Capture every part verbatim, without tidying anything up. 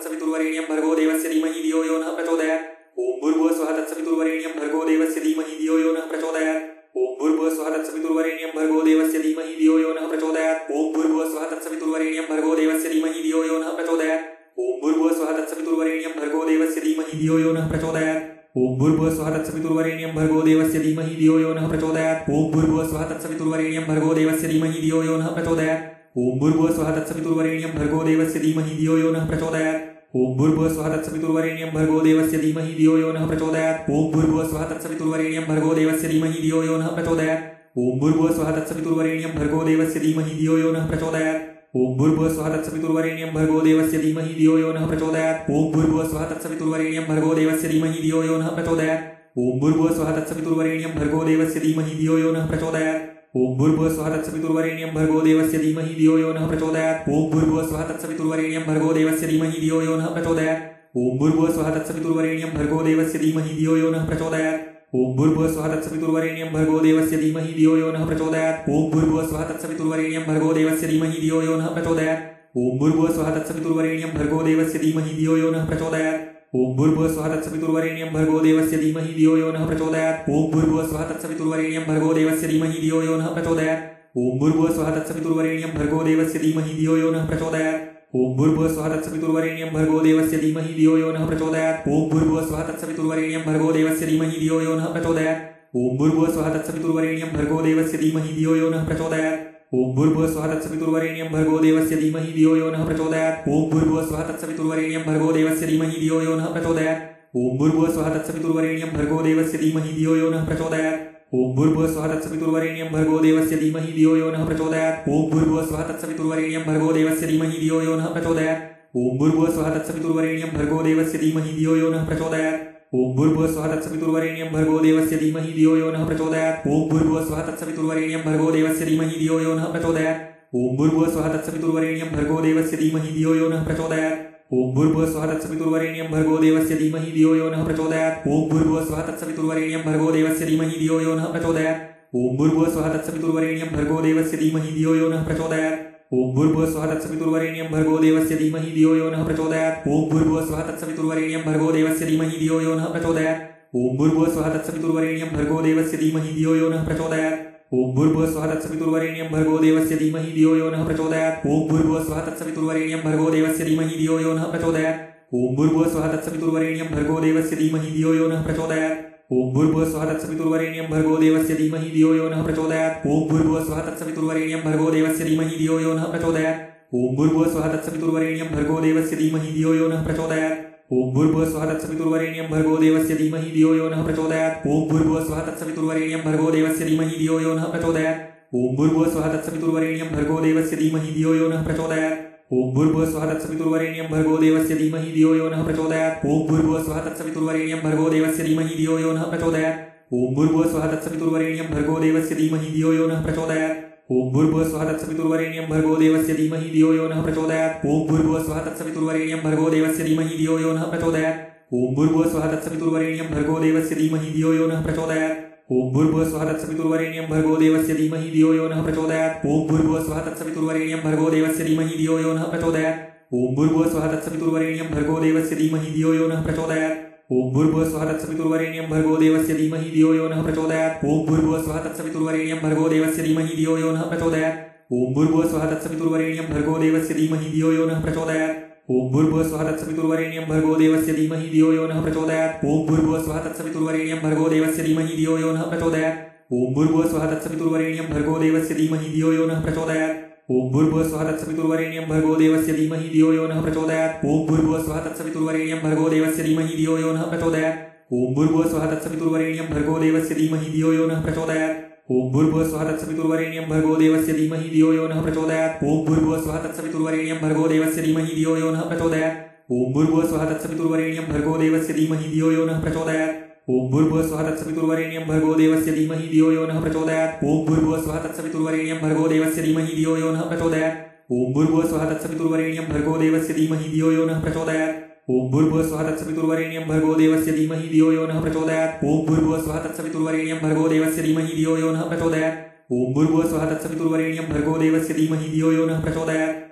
तत्सवितुर्वरेण्यं भर्गो देवस्य धीमहि धियो यो नः प्रचोदयात्। ओम भूर्भुवः स्वः तत्सवितुर्वरेण्यं भर्गो देवस्य धीमहि धियो यो नः प्रचोदयात्। ओम भूर्भुवः स्वः तत्सवितुर्वरेण्यं भर्गो देवस्य धीमहि धियो यो नः प्रचोदयात्। ओम भूर्भुवः स्वः तत्सवितुर्वरेण्यं भर्गो देवस्य धीमहि धियो यो नः प्रचोदयात्। ओम भूर्भुवः स्वः तत्सवितुर्वरेण्यं भर्गो देवस्य धीमहि धियो यो नः प्रचोदयात्। ओम भूर्भुवः स्वः तत्सवितुर्वरेण्यं भर्गो देवस्य धीमहि धियो यो नः प्रचोदयात्। ओम भूर्भुवः स्वः तत्सवितुर्वरेण्यं भर्गो देवस्य धीमहि धियो यो नः प्रचोदयात्। ओम भूर्भुवः स्वः तत्सवितुर्वरेण्यं भर्गो देवस्य धीमहि धियो यो नः प्रचोदयात्। ओम भूर्भुवः स्वः तत्सवितुर्वरेण्यं भर्गो देवस्य धीमहि धियो यो नः प्रचोदयात्। ओम भूर्भुवः स्वः तत्सवितुर्वरेण्यं भर्गो देवस्य धीमहि धियो यो नः प्रचोदयात्। ओम भूर्भुवः स्वः तत्सवितुर्वरेण्यं भर्गो देवस्य धीमहि धियो यो नः प्रचोदयात्। ओम भूर्भुवः स्वः तत्सवितुर्वरेण्यं भर्गो देवस्य धीमहि धियो यो नः प्रचोदयात्। ओम भूर्भुवः स्वः तत्सवितुर्वरेण्यं भर्गो देवस्य धीमहि धियो यो नः प्रचोदयात्। ओम भूर्भुवः स्वः तत्सवितुर्वरेण्यं भर्गो देवस्य धीमहि धियो यो नः प्रचोदयात्। ओम भूर्भुवः स्वः तत्सवितुर्वरेण्यं भर्गो देवस्य धीमहि धियो यो नः प्रचोदयात्। ओम भूर्भुवः स्वः तत्सवितुर्वरेण्यं भर्गो देवस्य धीमहि धियो यो नः प्रचोदयात्। ओम भूर्भुवः स्वः तत्सवितुर्वरेण्यं भर्गो देवस्य धीमहि धियो यो नः प्रचोदयात्। ओम भूर्भुवः स्वः तत्सवितुर्वरेण्यं भर्गो देवस्य धीमहि धियो यो नः प्रचोदयात्। ओम भूर्भुवः स्वः तत्सवितुर्वरेण्यं भर्गो देवस्य धीमहि धियो यो नः प्रचोदयात्। ओम भूर्भुवः स्वः तत्सवितुर्वरेण्यं भर्गो देवस्य धीमहि धियो यो नः प्रचोदयात्। ओम भूर्भुवः स्वः तत्सवितुर्वरेण्यं भर्गो देवस्य धीमहि धियो यो नः प्रचोदयात्। ओम भूर्भुवः स्वः तत्सवितुर्वरेण्यं भर्गो देवस्य धीमहि धियो यो नः प्रचोदयात्। ओम भूर्भुवः स्वः तत्सवितुर्वरेण्यं भर्गो देवस्य धीमहि धियो यो नः प्रचोदयात्। ओम भूर्भुवः स्वः तत्सवितुर्वरेण्यं भर्गो देवस्य धीमहि धियो यो नः प्रचोदयात्। ओम भूर्भुवः स्वः तत्सवितुर्वरेण्यं भर्गो देवस्य धीमहि धियो यो नः प्रचोदयात्। ओम भूर्भुवः स्वः तत्सवितुर्वरेण्यं भर्गो देवस्य धीमहि धियो यो नः प्रचोदयात्। ओम भूर्भुवः स्वः तत्सवितुर्वरेण्यं भर्गो देवस्य धीमहि धियो यो नः प्रचोदयात्। ओम भूर्भुवः स्वः तत्सवितुर्वरेण्यं भर्गो देवस्य धीमहि धियो यो नः प्रचोदयात्। ओम भूर्भुवः स्वः तत्सवितुर्वरेण्यं भर्गो देवस्य धीमहि धियो यो नः प्रचोदयात्। ओम भूर्भुवः स्वः तत्सवितुर्वरेण्यं भर्गो देवस्य धीमहि धियो यो नः प्रचोदयात्। ओम भूर्भुवः स्वः तत्सवितुर्वरेण्यं भर्गो देवस्य धीमहि धियो यो नः प्रचोदयात्। ओम भूर्भुवः स्वः तत्सवितुर्वरेण्यं भर्गो देवस्य धीमहि धियो यो नः प्रचोदयात्। ओम भूर्भुवः स्वः तत्सवितुर्वरेण्यं भर्गो देवस्य धीमहि धियो यो नः प्रचोदयात्। ओम भूर्भुवः स्वः तत्सवितुर्वरेण्यं भर्गो देवस्य धीमहि धियो यो नः प्रचोदयात्। ओम भूर्भुवः स्वः तत्सवितुर्वरेण्यं भर्गो देवस्य धीमहि धियो यो नः प्रचोदयात्। ओम भूर्भुवः स्वः तत्सवितुर्वरेण्यं भर्गो देवस्य धीमहि धियो यो नः प्रचोदयात्। ओम भूर्भुवः स्वः तत्सवितुर्वरेण्यं भर्गो देवस्य धीमहि धियो यो नः प्रचोदयात्। ओम भूर्भुवः स्वः तत्सवितुर्वरेण्यं भर्गो देवस्य धीमहि धियो यो नः प्रचोदयात्। ओम भूर्भुवः स्वः तत्सवितुर्वरेण्यं भर्गो देवस्य धीमहि धियो यो नः प्रचोदयात्। ओम भूर्भुवः स्वः तत्सवितुर्वरेण्यं भर्गो देवस्य धीमहि धियो यो नः प्रचोदयात्। ओम भूर्भुवः स्वः तत्सवितुर्वरेण्यं भर्गो देवस्य धीमहि धियो यो नः प्रचोदयात्। ओम भूर्भुवः स्वः तत्सवितुर्वरेण्यं भर्गो देवस्य धीमहि धियो यो नः प्रचोदयात्। ओम भूर्भुवः स्वः तत्सवितुर्वरेण्यं भर्गो देवस्य धीमहि धियो यो नः प्रचोदयात्। ओम भूर्भुवः स्वः तत्सवितुर्वरेण्यं भर्गो देवस्य धीमहि धियो यो नः प्रचोदयात्। ओम भूर्भुवः स्वः तत्सवितुर्वरेण्यं भर्गो देवस्य धीमहि धियो यो नः प्रचोदयात्। ओम भूर्भुवः स्वः तत्सवितुर्वरेण्यं भर्गो देवस्य धीमहि धियो यो नः प्रचोदयात्। ओम भूर्भुवः स्वः तत्सवितुर्वरेण्यं भर्गो देवस्य धीमहि धियो यो नः प्रचोदयात्। ओम भूर्भुवः स्वः तत्सवितुर्वरेण्यं भर्गो देवस्य धीमहि धियो यो नः प्रचोदयात्। ओम भूर्भुवः स्वः तत्सवितुर्वरेण्यं भर्गो देवस्य धीमहि धियो यो नः प्रचोदयात्। ओम भूर्भुवः स्वः तत्सवितुर्वरेण्यं भर्गो देवस्य धीमहि धियो यो नः प्रचोदयात्। ओम भूर्भुवः स्वः तत्सवितुर्वरेण्यं भर्गो देवस्य धीमहि धियो यो नः प्रचोदयात्। ओम भूर्भुवः स्वः तत्सवितुर्वरेण्यं भर्गो देवस्य धीमहि धियो यो नः प्रचोदयात्। ओम भूर्भुवः स्वः तत्सवितुर्वरेण्यं भर्गो देवस्य धीमहि धियो यो नः प्रचोदयात्। ओम भूर्भुवः स्वः तत्सवितुर्वरेण्यं भर्गो देवस्य धीमहि धियो यो नः प्रचोदयात्। ओम भूर्भुवः स्वः तत्सवितुर्वरेण्यं भर्गो देवस्य धीमहि धियो यो नः प्रचोदयात्। ओम भूर्भुवः स्वः तत्सवितुर्वरेण्यं भर्गो देवस्य धीमहि धियो यो नः प्रचोदयात्। ओम भूर्भुवः स्वः तत्सवितुर्वरेण्यं भर्गो देवस्य धीमहि धियो यो नः प्रचोदयात्। ओम भूर्भुवः स्वः तत्सवितुर्वरेण्यं भर्गो देवस्य धीमहि धियो यो नः प्रचोदयात्। ओम भूर्भुवः स्वः तत्सवितुर्वरेण्यं भर्गो देवस्य धीमहि धियो यो नः प्रचोदयात्। ओम भूर्भुवः स्वः तत्सवितुर्वरेण्यं भर्गो देवस्य धीमहि धियो यो नः प्रचोदयात्। ओम भूर्भुवः स्वः तत्सवितुर्वरेण्यं भर्गो देवस्य धीमहि धियो यो नः प्रचोदयात्। ओम भूर्भुवः स्वः तत्सवितुर्वरेण्यं भर्गो देवस्य धीमहि धियो यो नः प्रचोदयात्। ओम भूर्भुवः स्वः तत्सवितुर्वरेण्यं भर्गो देवस्य धीमहि धियो यो नः प्रचोदयात्। ओम भूर्भुवः स्वः तत्सवितुर्वरेण्यं भर्गो देवस्य धीमहि धियो यो नः प्रचोदयात्। ओम भूर्भुवः स्वः तत्सवितुर्वरेण्यं भर्गो देवस्य धीमहि धियो यो नः प्रचोदयात्। ओम भूर्भुवः स्वः तत्सवितुर्वरेण्यं भर्गो देवस्य धीमहि धियो यो नः प्रचोदयात्। ओम भूर्भुवः स्वः तत्सवितुर्वरेण्यं भर्गो देवस्य धीमहि धियो यो नः प्रचोदयात्। ओम भूर्भुवः स्वः तत्सवितुर्वरेण्यं भर्गो देवस्य धीमहि धियो यो नः प्रचोदयात्। ओम भूर्भुवः स्वः तत्सवितुर्वरेण्यं भर्गो देवस्य धीमहि धियो यो नः प्रचोदयात्। ओम भूर्भुवः स्वः तत्सवितुर्वरेण्यं भर्गो देवस्य धीमहि धियो यो नः प्रचोदयात्। ओम भूर्भुवः स्वः तत्सवितुर्वरेण्यं भर्गो देवस्य धीमहि धियो यो नः प्रचोदयात्। ओम भूर्भुवः स्वः तत्सवितुर्वरेण्यं भर्गो देवस्य धीमहि धियो यो नः प्रचोदयात्। ओम भूर्भुवः स्वः तत्सवितुर्वरेण्यं भर्गो देवस्य धीमहि धियो यो नः प्रचोदयात्। ओम भूर्भुवः स्वः तत्सवितुर्वरेण्यं भर्गो देवस्य धीमहि धियो यो नः प्रचोदयात्। ओम भूर्भुवः स्वः तत्सवितुर्वरेण्यं भर्गो देवस्य धीमहि धियो यो नः प्रचोदयात्। ओम भूर्भुवः स्वः तत्सवितुर्वरेण्यं भर्गो देवस्य धीमहि धियो यो नः प्रचोदयात्। ओम भूर्भुवः स्वः तत्सवितुर्वरेण्यं भर्गो देवस्य धीमहि धियो यो नः प्रचोदयात्।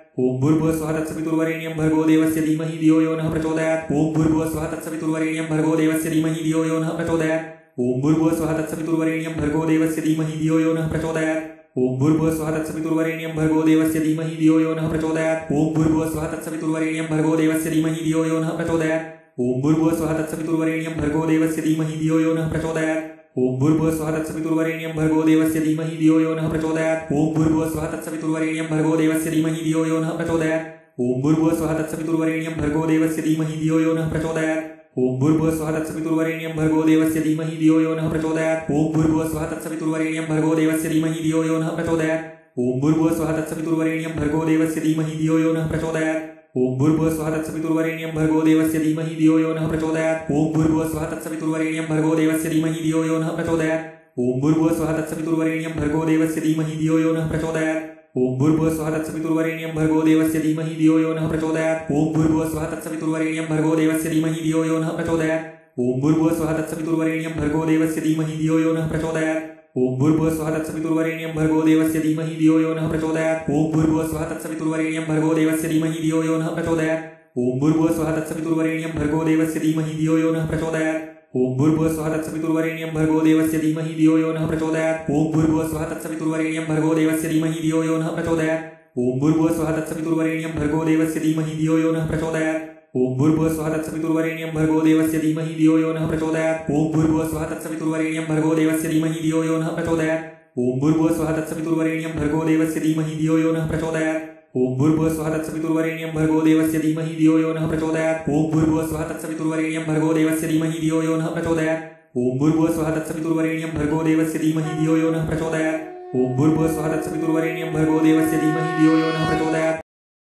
ओम भूर्भुवस्सुवः तत्सवितुर्वरेण्यं भर्गो देवस्य धीमहि धियो यो नः प्रचोदयात् ओम भूर्भुवस्सुवः तत्सवितुर्वरेण्यं भर्गो देवस्य धीमहि धियो यो नः प्रचोदयात् ओम भूर्भुवस्सुवः तत्सवितुर्वरेण्यं भर्गो देवस्य धीमहि धियो यो नः प्रचोदयात् ओम भूर्भुवस्सुवः तत्सवितुर्वरेण्यं भर्गो देवस्य धीमहि धियो यो नः प्रचोदयात् ओम भूर्भुवस्सुवः तत्सवितुर्वरेण्यं भर्गो देवस्य धीमहि धियो यो नः प्रचोदयात् ओम भूर्भुवस्सुवः तत्सवितुर्वरेण्यं भर्गो देवस्य धीमहि धियो यो नः प्रचोदयात् ओम भूर्भुवस्सुवः तत्सवितुर्वरेण्यं भर्गो देवस्य धीमहि धियो यो नः प्रचोदयात् ओम भूर्भुवस्सुवः तत्सवितुर्वरेण्यं भर्गो देवस्य धीमहि धियो यो नः प्रचोदयात् ओम भूर्भुवस्सुवः तत्सवितुर्वरेण्यं भर्गो देवस्य धीमहि धियो यो नः प्रचोदयात् ओम भूर्भुवस्सुवः तत्सवितुर्वरेण्यं भर्गो देवस्य धीमहि धियो यो नः प्रचोदयात् ओम भूर्भुवस्सुवः तत्सवितुर्वरेण्यं भर्गो देवस्य धीमहि धियो यो नः प्रचोदयात् ओम भूर्भुवस्सुवः तत्सवितुर्वरेण्यं भर्गो देवस्य धीमहि धियो यो नः प्रचोदयात् ओम भूर्भुवस्सुवः तत्सवितुर्वरेण्यं भर्गो देवस्य धीमहि धियो यो नः प्रचोदयात् ओम भूर्भुवस्सुवः तत्सवितुर्वरेण्यं भर्गो देवस्य धीमहि धियो यो नः प्रचोदयात् ओम भूर्भुवस्सुवः तत्सवितुर्वरेण्यं भर्गो देवस्य धीमहि धियो यो नः प्रचोदयात् ओम भूर्भुवस्सुवः तत्सवितुर्वरेण्यं भर्गो देवस्य धीमहि धियो यो नः प्रचोदयात् ओम भूर्भुवस्सुवः तत्सवितुर्वरेण्यं भर्गो देवस्य धीमहि धियो यो नः प्रचोदयात् ओम भूर्भुवस्सुवः तत्सवितुर्वरेण्यं भर्गो देवस्य धीमहि धियो यो नः प्रचोदयात् ओम भूर्भुवस्सुवः तत्सवितुर्वरेण्यं भर्गो देवस्य धीमहि धियो यो नः प्रचोदयात् ओम भूर्भुवस्सुवः तत्सवितुर्वरेण्यं भर्गो देवस्य धीमहि धियो यो नः प्रचोदयात् ओम भूर्भुवस्सुवः तत्सवितुर्वरेण्यं भर्गो देवस्य धीमहि धियो यो नः प्रचोदयात् ओम भूर्भुवस्सुवः तत्सवितुर्वरेण्यं भर्गो देवस्य धीमहि धियो यो नः प्रचोदयात् ओम भूर्भुवस्सुवः तत्सवितुर्वरेण्यं भर्गो देवस्य धीमहि धियो यो नः प्रचोदयात् ओम भूर्भुवस्सुवः तत्सवितुर्वरेण्यं भर्गो देवस्य धीमहि धियो यो नः प्रचोदयात् ओम भूर्भुवस्सुवः तत्सवितुर्वरेण्यं भर्गो देवस्य धीमहि धियो यो नः प्रचोदयात् ओम भूर्भुवस्सुवः तत्सवितुर्वरेण्यं भर्गो देवस्य धीमहि धियो यो नः प्रचोदयात् ओम भूर्भुवस्सुवः तत्सवितुर्वरेण्यं भर्गो देवस्य धीमहि धियो यो नः प्रचोदयात् ओम भूर्भुवस्सुवः तत्सवितुर्वरेण्यं भर्गो देवस्य धीमहि धियो यो नः प्रचोदयात् ओम भूर्भुवस्सुवः तत्सवितुर्वरेण्यं भर्गो देवस्य धीमहि धियो यो नः प्रचोदयात् ओम भूर्भुवस्सुवः तत्सवितुर्वरेण्यं भर्गो देवस्य धीमहि धियो यो नः प्रचोदयात् ओम भूर्भुवस्सुवः तत्सवितुर्वरेण्यं भर्गो देवस्य धीमहि धियो यो नः प्रचोदयात्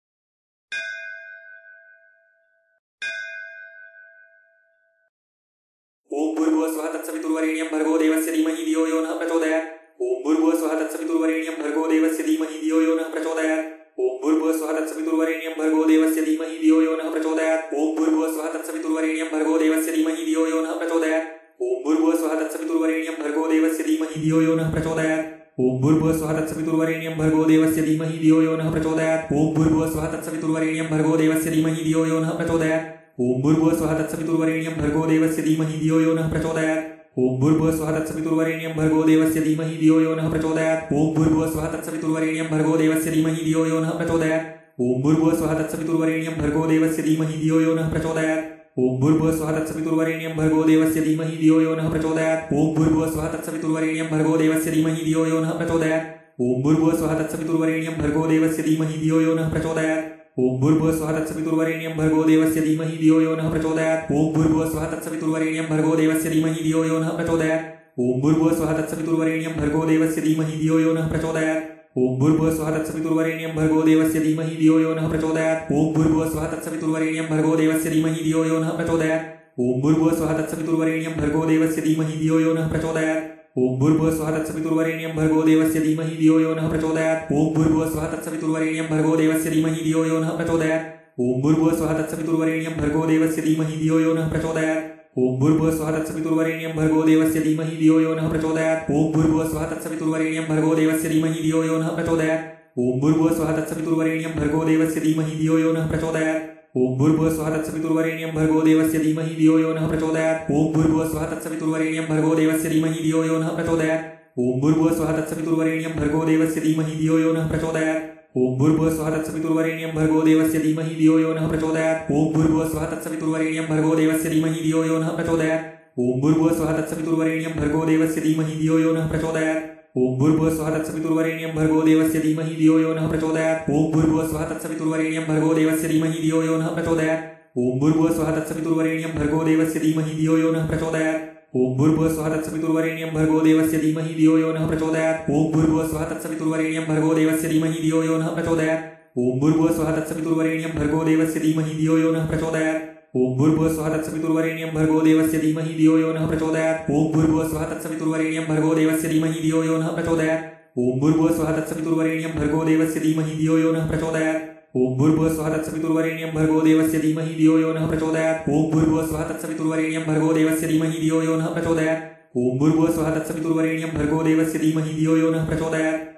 ओम भूर्भुवस्सुवः तत्सवितुर्वरेण्यं भर्गो देवस्य धीमहि धियो यो नः प्रचोदयात् ओम भूर्भुवस्सुवः तत्सवितुर्वरेण्यं भर्गो देवस्य धीमहि धियो यो नः प्रचोदयात् ओम भूर्भुवस्सुवः तत्सवितुर्वरेण्यं भर्गो देवस्य धीमहि धियो यो नः प्रचोदयात् ओम भूर्भुवस्सुवः तत्सवितुर्वरेण्यं भर्गो देवस्य धीमहि धियो यो नः प्रचोदयात् ओम भूर्भुवस्सुवः तत्सवितुर्वरेण्यं भर्गो देवस्य धीमहि धियो यो नः प्रचोदयात् ओम भूर्भुवस्सुवः तत्सवितुर्वरेण्यं भर्गो देवस्य धीमहि धियो यो नः प्रचोदयात् ओम भूर्भुवस्सुवः तत्सवितुर्वरेण्यं भर्गो देवस्य धीमहि धियो यो नः प्रचोदयात् ओम भूर्भुवस्सुवः तत्सवितुर्वरेण्यं भर्गो देवस्य धीमहि धियो यो नः प्रचोदयात् ओम भूर्भुवस्सुवः तत्सवितुर्वरेण्यं भर्गो देवस्य धीमहि धियो यो नः प्रचोदयात् ओम भूर्भुवस्सुवः तत्सवितुर्वरेण्यं भर्गो देवस्य धीमहि धियो यो नः प्रचोदयात् ओम भूर्भुवस्सुवः तत्सवितुर्वरेण्यं भर्गो देवस्य धीमहि धियो यो नः प्रचोदयात् ओम भूर्भुवस्सुवः तत्सवितुर्वरेण्यं भर्गो देवस्य धीमहि धियो यो नः प्रचोदयात् ओम भूर्भुवस्सुवः तत्सवितुर्वरेण्यं भर्गो देवस्य धीमहि धियो यो नः प्रचोदयात् ओम भूर्भुवस्सुवः तत्सवितुर्वरेण्यं भर्गो देवस्य धीमहि धियो यो नः प्रचोदयात् ओम भूर्भुवस्सुवः तत्सवितुर्वरेण्यं भर्गो देवस्य धीमहि धियो यो नः प्रचोदयात् ओम भूर्भुवस्सुवः तत्सवितुर्वरेण्यं भर्गो देवस्य धीमहि धियो यो नः प्रचोदयात् ओम भूर्भुवस्सुवः तत्सवितुर्वरेण्यं भर्गो देवस्य धीमहि धियो यो नः प्रचोदयात् ओम भूर्भुवस्सुवः तत्सवितुर्वरेण्यं भर्गो देवस्य धीमहि धियो यो नः प्रचोदयात् ओम भूर्भुवस्सुवः तत्सवितुर्वरेण्यं भर्गो देवस्य धीमहि धियो यो नः प्रचोदयात् ओम भूर्भुवस्सुवः तत्सवितुर्वरेण्यं भर्गो देवस्य धीमहि धियो यो नः प्रचोदयात् ओम भूर्भुवस्सुवः तत्सवितुर्वरेण्यं भर्गो देवस्य धीमहि धियो यो नः प्रचोदयात् ओम भूर्भुवस्सुवः तत्सवितुर्वरेण्यं भर्गो देवस्य धीमहि धियो यो नः प्रचोदयात् ओम भूर्भुवस्सुवः तत्सवितुर्वरेण्यं भर्गो देवस्य धीमहि धियो यो नः प्रचोदयात् ओम भूर्भुवस्सुवः तत्सवितुर्वरेण्यं भर्गो देवस्य धीमहि धियो यो नः प्रचोदयात् ओम भूर्भुवस्सुवः तत्सवितुर्वरेण्यं भर्गो देवस्य धीमहि धियो यो नः प्रचोदयात् ओम भूर्भुवस्सुवः तत्सवितुर्वरेण्यं भर्गो देवस्य धीमहि धियो यो नः प्रचोदयात् ओम भूर्भुवस्सुवः तत्सवितुर्वरेण्यं भर्गो देवस्य धीमहि धियो यो नः प्रचोदयात् ओम भूर्भुवस्सुवः तत्सवितुर्वरेण्यं भर्गो देवस्य धीमहि धियो यो नः प्रचोदयात् ओम भूर्भुवस्सुवः तत्सवितुर्वरेण्यं भर्गो देवस्य धीमहि धियो यो नः प्रचोदयात् ओम भूर्भुवस्सुवः तत्सवितुर्वरेण्यं भर्गो देवस्य धीमहि धियो यो नः प्रचोदयात् ओम भूर्भुवस्सुवः तत्सवितुर्वरेण्यं भर्गो देवस्य धीमहि धियो यो नः प्रचोदयात् ओम भूर्भुवस्सुवः तत्सवितुर्वरेण्यं भर्गो देवस्य धीमहि धियो यो नः प्रचोदयात् ओम भूर्भुवस्सुवः तत्सवितुर्वरेण्यं भर्गो देवस्य धीमहि धियो यो नः प्रचोदयात् ओम भूर्भुवस्सुवः तत्सवितुर्वरेण्यं भर्गो देवस्य धीमहि धियो यो नः प्रचोदयात् ओम भूर्भुवस्सुवः तत्सवितुर्वरेण्यं भर्गो देवस्य धीमहि धियो यो नः प्रचोदयात् ओम भूर्भुवस्सुवः तत्सवितुर्वरेण्यं भर्गो देवस्य धीमहि धियो यो नः प्रचोदयात् ओम भूर्भुवस्सुवः तत्सवितुर्वरेण्यं भर्गो देवस्य धीमहि धियो यो नः प्रचोदयात् ओम भूर्भुवस्सुवः तत्सवितुर्वरेण्यं भर्गो देवस्य धीमहि धियो यो नः प्रचोदयात् ओम भूर्भुवस्सुवः तत्सवितुर्वरेण्यं भर्गो देवस्य धीमहि धियो यो नः प्रचोदयात् ओम भूर्भुवस्सुवः तत्सवितुर्वरेण्यं भर्गो देवस्य धीमहि धियो यो नः प्रचोदयात् ओम भूर्भुवस्सुवः तत्सवितुर्वरेण्यं भर्गो देवस्य धीमहि धियो यो नः प्रचोदयात् ओम भूर्भुवस्सुवः तत्सवितुर्वरेण्यं भर्गो देवस्य धीमहि धियो यो नः प्रचोदयात् ओम भूर्भुवस्सुवः तत्सवितुर्वरेण्यं भर्गो देवस्य धीमहि धियो यो नः प्रचोदयात् ओम भूर्भुवस्सुवः तत्सवितुर्वरेण्यं भर्गो देवस्य धीमहि धियो यो नः प्रचोदयात्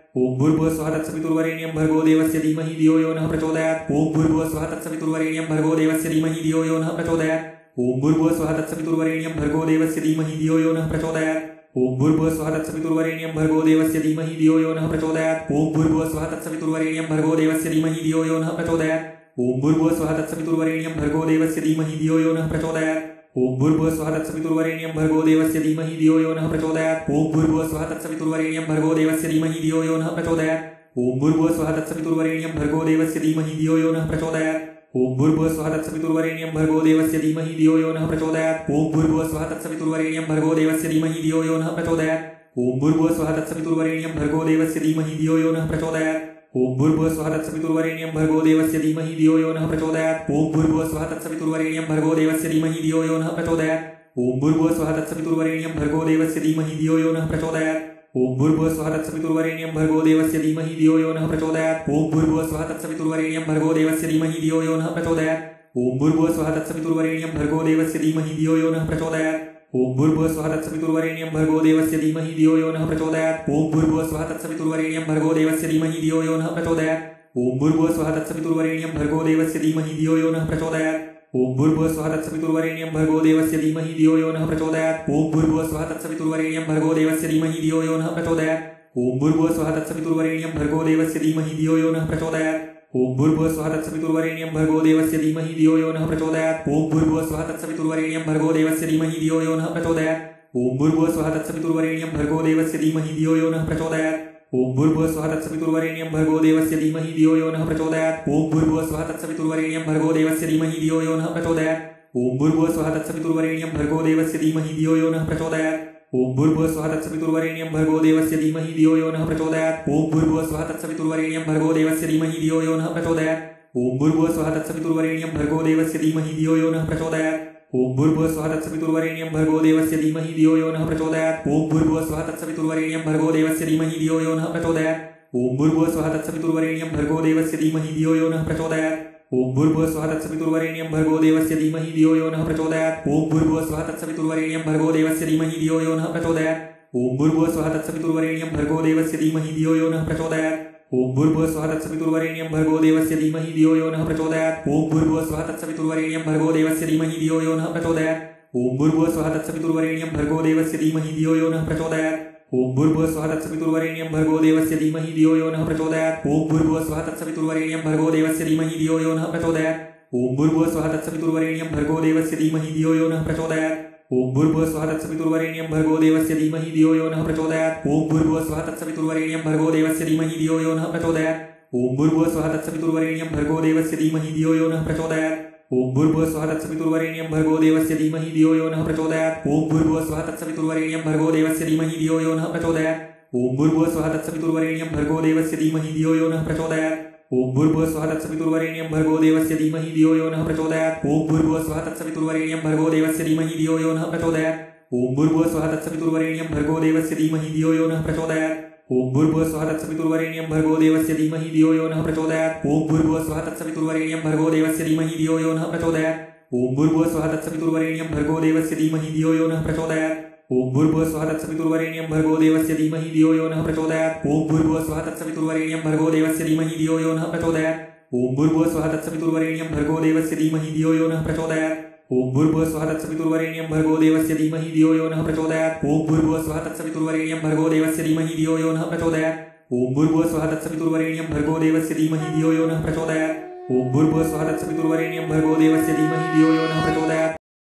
ओम भूर्भुवः स्वः तत्सवितुर्वरेण्यं भर्गो देवस्य धीमहि धियो यो नः प्रचोदयात् ओम भूर्भुवः स्वः तत्सवितुर्वरेण्यं भर्गो देवस्य धीमहि धियो यो नः प्रचोदयात् ओम भूर्भुवः स्वः तत्सवितुर्वरेण्यं भर्गो देवस्य धीमहि धियो यो नः प्रचोदयात् ओम भूर्भुवः स्वः तत्सवितुर्वरेण्यं भर्गो देवस्य धीमहि धियो यो नः प्रचोदयात् ओम भूर्भुवः स्वः तत्सवितुर्वरेण्यं भर्गो देवस्य धीमहि धियो यो नः प्रचोदयात् ओम भूर्भुवः स्वः तत्सवितुर्वरेण्यं भर्गो देवस्य धीमहि धियो यो नः प्रचोदयात् ओम भूर्भुवः स्वः तत्सवितुर्वरेण्यं भर्गो देवस्य धीमहि धियो यो नः प्रचोदयात् ओम भूर्भुवः स्वः तत्सवितुर्वरेण्यं भर्गो देवस्य धीमहि धियो यो नः प्रचोदयात् ओम भूर्भुवः स्वः तत्सवितुर्वरेण्यं भर्गो देवस्य धीमहि धियो यो नः प्रचोदयात् ओम भूर्भुवः स्वः तत्सवितुर्वरेण्यं भर्गो देवस्य धीमहि धियो यो नः प्रचोदयात् ओम भूर्भुवः स्वः तत्सवितुर्वरेण्यं भर्गो देवस्य धीमहि धियो यो नः प्रचोदयात् ओम भूर्भुवः स्वः तत्सवितुर्वरेण्यं भर्गो देवस्य धीमहि धियो यो नः प्रचोदयात् ओम भूर्भुवः स्वः तत्सवितुर्वरेण्यं भर्गो देवस्य धीमहि धियो यो नः प्रचोदयात् ओम भूर्भुवः स्वः तत्सवितुर्वरेण्यं भर्गो देवस्य धीमहि धियो यो नः प्रचोदयात् ओम भूर्भुवः स्वः तत्सवितुर्वरेण्यं भर्गो देवस्य धीमहि धियो यो नः प्रचोदयात् ओम भूर्भुवः स्वः तत्सवितुर्वरेण्यं भर्गो देवस्य धीमहि धियो यो नः प्रचोदयात् ओम भूर्भुवः स्वः तत्सवितुर्वरेण्यं भर्गो देवस्य धीमहि धियो यो नः प्रचोदयात् ओम भूर्भुवः स्वः तत्सवितुर्वरेण्यं भर्गो देवस्य धीमहि धियो यो नः प्रचोदयात् ओम भूर्भुवः स्वः तत्सवितुर्वरेण्यं भर्गो देवस्य धीमहि धियो यो नः प्रचोदयात् ओम भूर्भुवः स्वः तत्सवितुर्वरेण्यं भर्गो देवस्य धीमहि धियो यो नः प्रचोदयात् ओम भूर्भुवः स्वः तत्सवितुर्वरेण्यं भर्गो देवस्य धीमहि धियो यो नः प्रचोदयात् ओम भूर्भुवः स्वः तत्सवितुर्वरेण्यं भर्गो देवस्य धीमहि धियो यो नः प्रचोदयात् ओम भूर्भुवः स्वः तत्सवितुर्वरेण्यं भर्गो देवस्य धीमहि धियो यो नः प्रचोदयात् ओम भूर्भुवः स्वः तत्सवितुर्वरेण्यं भर्गो देवस्य धीमहि धियो यो नः प्रचोदयात् ओम भूर्भुवः स्वः तत्सवितुर्वरेण्यं भर्गो देवस्य धीमहि धियो यो नः प्रचोदयात् ओम भूर्भुवः स्वः तत्सवितुर्वरेण्यं भर्गो देवस्य धीमहि धियो यो नः प्रचोदयात् ओम भूर्भुवः स्वः तत्सवितुर्वरेण्यं भर्गो देवस्य धीमहि धियो यो नः प्रचोदयात् ओम भूर्भुवः स्वः तत्सवितुर्वरेण्यं भर्गो देवस्य धीमहि धियो यो नः प्रचोदयात् ओम भूर्भुवः स्वः तत्सवितुर्वरेण्यं भर्गो देवस्य धीमहि धियो यो नः प्रचोदयात् ओम भूर्भुवः स्वः तत्सवितुर्वरेण्यं भर्गो देवस्य धीमहि धियो यो नः प्रचोदयात् ओम भूर्भुवः स्वः तत्सवितुर्वरेण्यं भर्गो देवस्य धीमहि धियो यो नः प्रचोदयात् ओम भूर्भुवः स्वः तत्सवितुर्वरेण्यं भर्गो देवस्य धीमहि धियो यो नः प्रचोदयात् ओम भूर्भुवः स्वः तत्सवितुर्वरेण्यं भर्गो देवस्य धीमहि धियो यो नः प्रचोदयात् ओम भूर्भुवः स्वः तत्सवितुर्वरेण्यं भर्गो देवस्य धीमहि धियो यो नः प्रचोदयात् ओम भूर्भुवः स्वः तत्सवितुर्वरेण्यं भर्गो देवस्य धीमहि धियो यो नः प्रचोदयात् ओम भूर्भुवः स्वः तत्सवितुर्वरेण्यं भर्गो देवस्य धीमहि धियो यो नः प्रचोदयात् ओम भूर्भुवः स्वः तत्सवितुर्वरेण्यं भर्गो देवस्य धीमहि धियो यो नः प्रचोदयात् ओम भूर्भुवः स्वः तत्सवितुर्वरेण्यं भर्गो देवस्य धीमहि धियो यो नः प्रचोदयात् ओम भूर्भुवः स्वः तत्सवितुर्वरेण्यं भर्गो देवस्य धीमहि धियो यो नः प्रचोदयात् ओम भूर्भुवः स्वः तत्सवितुर्वरेण्यं भर्गो देवस्य धीमहि धियो यो नः प्रचोदयात् ओम भूर्भुवः स्वः तत्सवितुर्वरेण्यं भर्गो देवस्य धीमहि धियो यो नः प्रचोदयात् ओम भूर्भुवः स्वः तत्सवितुर्वरेण्यं भर्गो देवस्य धीमहि धियो यो नः प्रचोदयात् ओम भूर्भुवः स्वः तत्सवितुर्वरेण्यं भर्गो देवस्य धीमहि धियो यो नः प्रचोदयात् ओम भूर्भुवः स्वः तत्सवितुर्वरेण्यं भर्गो देवस्य धीमहि धियो यो नः प्रचोदयात् ओम भूर्भुवः स्वः तत्सवितुर्वरेण्यं भर्गो देवस्य धीमहि धियो यो नः प्रचोदयात् ओम भूर्भुवः स्वः तत्सवितुर्वरेण्यं भर्गो देवस्य धीमहि धियो यो नः प्रचोदयात् ओम भूर्भुवः स्वः तत्सवितुर्वरेण्यं भर्गो देवस्य धीमहि धियो यो नः प्रचोदयात् ओम भूर्भुवः स्वः तत्सवितुर्वरेण्यं भर्गो देवस्य धीमहि धियो यो नः प्रचोदयात् ओम भूर्भुवः स्वः तत्सवितुर्वरेण्यं भर्गो देवस्य धीमहि धियो यो नः प्रचोदयात् ओम भूर्भुवः स्वः तत्सवितुर्वरेण्यं भर्गो देवस्य धीमहि धियो यो नः प्रचोदयात् ओम भूर्भुवः स्वः तत्सवितुर्वरेण्यं भर्गो देवस्य धीमहि धियो यो नः प्रचोदयात् ओम भूर्भुवः स्वः तत्सवितुर्वरेण्यं भर्गो देवस्य धीमहि धियो यो नः प्रचोदयात् ओम भूर्भुवः स्वः तत्सवितुर्वरेण्यं भर्गो देवस्य धीमहि धियो यो नः प्रचोदयात् ओम भूर्भुवः स्वः तत्सवितुर्वरेण्यं भर्गो देवस्य धीमहि धियो यो नः प्रचोदयात् ओम भूर्भुवः स्वः तत्सवितुर्वरेण्यं भर्गो देवस्य धीमहि धियो यो नः प्रचोदयात् ओम भूर्भुवः स्वः तत्सवितुर्वरेण्यं भर्गो देवस्य धीमहि धियो यो नः प्रचोदयात् ओम भूर्भुवः स्वः तत्सवितुर्वरेण्यं भर्गो देवस्य धीमहि धियो यो नः प्रचोदयात् ओम भूर्भुवः स्वः तत्सवितुर्वरेण्यं भर्गो देवस्य धीमहि धियो यो नः प्रचोदयात् ओम भूर्भुवः स्वः तत्सवितुर्वरेण्यं भर्गो देवस्य धीमहि धियो यो नः प्रचोदयात् ओम भूर्भुवः स्वः तत्सवितुर्वरेण्यं भर्गो देवस्य धीमहि धियो यो नः प्रचोदयात् ओम भूर्भुवः स्वः तत्सवितुर्वरेण्यं भर्गो देवस्य धीमहि धियो यो नः प्रचोदयात् ओम भूर्भुवः स्वः तत्सवितुर्वरेण्यं भर्गो देवस्य धीमहि धियो यो नः प्रचोदयात् ओम भूर्भुवः स्वः तत्सवितुर्वरेण्यं भर्गो देवस्य धीमहि धियो यो नः प्रचोदयात् ओम भूर्भुवः स्वः तत्सवितुर्वरेण्यं भर्गो देवस्य धीमहि धियो यो नः प्रचोदयात्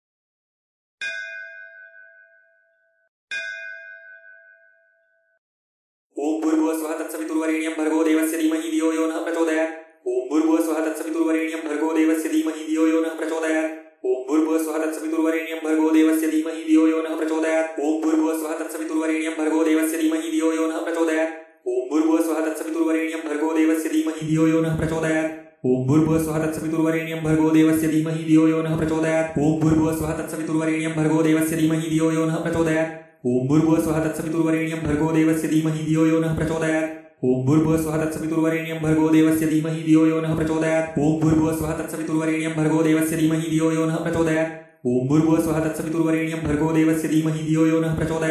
ओम भूर्भुवः स्वः तत्सवितुर्वरेण्यं भर्गो देवस्य धीमहि धियो यो नः प्रचोदयात् ओम भूर्भुवः स्वः तत्सवितुर्वरेण्यं भर्गो देवस्य धीमहि धियो यो नः प्रचोदयात् ओम भूर्भुवः स्वः तत्सवितुर्वरेण्यं भर्गो देवस्य धीमहि धियो यो नः प्रचोदयात् ओम भूर्भुवः स्वः तत्सवितुर्वरेण्यं भर्गो देवस्य धीमहि धियो यो नः प्रचोदयात् ओम भूर्भुवः स्वः तत्सवितुर्वरेण्यं भर्गो देवस्य धीमहि धियो यो नः प्रचोदयात् ओम भूर्भुवः स्वः तत्सवितुर्वरेण्यं भर्गो देवस्य धीमहि धियो यो नः प्रचोदयात् ओम भूर्भुवः स्वः तत्सवितुर्वरेण्यं भर्गो देवस्य धीमहि धियो यो नः प्रचोदयात् ओम भूर्भुवः स्वः तत्सवितुर्वरेण्यं भर्गो देवस्य धीमहि धियो यो नः प्रचोदयात् ओम भूर्भुवः स्वः तत्सवितुर्वरेण्यं भर्गो देवस्य धीमहि धियो यो नः प्रचोदयात् ओम भूर्भुवः स्वः तत्सवितुर्वरेण्यं भर्गो देवस्य धीमहि धियो यो नः प्रचोदयात् ओम भूर्भुवः स्वः तत्सवितुर्वरेण्यं भर्गो देवस्य धीमहि धियो यो नः प्रचोदयात्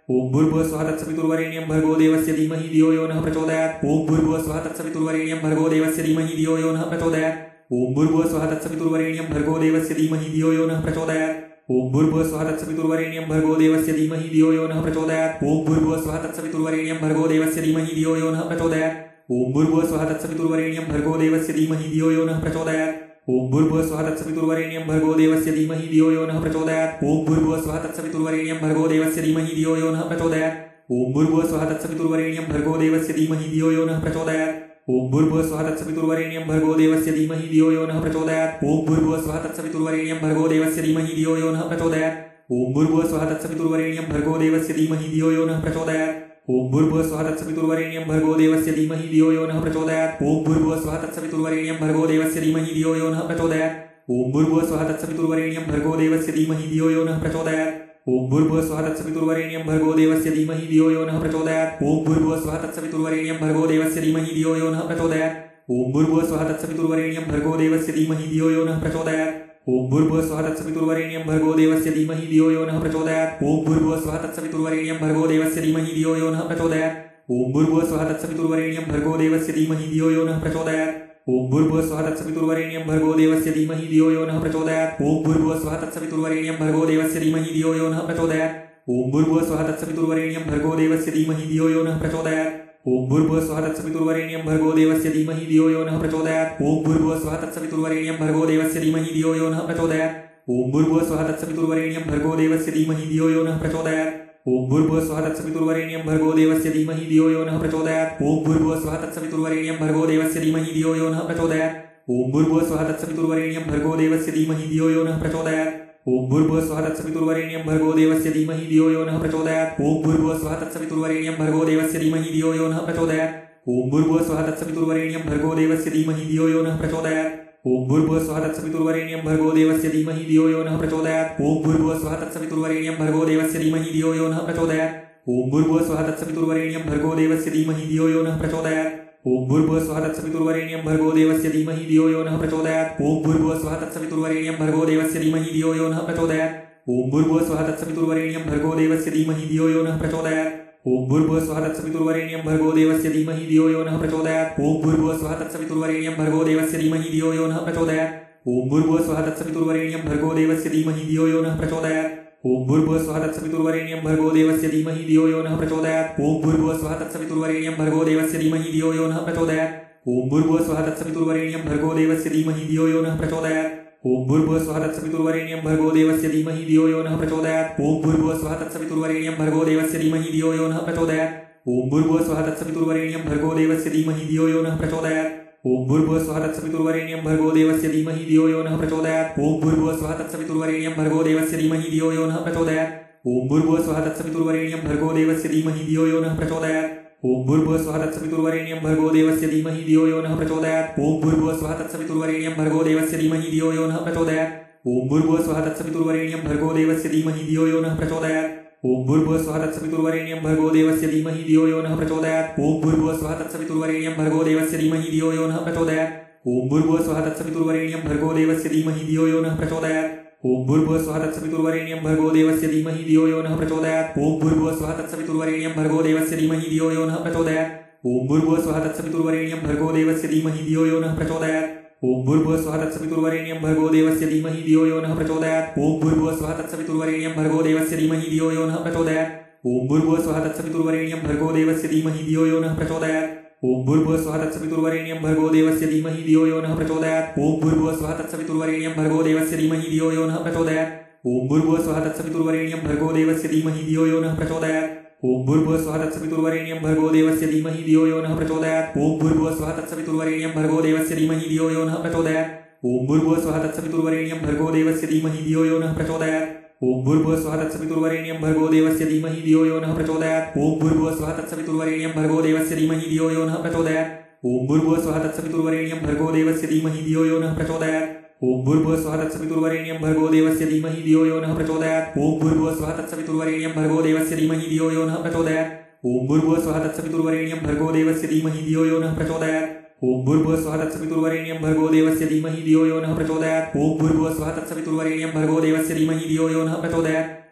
ओम भूर्भुवस्सुवः तत्सवितुर्वरेण्यं भर्गो देवस्य धीमहि धियो यो नः प्रचोदयात् ओम भूर्भुवस्सुवः तत्सवितुर्वरेण्यं भर्गो देवस्य धीमहि धियो यो नः प्रचोदयात् ओम भूर्भुवस्सुवः तत्सवितुर्वरेण्यं भर्गो देवस्य धीमहि धियो यो नः प्रचोदयात् ओम भूर्भुवस्सुवः तत्सवितुर्वरेण्यं भर्गो देवस्य धीमहि धियो यो नः प्रचोदयात् ओम भूर्भुवस्सुवः तत्सवितुर्वरेण्यं भर्गो देवस्य धीमहि धियो यो नः प्रचोदयात् ओम भूर्भुवस्सुवः तत्सवितुर्वरेण्यं भर्गो देवस्य धीमहि धियो यो नः प्रचोदयात् ओम भूर्भुवस्सुवः तत्सवितुर्वरेण्यं भर्गो देवस्य धीमहि धियो यो नः प्रचोदयात् ओम भूर्भुवस्सुवः तत्सवितुर्वरेण्यं भर्गो देवस्य धीमहि धियो यो नः प्रचोदयात् ओम भूर्भुवस्सुवः तत्सवितुर्वरेण्यं भर्गो देवस्य धीमहि धियो यो नः प्रचोदयात् ओम भूर्भुवस्सुवः तत्सवितुर्वरेण्यं भर्गो देवस्य धीमहि धियो यो नः प्रचोदयात् ओम भूर्भुवस्सुवः तत्सवितुर्वरेण्यं भर्गो देवस्य धीमहि धियो यो नः प्रचोदयात् ओम भूर्भुवस्सुवः तत्सवितुर्वरेण्यं भर्गो देवस्य धीमहि धियो यो नः प्रचोदयात् ओम भूर्भुवस्सुवः तत्सवितुर्वरेण्यं भर्गो देवस्य धीमहि धियो यो नः प्रचोदयात् ओम भूर्भुवस्सुवः तत्सवितुर्वरेण्यं भर्गो देवस्य धीमहि धियो यो नः प्रचोदयात् ओम भूर्भुवस्सुवः तत्सवितुर्वरेण्यं भर्गो देवस्य धीमहि धियो यो नः प्रचोदयात् ओम भूर्भुवस्सुवः तत्सवितुर्वरेण्यं भर्गो देवस्य धीमहि धियो यो नः प्रचोदयात् ओम भूर्भुवस्सुवः तत्सवितुर्वरेण्यं भर्गो देवस्य धीमहि धियो यो नः प्रचोदयात् ओम भूर्भुवस्सुवः तत्सवितुर्वरेण्यं भर्गो देवस्य धीमहि धियो यो नः प्रचोदयात् ओम भूर्भुवस्सुवः तत्सवितुर्वरेण्यं भर्गो देवस्य धीमहि धियो यो नः प्रचोदयात् ओम भूर्भुवस्सुवः तत्सवितुर्वरेण्यं भर्गो देवस्य धीमहि धियो यो नः प्रचोदयात् ओम भूर्भुवस्सुवः तत्सवितुर्वरेण्यं भर्गो देवस्य धीमहि धियो यो नः प्रचोदयात् ओम भूर्भुवस्सुवः तत्सवितुर्वरेण्यं भर्गो देवस्य धीमहि धियो यो नः प्रचोदयात् ओम भूर्भुवस्सुवः तत्सवितुर्वरेण्यं भर्गो देवस्य धीमहि धियो यो नः प्रचोदयात् ओम भूर्भुवस्सुवः तत्सवितुर्वरेण्यं भर्गो देवस्य धीमहि धियो यो नः प्रचोदयात् ओम भूर्भुवस्सुवः तत्सवितुर्वरेण्यं भर्गो देवस्य धीमहि धियो यो नः प्रचोदयात् ओम भूर्भुवस्सुवः तत्सवितुर्वरेण्यं भर्गो देवस्य धीमहि धियो यो नः प्रचोदयात् ओम भूर्भुवस्सुवः तत्सवितुर्वरेण्यं भर्गो देवस्य धीमहि धियो यो नः प्रचोदयात् ओम भूर्भुवस्सुवः तत्सवितुर्वरेण्यं भर्गो देवस्य धीमहि धियो यो नः प्रचोदयात् ओम भूर्भुवस्सुवः तत्सवितुर्वरेण्यं भर्गो देवस्य धीमहि धियो यो नः प्रचोदयात् ओम भूर्भुवस्सुवः तत्सवितुर्वरेण्यं भर्गो देवस्य धीमहि धियो यो नः प्रचोदयात् ओम भूर्भुवस्सुवः तत्सवितुर्वरेण्यं भर्गो देवस्य धीमहि धियो यो नः प्रचोदयात् ओम भूर्भुवस्सुवः तत्सवितुर्वरेण्यं भर्गो देवस्य धीमहि धियो यो नः प्रचोदयात् ओम भूर्भुवस्सुवः तत्सवितुर्वरेण्यं भर्गो देवस्य धीमहि धियो यो नः प्रचोदयात् ओम भूर्भुवस्सुवः तत्सवितुर्वरेण्यं भर्गो देवस्य धीमहि धियो यो नः प्रचोदयात् ओम भूर्भुवस्सुवः तत्सवितुर्वरेण्यं भर्गो देवस्य धीमहि धियो यो नः प्रचोदयात् ओम भूर्भुवस्सुवः तत्सवितुर्वरेण्यं भर्गो देवस्य धीमहि धियो यो नः प्रचोदयात् ओम भूर्भुवस्सुवः तत्सवितुर्वरेण्यं भर्गो देवस्य धीमहि धियो यो नः प्रचोदयात् ओम भूर्भुवस्सुवः तत्सवितुर्वरेण्यं भर्गो देवस्य धीमहि धियो यो नः प्रचोदयात् ओम भूर्भुवस्सुवः तत्सवितुर्वरेण्यं भर्गो देवस्य धीमहि धियो यो नः प्रचोदयात् ओम भूर्भुवस्सुवः तत्सवितुर्वरेण्यं भर्गो देवस्य धीमहि धियो यो नः प्रचोदयात् ओम भूर्भुवस्सुवः तत्सवितुर्वरेण्यं भर्गो देवस्य धीमहि धियो यो नः प्रचोदयात् ओम भूर्भुवस्सुवः तत्सवितुर्वरेण्यं भर्गो देवस्य धीमहि धियो यो नः प्रचोदयात् ओम भूर्भुवस्सुवः तत्सवितुर्वरेण्यं भर्गो देवस्य धीमहि धियो यो नः प्रचोदयात् ओम भूर्भुवस्सुवः तत्सवितुर्वरेण्यं भर्गो देवस्य धीमहि धियो यो नः प्रचोदयात् ओम भूर्भुवस्सुवः तत्सवितुर्वरेण्यं भर्गो देवस्य धीमहि धियो यो नः प्रचोदयात् ओम भूर्भुवस्सुवः तत्सवितुर्वरेण्यं भर्गो देवस्य धीमहि धियो यो नः प्रचोदयात् ओम भूर्भुवस्सुवः तत्सवितुर्वरेण्यं भर्गो देवस्य धीमहि धियो यो नः प्रचोदयात् ओम भूर्भुवस्सुवः तत्सवितुर्वरेण्यं भर्गो देवस्य धीमहि धियो यो नः प्रचोदयात् ओम भूर्भुवस्सुवः तत्सवितुर्वरेण्यं भर्गो देवस्य धीमहि धियो यो नः प्रचोदयात् ओम भूर्भुवस्सुवः तत्सवितुर्वरेण्यं भर्गो देवस्य धीमहि धियो यो नः प्रचोदयात् ओम भूर्भुवस्सुवः तत्सवितुर्वरेण्यं भर्गो देवस्य धीमहि धियो यो नः प्रचोदयात् ओम भूर्भुवस्सुवः तत्सवितुर्वरेण्यं भर्गो देवस्य धीमहि धियो यो नः प्रचोदयात् ओम भूर्भुवस्सुवः तत्सवितुर्वरेण्यं भर्गो देवस्य धीमहि धियो यो नः प्रचोदयात् ओम भूर्भुवस्सुवः तत्सवितुर्वरेण्यं भर्गो देवस्य धीमहि धियो यो नः प्रचोदयात् ओम भूर्भुवस्सुवः तत्सवितुर्वरेण्यं भर्गो देवस्य धीमहि धियो यो नः प्रचोदयात् ओम भूर्भुवस्सुवः तत्सवितुर्वरेण्यं भर्गो देवस्य धीमहि धियो यो नः प्रचोदयात् ओम भूर्भुवस्सुवः तत्सवितुर्वरेण्यं भर्गो देवस्य धीमहि धियो यो नः प्रचोदयात् ओम भूर्भुवस्सुवः तत्सवितुर्वरेण्यं भर्गो देवस्य धीमहि धियो यो नः प्रचोदयात् ओम भूर्भुवस्सुवः तत्सवितुर्वरेण्यं भर्गो देवस्य धीमहि धियो यो नः प्रचोदयात् ओम भूर्भुवस्सुवः तत्सवितुर्वरेण्यं भर्गो देवस्य धीमहि धियो यो नः प्रचोदयात् ओम भूर्भुवस्सुवः तत्सवितुर्वरेण्यं भर्गो देवस्य धीमहि धियो यो नः प्रचोदयात् ओम भूर्भुवस्सुवः तत्सवितुर्वरेण्यं भर्गो देवस्य धीमहि धियो यो नः प्रचोदयात् ओम भूर्भुवस्सुवः तत्सवितुर्वरेण्यं भर्गो देवस्य धीमहि धियो यो नः प्रचोदयात् ओम भूर्भुवस्सुवः तत्सवितुर्वरेण्यं भर्गो देवस्य धीमहि धियो यो नः प्रचोदयात् ओम भूर्भुवस्सुवः तत्सवितुर्वरेण्यं भर्गो देवस्य धीमहि धियो यो नः प्रचोदयात् ओम भूर्भुवस्सुवः तत्सवितुर्वरेण्यं भर्गो देवस्य धीमहि धियो यो नः प्रचोदयात् ओम भूर्भुवस्सुवः तत्सवितुर्वरेण्यं भर्गो देवस्य धीमहि धियो यो नः प्रचोदयात् ओम भूर्भुवस्सुवः तत्सवितुर्वरेण्यं भर्गो देवस्य धीमहि धियो यो नः प्रचोदयात् ओम भूर्भुवस्सुवः तत्सवितुर्वरेण्यं भर्गो देवस्य धीमहि धियो यो नः प्रचोदयात् ओम भूर्भुवस्सुवः तत्सवितुर्वरेण्यं भर्गो देवस्य धीमहि धियो यो नः प्रचोदयात् ओम भूर्भुवस्सुवः तत्सवितुर्वरेण्यं भर्गो देवस्य धीमहि धियो यो नः प्रचोदयात् ओम भूर्भुवस्सुवः तत्सवितुर्वरेण्यं भर्गो देवस्य धीमहि धियो यो नः प्रचोदयात् ओम भूर्भुवस्सुवः तत्सवितुर्वरेण्यं भर्गो देवस्य धीमहि धियो यो नः प्रचोदयात् ओम भूर्भुवस्सुवः तत्सवितुर्वरेण्यं भर्गो देवस्य धीमहि धियो यो नः प्रचोदयात् ओम भूर्भुवस्सुवः तत्सवितुर्वरेण्यं भर्गो देवस्य धीमहि धियो यो नः प्रचोदयात् ओम भूर्भुवस्सुवः तत्सवितुर्वरेण्यं भर्गो देवस्य धीमहि धियो यो नः प्रचोदयात् ओम भूर्भुवस्सुवः तत्सवितुर्वरेण्यं भर्गो देवस्य धीमहि धियो यो नः प्रचोदयात्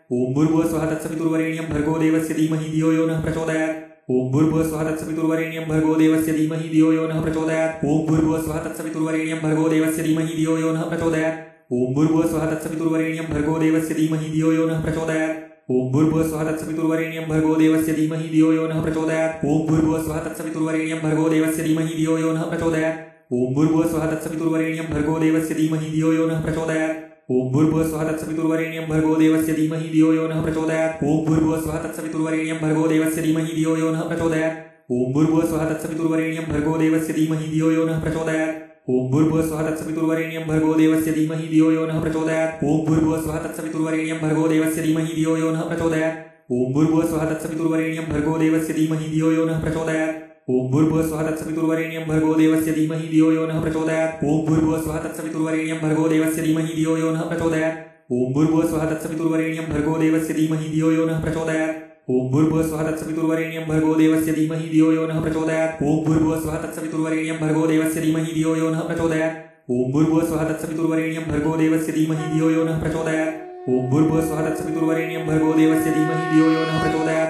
ओम भूर्भुवः स्वः तत्सवितुर्वरेण्यं भर्गो देवस्य धीमहि धियो यो नः प्रचोदयात् ओम भूर्भुवः स्वः तत्सवितुर्वरेण्यं भर्गो देवस्य धीमहि धियो यो नः प्रचोदयात् ओम भूर्भुवः स्वः तत्सवितुर्वरेण्यं भर्गो देवस्य धीमहि धियो यो नः प्रचोदयात् ओम भूर्भुवः स्वः तत्सवितुर्वरेण्यं भर्गो देवस्य धीमहि धियो यो नः प्रचोदयात् ओम भूर्भुवः स्वः तत्सवितुर्वरेण्यं भर्गो देवस्य धीमहि धियो यो नः प्रचोदयात् ओम भूर्भुवः स्वः तत्सवितुर्वरेण्यं भर्गो देवस्य धीमहि धियो यो नः प्रचोदयात् ओम भूर्भुवः स्वः तत्सवितुर्वरेण्यं भर्गो देवस्य धीमहि धियो यो नः प्रचोदयात् ओम भूर्भुवः स्वः तत्सवितुर्वरेण्यं भर्गो देवस्य धीमहि धियो यो नः प्रचोदयात् ओम भूर्भुवः स्वः तत्सवितुर्वरेण्यं भर्गो देवस्य धीमहि धियो यो नः प्रचोदयात् ओम भूर्भुवः स्वः तत्सवितुर्वरेण्यं भर्गो देवस्य धीमहि धियो यो नः प्रचोदयात् ओम भूर्भुवः स्वः तत्सवितुर्वरेण्यं भर्गो देवस्य धीमहि धियो यो नः प्रचोदयात् ओम भूर्भुवः स्वः तत्सवितुर्वरेण्यं भर्गो देवस्य धीमहि धियो यो नः प्रचोदयात् ओम भूर्भुवः स्वः तत्सवितुर्वरेण्यं भर्गो देवस्य धीमहि धियो यो नः प्रचोदयात् ओम भूर्भुवः स्वः तत्सवितुर्वरेण्यं भर्गो देवस्य धीमहि धियो यो नः प्रचोदयात् ओम भूर्भुवः स्वः तत्सवितुर्वरेण्यं भर्गो देवस्य धीमहि धियो यो नः प्रचोदयात् ओम भूर्भुवः स्वः तत्सवितुर्वरेण्यं भर्गो देवस्य धीमहि धियो यो नः प्रचोदयात् ओम भूर्भुवः स्वः तत्सवितुर्वरेण्यं भर्गो देवस्य धीमहि धियो यो नः प्रचोदयात् ओम भूर्भुवः स्वः तत्सवितुर्वरेण्यं भर्गो देवस्य धीमहि धियो यो नः प्रचोदयात् ओम भूर्भुवः स्वः तत्सवितुर्वरेण्यं भर्गो देवस्य धीमहि धियो यो नः प्रचोदयात् ओम भूर्भुवः स्वः तत्सवितुर्वरेण्यं भर्गो देवस्य धीमहि धियो यो नः प्रचोदयात्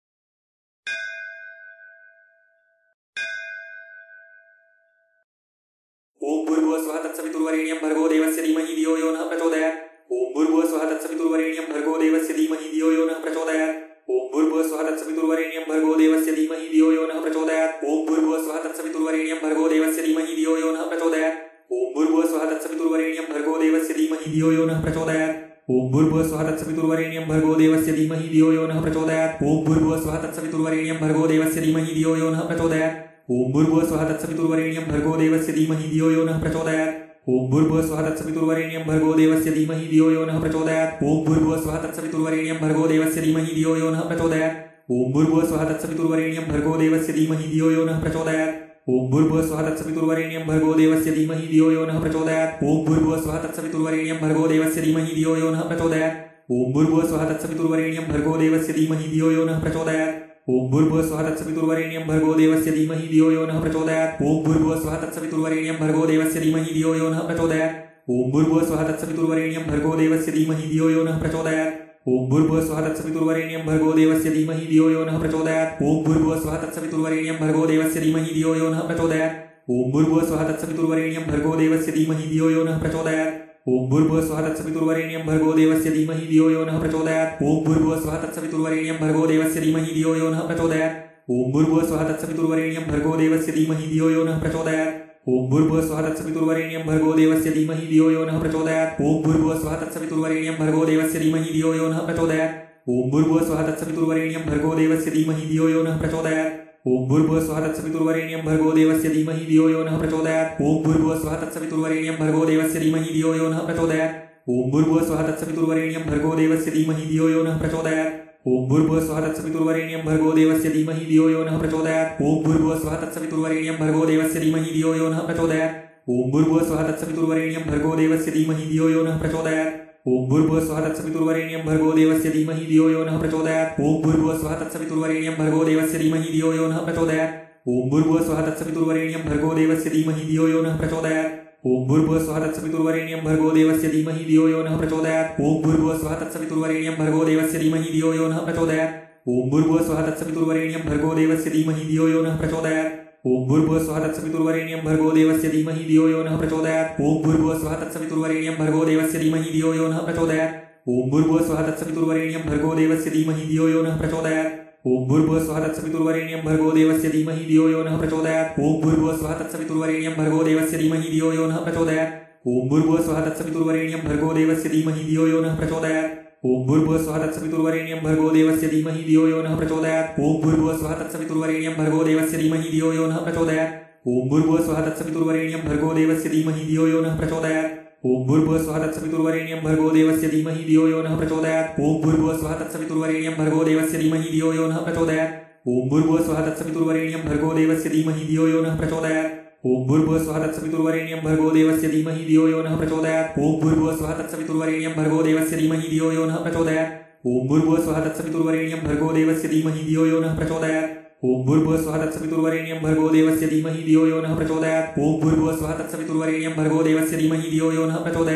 ओम भूर्भुवः स्वः तत्सवितुर्वरेण्यं भर्गो देवस्य धीमहि धियो यो नः प्रचोदयात् ओम भूर्भुवः स्वः तत्सवितुर्वरेण्यं भर्गो देवस्य धीमहि धियो यो नः प्रचोदयात् ओम भूर्भुवः स्वः तत्सवितुर्वरेण्यं भर्गो देवस्य धीमहि धियो यो नः प्रचोदयात् ओम भूर्भुवः स्वः तत्सवितुर्वरेण्यं भर्गो देवस्य धीमहि धियो यो नः प्रचोदयात् ओम भूर्भुवः स्वः तत्सवितुर्वरेण्यं भर्गो देवस्य धीमहि धियो यो नः प्रचोदयात् ओम भूर्भुवः स्वः तत्सवितुर्वरेण्यं भर्गो देवस्य धीमहि धियो यो नः प्रचोदयात् ओम भूर्भुवः स्वः तत्सवितुर्वरेण्यं भर्गो देवस्य धीमहि धियो यो नः प्रचोदयात् ओम भूर्भुवः स्वः तत्सवितुर्वरेण्यं भर्गो देवस्य धीमहि धियो यो नः प्रचोदयात् ओम भूर्भुवः स्वः तत्सवितुर्वरेण्यं भर्गो देवस्य धीमहि धियो यो नः प्रचोदयात् ओम भूर्भुवः स्वः तत्सवितुर्वरेण्यं भर्गो देवस्य धीमहि धियो यो नः प्रचोदयात् ओम भूर्भुवः स्वः तत्सवितुर्वरेण्यं भर्गो देवस्य धीमहि धियो यो नः प्रचोदयात् ओम भूर्भुवः स्वः तत्सवितुर्वरेण्यं भर्गो देवस्य धीमहि धियो यो नः प्रचोदयात् ओम भूर्भुवः स्वः तत्सवितुर्वरेण्यं भर्गो देवस्य धीमहि धियो यो नः प्रचोदयात् ओम भूर्भुवः स्वः तत्सवितुर्वरेण्यं भर्गो देवस्य धीमहि धियो यो नः प्रचोदयात् ओम भूर्भुवः स्वः तत्सवितुर्वरेण्यं भर्गो देवस्य धीमहि धियो यो नः प्रचोदयात् ओम भूर्भुवः स्वः तत्सवितुर्वरेण्यं भर्गो देवस्य धीमहि धियो यो नः प्रचोदयात् ओम भूर्भुवः स्वः तत्सवितुर्वरेण्यं भर्गो देवस्य धीमहि धियो यो नः प्रचोदयात् ओम भूर्भुवः स्वः तत्सवितुर्वरेण्यं भर्गो देवस्य धीमहि धियो यो नः प्रचोदयात् ओम भूर्भुवः स्वः तत्सवितुर्वरेण्यं भर्गो देवस्य धीमहि धियो यो नः प्रचोदयात् ओम भूर्भुवः स्वः तत्सवितुर्वरेण्यं भर्गो देवस्य धीमहि धियो यो नः प्रचोदयात् ओम भूर्भुवः स्वः तत्सवितुर्वरेण्यं भर्गो देवस्य धीमहि धियो यो नः प्रचोदयात् ओम भूर्भुवः स्वः तत्सवितुर्वरेण्यं भर्गो देवस्य धीमहि धियो यो नः प्रचोदयात् ओम भूर्भुवः स्वः तत्सवितुर्वरेण्यं भर्गो देवस्य धीमहि धियो यो नः प्रचोदयात् ओम भूर्भुवः स्वः तत्सवितुर्वरेण्यं भर्गो देवस्य धीमहि धियो यो नः प्रचोदयात् ओम भूर्भुवः स्वः तत्सवितुर्वरेण्यं भर्गो देवस्य धीमहि धियो यो नः प्रचोदयात् ओम भूर्भुवः स्वः तत्सवितुर्वरेण्यं भर्गो देवस्य धीमहि धियो यो नः प्रचोदयात् ओम भूर्भुवः स्वः तत्सवितुर्वरेण्यं भर्गो देवस्य धीमहि धियो यो नः प्रचोदयात् ओम भूर्भुवः स्वः तत्सवितुर्वरेण्यं भर्गो देवस्य धीमहि धियो यो नः प्रचोदयात् ओम भूर्भुवः स्वः तत्सवितुर्वरेण्यं भर्गो देवस्य धीमहि धियो यो नः प्रचोदयात् ओम भूर्भुवः स्वः तत्सवितुर्वरेण्यं भर्गो देवस्य धीमहि धियो यो नः प्रचोदयात् ओम भूर्भुवः स्वः तत्सवितुर्वरेण्यं भर्गो देवस्य धीमहि धियो यो नः प्रचोदयात् ओम भूर्भुवः स्वः तत्सवितुर्वरेण्यं भर्गो देवस्य धीमहि धियो यो नः प्रचोदयात् ओम भूर्भुवः स्वः तत्सवितुर्वरेण्यं भर्गो देवस्य धीमहि धियो यो नः प्रचोदयात् ओम भूर्भुवः स्वः तत्सवितुर्वरेण्यं भर्गो देवस्य धीमहि धियो यो नः प्रचोदयात् ओम भूर्भुवः स्वः तत्सवितुर्वरेण्यं भर्गो देवस्य धीमहि धियो यो नः प्रचोदयात् ओम भूर्भुवः स्वः तत्सवितुर्वरेण्यं भर्गो देवस्य धीमहि धियो यो नः प्रचोदयात् ओम भूर्भुवः स्वः तत्सवितुर्वरेण्यं भर्गो देवस्य धीमहि धियो यो नः प्रचोदयात् ओम भूर्भुवः स्वः तत्सवितुर्वरेण्यं भर्गो देवस्य धीमहि धियो यो नः प्रचोदयात् ओम भूर्भुवः स्वः तत्सवितुर्वरेण्यं भर्गो देवस्य धीमहि धियो यो नः प्रचोदयात् ओम भूर्भुवः स्वः तत्सवितुर्वरेण्यं भर्गो देवस्य धीमहि धियो यो नः प्रचोदयात् ओम भूर्भुवः स्वः तत्सवितुर्वरेण्यं भर्गो देवस्य धीमहि धियो यो नः प्रचोदयात् ओम भूर्भुवः स्वः तत्सवितुर्वरेण्यं भर्गो देवस्य धीमहि धियो यो नः प्रचोदयात् ओम भूर्भुवः स्वः तत्सवितुर्वरेण्यं भर्गो देवस्य धीमहि धियो यो नः प्रचोदयात् ओम भूर्भुवः स्वः तत्सवितुर्वरेण्यं भर्गो देवस्य धीमहि धियो यो नः प्रचोदयात् ओम भूर्भुवः स्वः तत्सवितुर्वरेण्यं भर्गो देवस्य धीमहि धियो यो नः प्रचोदयात् ओम भूर्भुवः स्वः तत्सवितुर्वरेण्यं भर्गो देवस्य धीमहि धियो यो नः प्रचोदयात् ओम भूर्भुवः स्वः तत्सवितुर्वरेण्यं भर्गो देवस्य धीमहि धियो यो नः प्रचोदयात् ओम भूर्भुवः स्वः तत्सवितुर्वरेण्यं भर्गो देवस्य धीमहि धियो यो नः प्रचोदयात् ओम भूर्भुवः स्वः तत्सवितुर्वरेण्यं भर्गो देवस्य धीमहि धियो यो नः प्रचोदयात् ओम भूर्भुवः स्वः तत्सवितुर्वरेण्यं भर्गो देवस्य धीमहि धियो यो नः प्रचोदयात् ओम भूर्भुवः स्वः तत्सवितुर्वरेण्यं भर्गो देवस्य धीमहि धियो यो नः प्रचोदयात् ओम भूर्भुवः स्वः तत्सवितुर्वरेण्यं भर्गो देवस्य धीमहि धियो यो नः प्रचोदयात् ओम भूर्भुवः स्वः तत्सवितुर्वरेण्यं भर्गो देवस्य धीमहि धियो यो नः प्रचोदयात् ओम भूर्भुवः स्वः तत्सवितुर्वरेण्यं भर्गो देवस्य धीमहि धियो यो नः प्रचोदयात् ओम भूर्भुवः स्वः तत्सवितुर्वरेण्यं भर्गो देवस्य धीमहि धियो यो नः प्रचोदयात्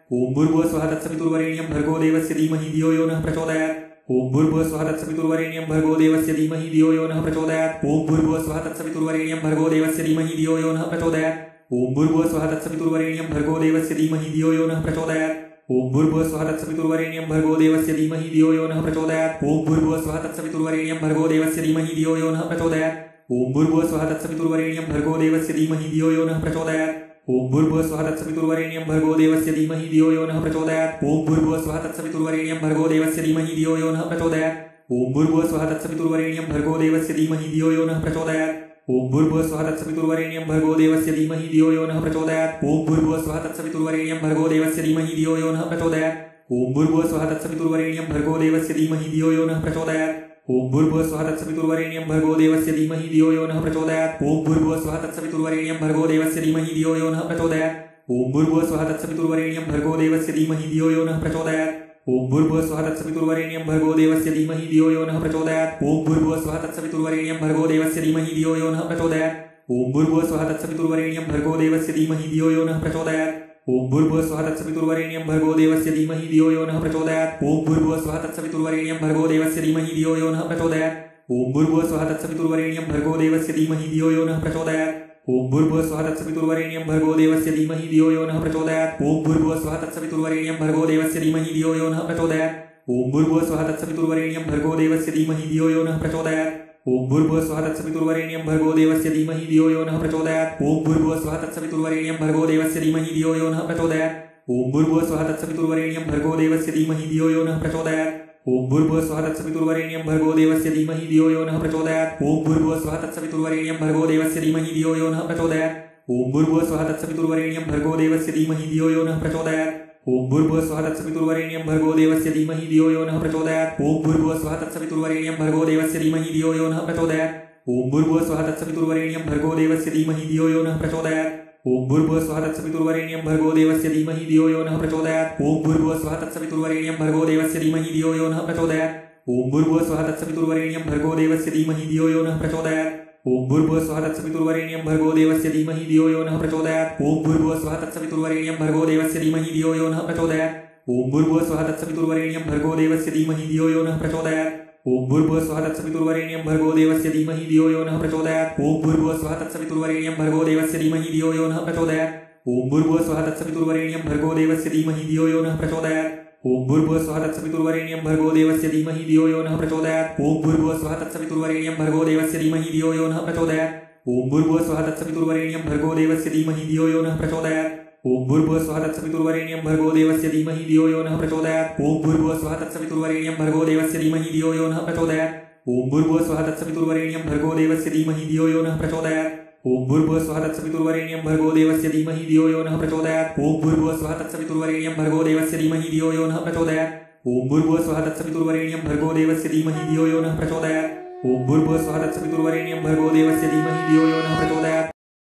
ओम भूर्भुवः स्वः तत्सवितुर्वरेण्यं भर्गो देवस्य धीमहि धियो यो नः प्रचोदयात् ओम भूर्भुवः स्वः तत्सवितुर्वरेण्यं भर्गो देवस्य धीमहि धियो यो नः प्रचोदयात् ओम भूर्भुवः स्वः तत्सवितुर्वरेण्यं भर्गो देवस्य धीमहि धियो यो नः प्रचोदयात् ओम भूर्भुवः स्वः तत्सवितुर्वरेण्यं भर्गो देवस्य धीमहि धियो यो नः प्रचोदयात् ओम भूर्भुवः स्वः तत्सवितुर्वरेण्यं भर्गो देवस्य धीमहि धियो यो नः प्रचोदयात् ओम भूर्भुवः स्वः तत्सवितुर्वरेण्यं भर्गो देवस्य धीमहि धियो यो नः प्रचोदयात् ओम भूर्भुवः स्वः तत्सवितुर्वरेण्यं भर्गो देवस्य धीमहि धियो यो नः प्रचोदयात् ओम भूर्भुवः स्वः तत्सवितुर्वरेण्यं भर्गो देवस्य धीमहि धियो यो नः प्रचोदयात् ओम भूर्भुवः स्वः तत्सवितुर्वरेण्यं भर्गो देवस्य धीमहि धियो यो नः प्रचोदयात् ओम भूर्भुवः स्वः तत्सवितुर्वरेण्यं भर्गो देवस्य धीमहि धियो यो नः प्रचोदयात् ओम भूर्भुवः स्वः तत्सवितुर्वरेण्यं भर्गो देवस्य धीमहि धियो यो नः प्रचोदयात् ओम भूर्भुवः स्वः तत्सवितुर्वरेण्यं भर्गो देवस्य धीमहि धियो यो नः प्रचोदयात् ओम भूर्भुवः स्वः तत्सवितुर्वरेण्यं भर्गो देवस्य धीमहि धियो यो नः प्रचोदयात् ओम भूर्भुवः स्वः तत्सवितुर्वरेण्यं भर्गो देवस्य धीमहि धियो यो नः प्रचोदयात् ओम भूर्भुवः स्वः तत्सवितुर्वरेण्यं भर्गो देवस्य धीमहि धियो यो नः प्रचोदयात् ओम भूर्भुवः स्वः तत्सवितुर्वरेण्यं भर्गो देवस्य धीमहि धियो यो नः प्रचोदयात् ओम भूर्भुवः स्वः तत्सवितुर्वरेण्यं भर्गो देवस्य धीमहि धियो यो नः प्रचोदयात् ओम भूर्भुवः स्वः तत्सवितुर्वरेण्यं भर्गो देवस्य धीमहि धियो यो नः प्रचोदयात् ओम भूर्भुवः स्वः तत्सवितुर्वरेण्यं भर्गो देवस्य धीमहि धियो यो नः प्रचोदयात् ओम भूर्भुवः स्वः तत्सवितुर्वरेण्यं भर्गो देवस्य धीमहि धियो यो नः प्रचोदयात् ओम भूर्भुवः स्वः तत्सवितुर्वरेण्यं भर्गो देवस्य धीमहि धियो यो नः प्रचोदयात् ओम भूर्भुवः स्वः तत्सवितुर्वरेण्यं भर्गो देवस्य धीमहि धियो यो नः प्रचोदयात् ओम भूर्भुवः स्वः तत्सवितुर्वरेण्यं भर्गो देवस्य धीमहि धियो यो नः प्रचोदयात् ओम भूर्भुवः स्वः तत्सवितुर्वरेण्यं भर्गो देवस्य धीमहि धियो यो नः प्रचोदयात् ओम भूर्भुवः स्वः तत्सवितुर्वरेण्यं भर्गो देवस्य धीमहि धियो यो नः प्रचोदयात् ओम भूर्भुवः स्वः तत्सवितुर्वरेण्यं भर्गो देवस्य धीमहि धियो यो नः प्रचोदयात् ओम भूर्भुवः स्वः तत्सवितुर्वरेण्यं भर्गो देवस्य धीमहि धियो यो नः प्रचोदयात् ओम भूर्भुवः स्वः तत्सवितुर्वरेण्यं भर्गो देवस्य धीमहि धियो यो नः प्रचोदयात् ओम भूर्भुवः स्वः तत्सवितुर्वरेण्यं भर्गो देवस्य धीमहि धियो यो नः प्रचोदयात् ओम भूर्भुवः स्वः तत्सवितुर्वरेण्यं भर्गो देवस्य धीमहि धियो यो नः प्रचोदयात् ओम भूर्भुवः स्वः तत्सवितुर्वरेण्यं भर्गो देवस्य धीमहि धियो यो नः प्रचोदयात् ओम भूर्भुवः स्वः तत्सवितुर्वरेण्यं भर्गो देवस्य धीमहि धियो यो नः प्रचोदयात् ओम भूर्भुवः स्वः तत्सवितुर्वरेण्यं भर्गो देवस्य धीमहि धियो यो नः प्रचोदयात् ओम भूर्भुवः स्वः तत्सवितुर्वरेण्यं भर्गो देवस्य धीमहि धियो यो नः प्रचोदयात् ओम भूर्भुवः स्वः तत्सवितुर्वरेण्यं भर्गो देवस्य धीमहि धियो यो नः प्रचोदयात् ओम भूर्भुवः स्वः तत्सवितुर्वरेण्यं भर्गो देवस्य धीमहि धियो यो नः प्रचोदयात् ओम भूर्भुवः स्वः तत्सवितुर्वरेण्यं भर्गो देवस्य धीमहि धियो यो नः प्रचोदयात् ओम भूर्भुवः स्वः तत्सवितुर्वरेण्यं भर्गो देवस्य धीमहि धियो यो नः प्रचोदयात् ओम भूर्भुवः स्वः तत्सवितुर्वरेण्यं भर्गो देवस्य धीमहि धियो यो नः प्रचोदयात् ओम भूर्भुवः स्वः तत्सवितुर्वरेण्यं भर्गो देवस्य धीमहि धियो यो नः प्रचोदयात् ओम भूर्भुवः स्वः तत्सवितुर्वरेण्यं भर्गो देवस्य धीमहि धियो यो नः प्रचोदयात् ओम भूर्भुवः स्वः तत्सवितुर्वरेण्यं भर्गो देवस्य धीमहि धियो यो नः प्रचोदयात् ओम भूर्भुवः स्वः तत्सवितुर्वरेण्यं भर्गो देवस्य धीमहि धियो यो नः प्रचोदयात् ओम भूर्भुवः स्वः तत्सवितुर्वरेण्यं भर्गो देवस्य धीमहि धियो यो नः प्रचोदयात् ओम भूर्भुवः स्वः तत्सवितुर्वरेण्यं भर्गो देवस्य धीमहि धियो यो नः प्रचोदयात् ओम भूर्भुवः स्वः तत्सवितुर्वरेण्यं भर्गो देवस्य धीमहि धियो यो नः प्रचोदयात् ओम भूर्भुवः स्वः तत्सवितुर्वरेण्यं भर्गो देवस्य धीमहि धियो यो नः प्रचोदयात् ओम भूर्भुवः स्वः तत्सवितुर्वरेण्यं भर्गो देवस्य धीमहि धियो यो नः प्रचोदयात् ओम भूर्भुवः स्वः तत्सवितुर्वरेण्यं भर्गो देवस्य धीमहि धियो यो नः प्रचोदयात् ओम भूर्भुवः स्वः तत्सवितुर्वरेण्यं भर्गो देवस्य धीमहि धियो यो नः प्रचोदयात् ओम भूर्भुवः स्वः तत्सवितुर्वरेण्यं भर्गो देवस्य धीमहि धियो यो नः प्रचोदयात् ओम भूर्भुवः स्वः तत्सवितुर्वरेण्यं भर्गो देवस्य धीमहि धियो यो नः प्रचोदयात् ओम भूर्भुवः स्वः तत्सवितुर्वरेण्यं भर्गो देवस्य धीमहि धियो यो नः प्रचोदयात्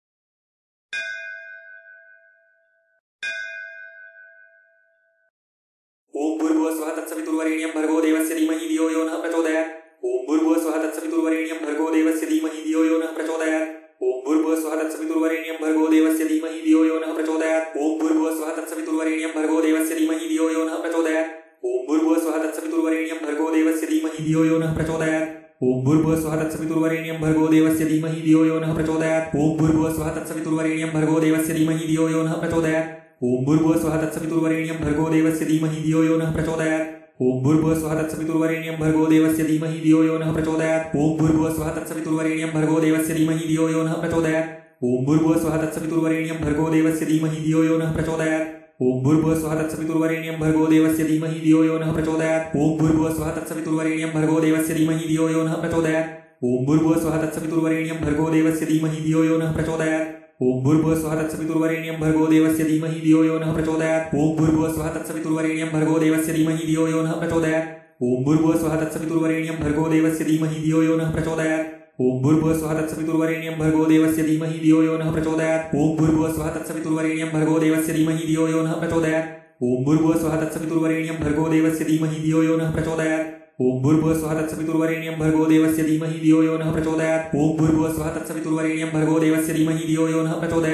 ओम भूर्भुवः स्वः तत्सवितुर्वरेण्यं भर्गो देवस्य धीमहि धियो यो नः प्रचोदयात् ओम भूर्भुवः स्वः तत्सवितुर्वरेण्यं भर्गो देवस्य धीमहि धियो यो नः प्रचोदयात् ओम भूर्भुवः स्वः तत्सवितुर्वरेण्यं भर्गो देवस्य धीमहि धियो यो नः प्रचोदयात् ओम भूर्भुवः स्वः तत्सवितुर्वरेण्यं भर्गो देवस्य धीमहि धियो यो नः प्रचोदयात् ओम भूर्भुवः स्वः तत्सवितुर्वरेण्यं भर्गो देवस्य धीमहि धियो यो नः प्रचोदयात् ओम भूर्भुवः स्वः तत्सवितुर्वरेण्यं भर्गो देवस्य धीमहि धियो यो नः प्रचोदयात् ओम भूर्भुवः स्वः तत्सवितुर्वरेण्यं भर्गो देवस्य धीमहि धियो यो नः प्रचोदयात् ओम भूर्भुवः स्वः तत्सवितुर्वरेण्यं भर्गो देवस्य धीमहि धियो यो नः प्रचोदयात् ओम भूर्भुवः स्वः तत्सवितुर्वरेण्यं भर्गो देवस्य धीमहि धियो यो नः प्रचोदयात् ओम भूर्भुवः स्वः तत्सवितुर्वरेण्यं भर्गो देवस्य धीमहि धियो यो नः प्रचोदयात् ओम भूर्भुवः स्वः तत्सवितुर्वरेण्यं भर्गो देवस्य धीमहि धियो यो नः प्रचोदयात् ओम भूर्भुवः स्वः तत्सवितुर्वरेण्यं भर्गो देवस्य धीमहि धियो यो नः प्रचोदयात् ओम भूर्भुवः स्वः तत्सवितुर्वरेण्यं भर्गो देवस्य धीमहि धियो यो नः प्रचोदयात् ओम भूर्भुवः स्वः तत्सवितुर्वरेण्यं भर्गो देवस्य धीमहि धियो यो नः प्रचोदयात् ओम भूर्भुवः स्वः तत्सवितुर्वरेण्यं भर्गो देवस्य धीमहि धियो यो नः प्रचोदयात् ओम भूर्भुवः स्वः तत्सवितुर्वरेण्यं भर्गो देवस्य धीमहि धियो यो नः प्रचोदयात् ओम भूर्भुवः स्वः तत्सवितुर्वरेण्यं भर्गो देवस्य धीमहि धियो यो नः प्रचोदयात् ओम भूर्भुवः स्वः तत्सवितुर्वरेण्यं भर्गो देवस्य धीमहि धियो यो नः प्रचोदयात् ओम भूर्भुवः स्वः तत्सवितुर्वरेण्यं भर्गो देवस्य धीमहि धियो यो नः प्रचोदयात् ओम भूर्भुवः स्वः तत्सवितुर्वरेण्यं भर्गो देवस्य धीमहि धियो यो नः प्रचोदयात् ओम भूर्भुवः स्वः तत्सवितुर्वरेण्यं भर्गो देवस्य धीमहि धियो यो नः प्रचोदयात् ओम भूर्भुवः स्वः तत्सवितुर्वरेण्यं भर्गो देवस्य धीमहि धियो यो नः प्रचोदयात्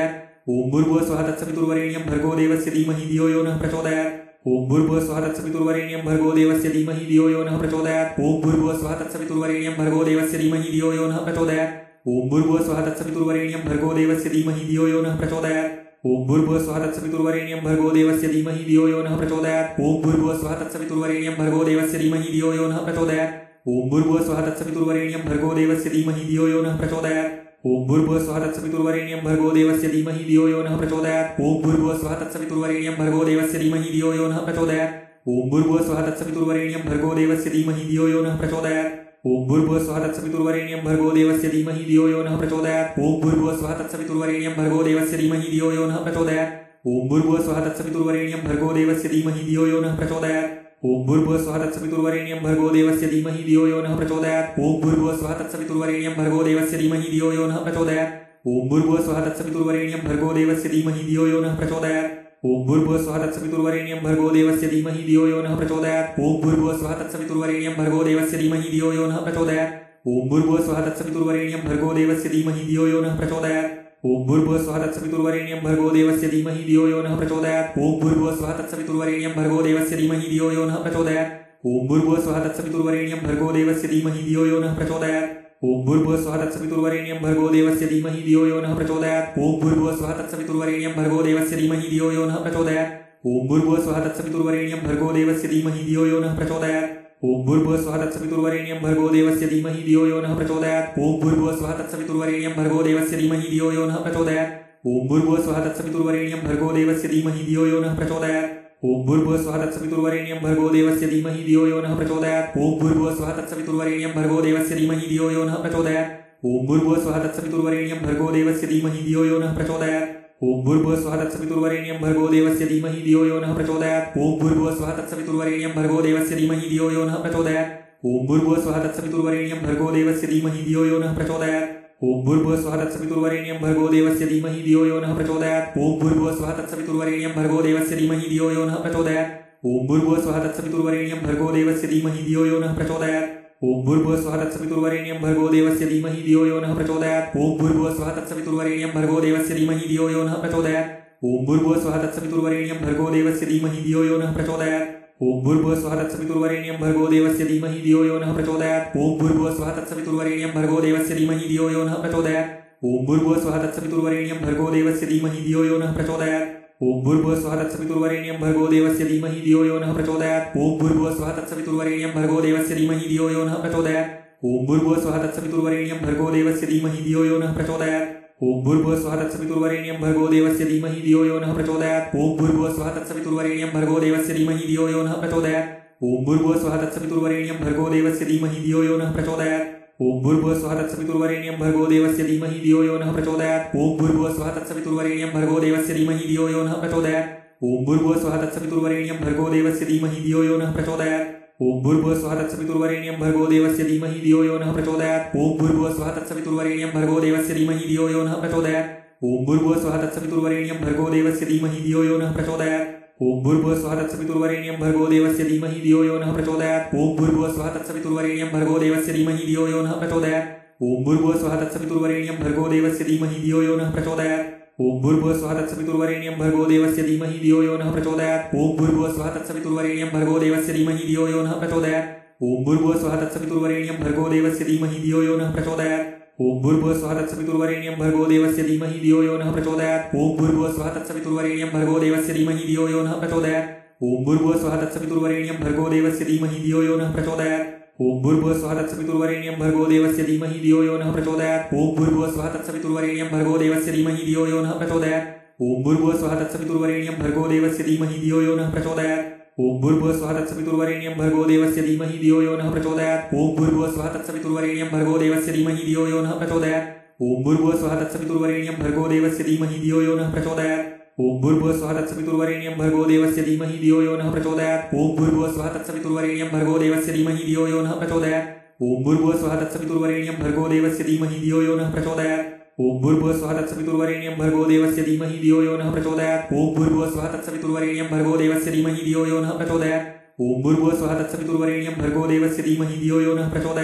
ओम भूर्भुवस्सुवः तत्सवितुर्वरेण्यं भर्गो देवस्य धीमहि धियो यो नः प्रचोदयात् ओम भूर्भुवस्सुवः तत्सवितुर्वरेण्यं भर्गो देवस्य धीमहि धियो यो नः प्रचोदयात् ओम भूर्भुवस्सुवः तत्सवितुर्वरेण्यं भर्गो देवस्य धीमहि धियो यो नः प्रचोदयात् ओम भूर्भुवस्सुवः तत्सवितुर्वरेण्यं भर्गो देवस्य धीमहि धियो यो नः प्रचोदयात् ओम भूर्भुवस्सुवः तत्सवितुर्वरेण्यं भर्गो देवस्य धीमहि धियो यो नः प्रचोदयात् ओम भूर्भुवस्सुवः तत्सवितुर्वरेण्यं भर्गो देवस्य धीमहि धियो यो नः प्रचोदयात् ओम भूर्भुवस्सुवः तत्सवितुर्वरेण्यं भर्गो देवस्य धीमहि धियो यो नः प्रचोदयात् ओम भूर्भुवस्सुवः तत्सवितुर्वरेण्यं भर्गो देवस्य धीमहि धियो यो नः प्रचोदयात् ओम भूर्भुवस्सुवः तत्सवितुर्वरेण्यं भर्गो देवस्य धीमहि धियो यो नः प्रचोदयात् ओम भूर्भुवस्सुवः तत्सवितुर्वरेण्यं भर्गो देवस्य धीमहि धियो यो नः प्रचोदयात् ओम भूर्भुवस्सुवः तत्सवितुर्वरेण्यं भर्गो देवस्य धीमहि धियो यो नः प्रचोदयात् ओम भूर्भुवस्सुवः तत्सवितुर्वरेण्यं भर्गो देवस्य धीमहि धियो यो नः प्रचोदयात् ओम भूर्भुवस्सुवः तत्सवितुर्वरेण्यं भर्गो देवस्य धीमहि धियो यो नः प्रचोदयात् ओम भूर्भुवस्सुवः तत्सवितुर्वरेण्यं भर्गो देवस्य धीमहि धियो यो नः प्रचोदयात् ओम भूर्भुवस्सुवः तत्सवितुर्वरेण्यं भर्गो देवस्य धीमहि धियो यो नः प्रचोदयात् ओम भूर्भुवस्सुवः तत्सवितुर्वरेण्यं भर्गो देवस्य धीमहि धियो यो नः प्रचोदयात् ओम भूर्भुवस्सुवः तत्सवितुर्वरेण्यं भर्गो देवस्य धीमहि धियो यो नः प्रचोदयात् ओम भूर्भुवस्सुवः तत्सवितुर्वरेण्यं भर्गो देवस्य धीमहि धियो यो नः प्रचोदयात् ओम भूर्भुवस्सुवः तत्सवितुर्वरेण्यं भर्गो देवस्य धीमहि धियो यो नः प्रचोदयात् ओम भूर्भुवस्सुवः तत्सवितुर्वरेण्यं भर्गो देवस्य धीमहि धियो यो नः प्रचोदयात् ओम भूर्भुवस्सुवः तत्सवितुर्वरेण्यं भर्गो देवस्य धीमहि धियो यो नः प्रचोदयात् ओम भूर्भुवस्सुवः तत्सवितुर्वरेण्यं भर्गो देवस्य धीमहि धियो यो नः प्रचोदयात् ओम भूर्भुवस्सुवः तत्सवितुर्वरेण्यं भर्गो देवस्य धीमहि धियो यो नः प्रचोदयात् ओम भूर्भुवस्सुवः तत्सवितुर्वरेण्यं भर्गो देवस्य धीमहि धियो यो नः प्रचोदयात् ओम भूर्भुवस्सुवः तत्सवितुर्वरेण्यं भर्गो देवस्य धीमहि धियो यो नः प्रचोदयात् ओम भूर्भुवस्सुवः तत्सवितुर्वरेण्यं भर्गो देवस्य धीमहि धियो यो नः प्रचोदयात् ओम भूर्भुवस्सुवः तत्सवितुर्वरेण्यं भर्गो देवस्य धीमहि धियो यो नः प्रचोदयात् ओम भूर्भुवस्सुवः तत्सवितुर्वरेण्यं भर्गो देवस्य धीमहि धियो यो नः प्रचोदयात् ओम भूर्भुवस्सुवः तत्सवितुर्वरेण्यं भर्गो देवस्य धीमहि धियो यो नः प्रचोदयात् ओम भूर्भुवस्सुवः तत्सवितुर्वरेण्यं भर्गो देवस्य धीमहि धियो यो नः प्रचोदयात् ओम भूर्भुवस्सुवः तत्सवितुर्वरेण्यं भर्गो देवस्य धीमहि धियो यो नः प्रचोदयात् ओम भूर्भुवस्सुवः तत्सवितुर्वरेण्यं भर्गो देवस्य धीमहि धियो यो नः प्रचोदयात् ओम भूर्भुवस्सुवः तत्सवितुर्वरेण्यं भर्गो देवस्य धीमहि धियो यो नः प्रचोदयात् ओम भूर्भुवस्सुवः तत्सवितुर्वरेण्यं भर्गो देवस्य धीमहि धियो यो नः प्रचोदयात् ओम भूर्भुवस्सुवः तत्सवितुर्वरेण्यं भर्गो देवस्य धीमहि धियो यो नः प्रचोदयात् ओम भूर्भुवस्सुवः तत्सवितुर्वरेण्यं भर्गो देवस्य धीमहि धियो यो नः प्रचोदयात् ओम भूर्भुवस्सुवः तत्सवितुर्वरेण्यं भर्गो देवस्य धीमहि धियो यो नः प्रचोदयात् ओम भूर्भुवस्सुवः तत्सवितुर्वरेण्यं भर्गो देवस्य धीमहि धियो यो नः प्रचोदयात् ओम भूर्भुवस्सुवः तत्सवितुर्वरेण्यं भर्गो देवस्य धीमहि धियो यो नः प्रचोदयात् ओम भूर्भुवस्सुवः तत्सवितुर्वरेण्यं भर्गो देवस्य धीमहि धियो यो नः प्रचोदयात् ओम भूर्भुवस्सुवः तत्सवितुर्वरेण्यं भर्गो देवस्य धीमहि धियो यो नः प्रचोदयात् ओम भूर्भुवस्सुवः तत्सवितुर्वरेण्यं भर्गो देवस्य धीमहि धियो यो नः प्रचोदयात् ओम भूर्भुवस्सुवः तत्सवितुर्वरेण्यं भर्गो देवस्य धीमहि धियो यो नः प्रचोदयात् ओम भूर्भुवस्सुवः तत्सवितुर्वरेण्यं भर्गो देवस्य धीमहि धियो यो नः प्रचोदयात् ओम भूर्भुवस्सुवः तत्सवितुर्वरेण्यं भर्गो देवस्य धीमहि धियो यो नः प्रचोदयात् ओम भूर्भुवस्सुवः तत्सवितुर्वरेण्यं भर्गो देवस्य धीमहि धियो यो नः प्रचोदयात् ओम भूर्भुवस्सुवः तत्सवितुर्वरेण्यं भर्गो देवस्य धीमहि धियो यो नः प्रचोदयात् ओम भूर्भुवस्सुवः तत्सवितुर्वरेण्यं भर्गो देवस्य धीमहि धियो यो नः प्रचोदयात् ओम भूर्भुवस्सुवः तत्सवितुर्वरेण्यं भर्गो देवस्य धीमहि धियो यो नः प्रचोदयात् ओम भूर्भुवस्सुवः तत्सवितुर्वरेण्यं भर्गो देवस्य धीमहि धियो यो नः प्रचोदयात् ओम भूर्भुवस्सुवः तत्सवितुर्वरेण्यं भर्गो देवस्य धीमहि धियो यो नः प्रचोदयात् ओम भूर्भुवस्सुवः तत्सवितुर्वरेण्यं भर्गो देवस्य धीमहि धियो यो नः प्रचोदयात् ओम भूर्भुवस्सुवः तत्सवितुर्वरेण्यं भर्गो देवस्य धीमहि धियो यो नः प्रचोदयात् ओम भूर्भुवस्सुवः तत्सवितुर्वरेण्यं भर्गो देवस्य धीमहि धियो यो नः प्रचोदयात् ओम भूर्भुवस्सुवः तत्सवितुर्वरेण्यं भर्गो देवस्य धीमहि धियो यो नः प्रचोदयात् ओम भूर्भुवस्सुवः तत्सवितुर्वरेण्यं भर्गो देवस्य धीमहि धियो यो नः प्रचोदयात् ओम भूर्भुवस्सुवः तत्सवितुर्वरेण्यं भर्गो देवस्य धीमहि धियो यो नः प्रचोदयात् ओम भूर्भुवस्सुवः तत्सवितुर्वरेण्यं भर्गो देवस्य धीमहि धियो यो नः प्रचोदयात् ओम भूर्भुवस्सुवः तत्सवितुर्वरेण्यं भर्गो देवस्य धीमहि धियो यो नः प्रचोदयात् ओम भूर्भुवस्सुवः तत्सवितुर्वरेण्यं भर्गो देवस्य धीमहि धियो यो नः प्रचोदयात् ओम भूर्भुवस्सुवः तत्सवितुर्वरेण्यं भर्गो देवस्य धीमहि धियो यो नः प्रचोदयात् ओम भूर्भुवस्सुवः तत्सवितुर्वरेण्यं भर्गो देवस्य धीमहि धियो यो नः प्रचोदयात् ओम भूर्भुवस्सुवः तत्सवितुर्वरेण्यं भर्गो देवस्य धीमहि धियो यो नः प्रचोदयात् ओम भूर्भुवस्सुवः तत्सवितुर्वरेण्यं भर्गो देवस्य धीमहि धियो यो नः प्रचोदयात् ओम भूर्भुवस्सुवः तत्सवितुर्वरेण्यं भर्गो देवस्य धीमहि धियो यो नः प्रचोदयात् ओम भूर्भुवस्सुवः तत्सवितुर्वरेण्यं भर्गो देवस्य धीमहि धियो यो नः प्रचोदयात् ओम भूर्भुवस्सुवः तत्सवितुर्वरेण्यं भर्गो देवस्य धीमहि धियो यो नः प्रचोदयात् ओम भूर्भुवस्सुवः तत्सवितुर्वरेण्यं भर्गो देवस्य धीमहि धियो यो नः प्रचोदयात् ओम भूर्भुवस्सुवः तत्सवितुर्वरेण्यं भर्गो देवस्य धीमहि धियो यो नः प्रचोदयात् ओम भूर्भुवस्सुवः तत्सवितुर्वरेण्यं भर्गो देवस्य धीमहि धियो यो नः प्रचोदयात् ओम भूर्भुवस्सुवः तत्सवितुर्वरेण्यं भर्गो देवस्य धीमहि धियो यो नः प्रचोदयात् ओम भूर्भुवस्सुवः तत्सवितुर्वरेण्यं भर्गो देवस्य धीमहि धियो यो नः प्रचोदयात् ओम भूर्भुवस्सुवः तत्सवितुर्वरेण्यं भर्गो देवस्य धीमहि धियो यो नः प्रचोदयात् ओम भूर्भुवस्सुवः तत्सवितुर्वरेण्यं भर्गो देवस्य धीमहि धियो यो नः प्रचोदयात् ओम भूर्भुवस्सुवः तत्सवितुर्वरेण्यं भर्गो देवस्य धीमहि धियो यो नः प्रचोदयात् ओम भूर्भुवस्सुवः तत्सवितुर्वरेण्यं भर्गो देवस्य धीमहि धियो यो नः प्रचोदयात्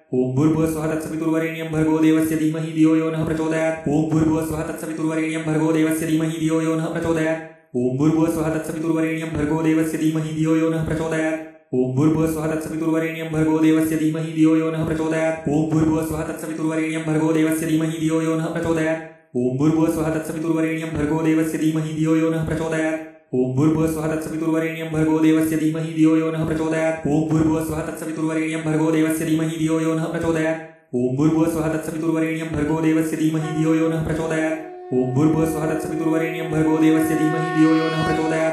ओम भूर्भुवः स्वः तत्सवितुर्वरेण्यं भर्गो देवस्य धीमहि धियो यो नः प्रचोदयात्। ओम भूर्भुवः स्वः तत्सवितुर्वरेण्यं भर्गो देवस्य धीमहि धियो यो नः प्रचोदयात्। ओम भूर्भुवः स्वः तत्सवितुर्वरेण्यं भर्गो देवस्य धीमहि धियो यो नः प्रचोदयात्। ओम भूर्भुवः स्वः तत्सवितुर्वरेण्यं भर्गो देवस्य धीमहि धियो यो नः प्रचोदयात्। ओम भूर्भुवः स्वः तत्सवितुर्वरेण्यं भर्गो देवस्य धीमहि धियो यो नः प्रचोदयात्। ओम भूर्भुवः स्वः तत्सवितुर्वरेण्यं भर्गो देवस्य धीमहि धियो यो नः प्रचोदयात्। ओम भूर्भुवः स्वः तत्सवितुर्वरेण्यं भर्गो देवस्य धीमहि धियो यो नः प्रचोदयात्। ओम भूर्भुवः स्वः तत्सवितुर्वरेण्यं भर्गो देवस्य धीमहि धियो यो नः प्रचोदयात्। ओम भूर्भुवः स्वः तत्सवितुर्वरेण्यं भर्गो देवस्य धीमहि धियो यो नः प्रचोदयात्। ओम भूर्भुवः स्वः तत्सवितुर्वरेण्यं भर्गो देवस्य धीमहि धियो यो नः प्रचोदयात्।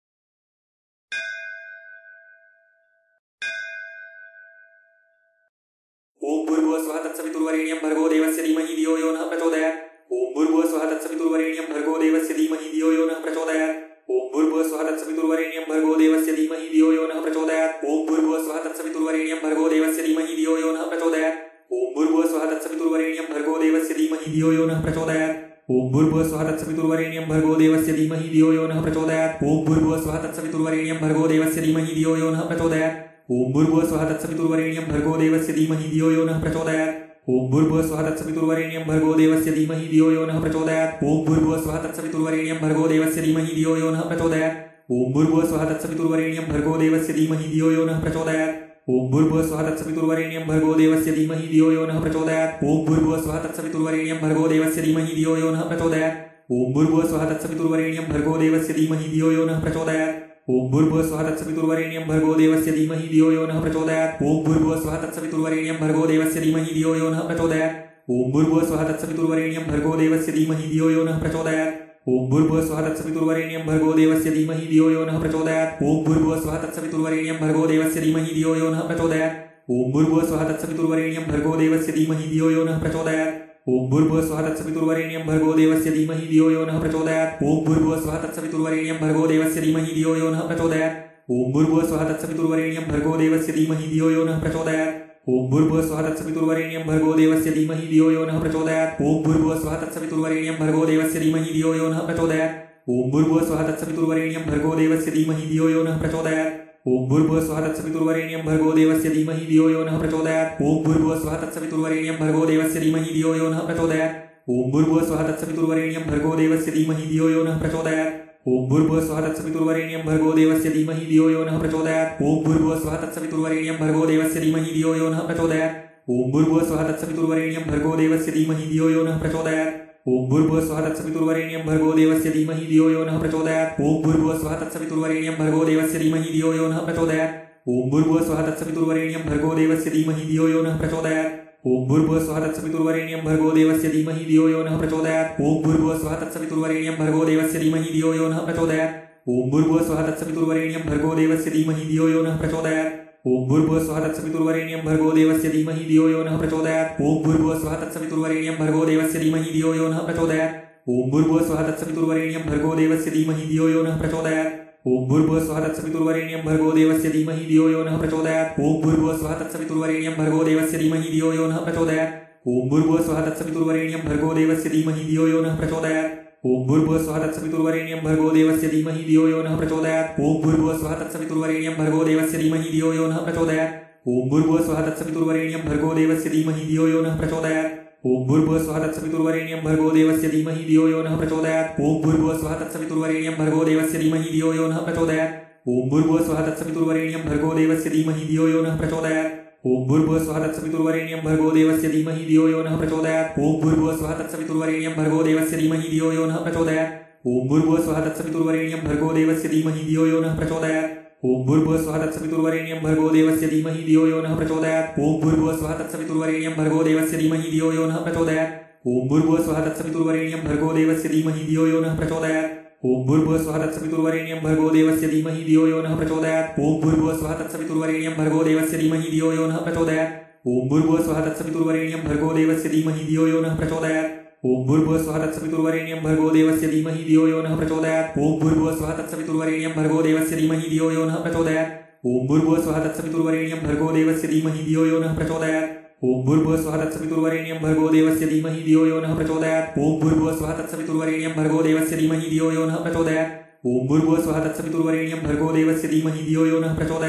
ओम भूर्भुवः स्वः तत्सवितुर्वरेण्यं भर्गो देवस्य धीमहि धियो यो नः प्रचोदयात्। ओम भूर्भुवः स्वः तत्सवितुर्वरेण्यं भर्गो देवस्य धीमहि धियो यो नः प्रचोदयात्। ओम भूर्भुवः स्वः तत्सवितुर्वरेण्यं भर्गो देवस्य धीमहि धियो यो नः प्रचोदयात्। ओम भूर्भुवः स्वः तत्सवितुर्वरेण्यं भर्गो देवस्य धीमहि धियो यो नः प्रचोदयात्। ओम भूर्भुवः स्वः तत्सवितुर्वरेण्यं भर्गो देवस्य धीमहि धियो यो नः प्रचोदयात्। ओम भूर्भुवः स्वः तत्सवितुर्वरेण्यं भर्गो देवस्य धीमहि धियो यो नः प्रचोदयात्। ओम भूर्भुवः स्वः तत्सवितुर्वरेण्यं भर्गो देवस्य धीमहि धियो यो नः प्रचोदयात्। ओम भूर्भुवः स्वः तत्सवितुर्वरेण्यं भर्गो देवस्य धीमहि धियो यो नः प्रचोदयात्। ओम भूर्भुवः स्वः तत्सवितुर्वरेण्यं भर्गो देवस्य धीमहि धियो यो नः प्रचोदयात्। ओम भूर्भुवः स्वः तत्सवितुर्वरेण्यं भर्गो देवस्य धीमहि धियो यो नः प्रचोदयात्। ओम भूर्भुवः स्वः तत्सवितुर्वरेण्यं भर्गो देवस्य धीमहि धियो यो नः प्रचोदयात्। ओम भूर्भुवः स्वः तत्सवितुर्वरेण्यं भर्गो देवस्य धीमहि धियो यो नः प्रचोदयात्। ओम भूर्भुवः स्वः तत्सवितुर्वरेण्यं भर्गो देवस्य धीमहि धियो यो नः प्रचोदयात्। ओम भूर्भुवः स्वः तत्सवितुर्वरेण्यं भर्गो देवस्य धीमहि धियो यो नः प्रचोदयात्। ओम भूर्भुवः स्वः तत्सवितुर्वरेण्यं भर्गो देवस्य धीमहि धियो यो नः प्रचोदयात्। ओम भूर्भुवः स्वः तत्सवितुर्वरेण्यं भर्गो देवस्य धीमहि धियो यो नः प्रचोदयात्। ओम भूर्भुवः स्वः तत्सवितुर्वरेण्यं भर्गो देवस्य धीमहि धियो यो नः प्रचोदयात्। ओम भूर्भुवः स्वः तत्सवितुर्वरेण्यं भर्गो देवस्य धीमहि धियो यो नः प्रचोदयात्। ओम भूर्भुवः स्वः तत्सवितुर्वरेण्यं भर्गो देवस्य धीमहि धियो यो नः प्रचोदयात्। ओम भूर्भुवः स्वः तत्सवितुर्वरेण्यं भर्गो देवस्य धीमहि धियो यो नः प्रचोदयात्। ओम भूर्भुवः स्वः तत्सवितुर्वरेण्यं भर्गो देवस्य धीमहि धियो यो नः प्रचोदयात्। ओम भूर्भुवः स्वः तत्सवितुर्वरेण्यं भर्गो देवस्य धीमहि धियो यो नः प्रचोदयात्। ओम भूर्भुवः स्वः तत्सवितुर्वरेण्यं भर्गो देवस्य धीमहि धियो यो नः प्रचोदयात्। ओम भूर्भुवः स्वः तत्सवितुर्वरेण्यं भर्गो देवस्य धीमहि धियो यो नः प्रचोदयात्। ओम भूर्भुवः स्वः तत्सवितुर्वरेण्यं भर्गो देवस्य धीमहि धियो यो नः प्रचोदयात्। ओम भूर्भुवः स्वः तत्सवितुर्वरेण्यं भर्गो देवस्य धीमहि धियो यो नः प्रचोदयात्। ओम भूर्भुवः स्वः तत्सवितुर्वरेण्यं भर्गो देवस्य धीमहि धियो यो नः प्रचोदयात्। ओम भूर्भुवः स्वः तत्सवितुर्वरेण्यं भर्गो देवस्य धीमहि धियो यो नः प्रचोदयात्। ओम भूर्भुवः स्वः तत्सवितुर्वरेण्यं भर्गो देवस्य धीमहि धियो यो नः प्रचोदयात्। ओम भूर्भुवः स्वः तत्सवितुर्वरेण्यं भर्गो देवस्य धीमहि धियो यो नः प्रचोदयात्। ओम भूर्भुवः स्वः तत्सवितुर्वरेण्यं भर्गो देवस्य धीमहि धियो यो नः प्रचोदयात्। ओम भूर्भुवः स्वः तत्सवितुर्वरेण्यं भर्गो देवस्य धीमहि धियो यो नः प्रचोदयात्। ओम भूर्भुवः स्वः तत्सवितुर्वरेण्यं भर्गो देवस्य धीमहि धियो यो नः प्रचोदयात्। ओम भूर्भुवः स्वः तत्सवितुर्वरेण्यं भर्गो देवस्य धीमहि धियो यो नः प्रचोदयात्। ओम भूर्भुवः स्वः तत्सवितुर्वरेण्यं भर्गो देवस्य धीमहि धियो यो नः प्रचोदयात्। ओम भूर्भुवः स्वः तत्सवितुर्वरेण्यं भर्गो देवस्य धीमहि धियो यो नः प्रचोदयात्। ओम भूर्भुवः स्वः तत्सवितुर्वरेण्यं भर्गो देवस्य धीमहि धियो यो नः प्रचोदयात्। ओम भूर्भुवः स्वः तत्सवितुर्वरेण्यं भर्गो देवस्य धीमहि धियो यो नः प्रचोदयात्। ओम भूर्भुवः स्वः तत्सवितुर्वरेण्यं भर्गो देवस्य धीमहि धियो यो नः प्रचोदयात्। ओम भूर्भुवः स्वः तत्सवितुर्वरेण्यं भर्गो देवस्य धीमहि धियो यो नः प्रचोदयात्। ओम भूर्भुवः स्वः तत्सवितुर्वरेण्यं भर्गो देवस्य धीमहि धियो यो नः प्रचोदयात्। ओम भूर्भुवः स्वः तत्सवितुर्वरेण्यं भर्गो देवस्य धीमहि धियो यो नः प्रचोदयात्। ओम भूर्भुवः स्वः तत्सवितुर्वरेण्यं भर्गो देवस्य धीमहि धियो यो नः प्रचोदयात्। ओम भूर्भुवः स्वः तत्सवितुर्वरेण्यं भर्गो देवस्य धीमहि धियो यो नः प्रचोदयात्। ओम भूर्भुवः स्वः तत्सवितुर्वरेण्यं भर्गो देवस्य धीमहि धियो यो नः प्रचोदयात्। ओम भूर्भुवः स्वः तत्सवितुर्वरेण्यं भर्गो देवस्य धीमहि धियो यो नः प्रचोदयात्। ओम भूर्भुवः स्वः तत्सवितुर्वरेण्यं भर्गो देवस्य धीमहि धियो यो नः प्रचोदयात्। ओम भूर्भुवः स्वः तत्सवितुर्वरेण्यं भर्गो देवस्य धीमहि धियो यो नः प्रचोदयात्। ओम भूर्भुवः स्वः तत्सवितुर्वरेण्यं भर्गो देवस्य धीमहि धियो यो नः प्रचोदयात्। ओम भूर्भुवः स्वः तत्सवितुर्वरेण्यं भर्गो देवस्य धीमहि धियो यो नः प्रचोदयात्। ओम भूर्भुवः स्वः तत्सवितुर्वरेण्यं भर्गो देवस्य धीमहि धियो यो नः प्रचोदयात्। ओम भूर्भुवः स्वः तत्सवितुर्वरेण्यं भर्गो देवस्य धीमहि धियो यो नः प्रचोदयात्। ओम भूर्भुवः स्वः तत्सवितुर्वरेण्यं भर्गो देवस्य धीमहि धियो यो नः प्रचोदयात्। ओम भूर्भुवः स्वः तत्सवितुर्वरेण्यं भर्गो देवस्य धीमहि धियो यो नः प्रचोदयात्। ओम भूर्भुवः स्वः तत्सवितुर्वरेण्यं भर्गो देवस्य धीमहि धियो यो नः प्रचोदयात्। ओम भूर्भुवः स्वः तत्सवितुर्वरेण्यं भर्गो देवस्य धीमहि धियो यो नः प्रचोदयात्। ओम भूर्भुवः स्वः तत्सवितुर्वरेण्यं भर्गो देवस्य धीमहि धियो यो नः प्रचोदयात्। ओम भूर्भुवः स्वः तत्सवितुर्वरेण्यं भर्गो देवस्य धीमहि धियो यो नः प्रचोदयात्। ओम भूर्भुवः स्वः तत्सवितुर्वरेण्यं भर्गो देवस्य धीमहि धियो यो नः प्रचोदयात्। ओम भूर्भुवः स्वः तत्सवितुर्वरेण्यं भर्गो देवस्य धीमहि धियो यो नः प्रचोदयात्। ओम भूर्भुवः स्वः तत्सवितुर्वरेण्यं भर्गो देवस्य धीमहि धियो यो नः प्रचोदयात्। ओम भूर्भुवः स्वः तत्सवितुर्वरेण्यं भर्गो देवस्य धीमहि धियो यो नः प्रचोदयात्। ओम भूर्भुवः स्वः तत्सवितुर्वरेण्यं भर्गो देवस्य धीमहि धियो यो नः प्रचोदयात्। ओम भूर्भुवः स्वः तत्सवितुर्वरेण्यं भर्गो देवस्य धीमहि धियो यो नः प्रचोदयात्। ओम भूर्भुवः स्वः तत्सवितुर्वरेण्यं भर्गो देवस्य धीमहि धियो यो नः प्रचोदयात्।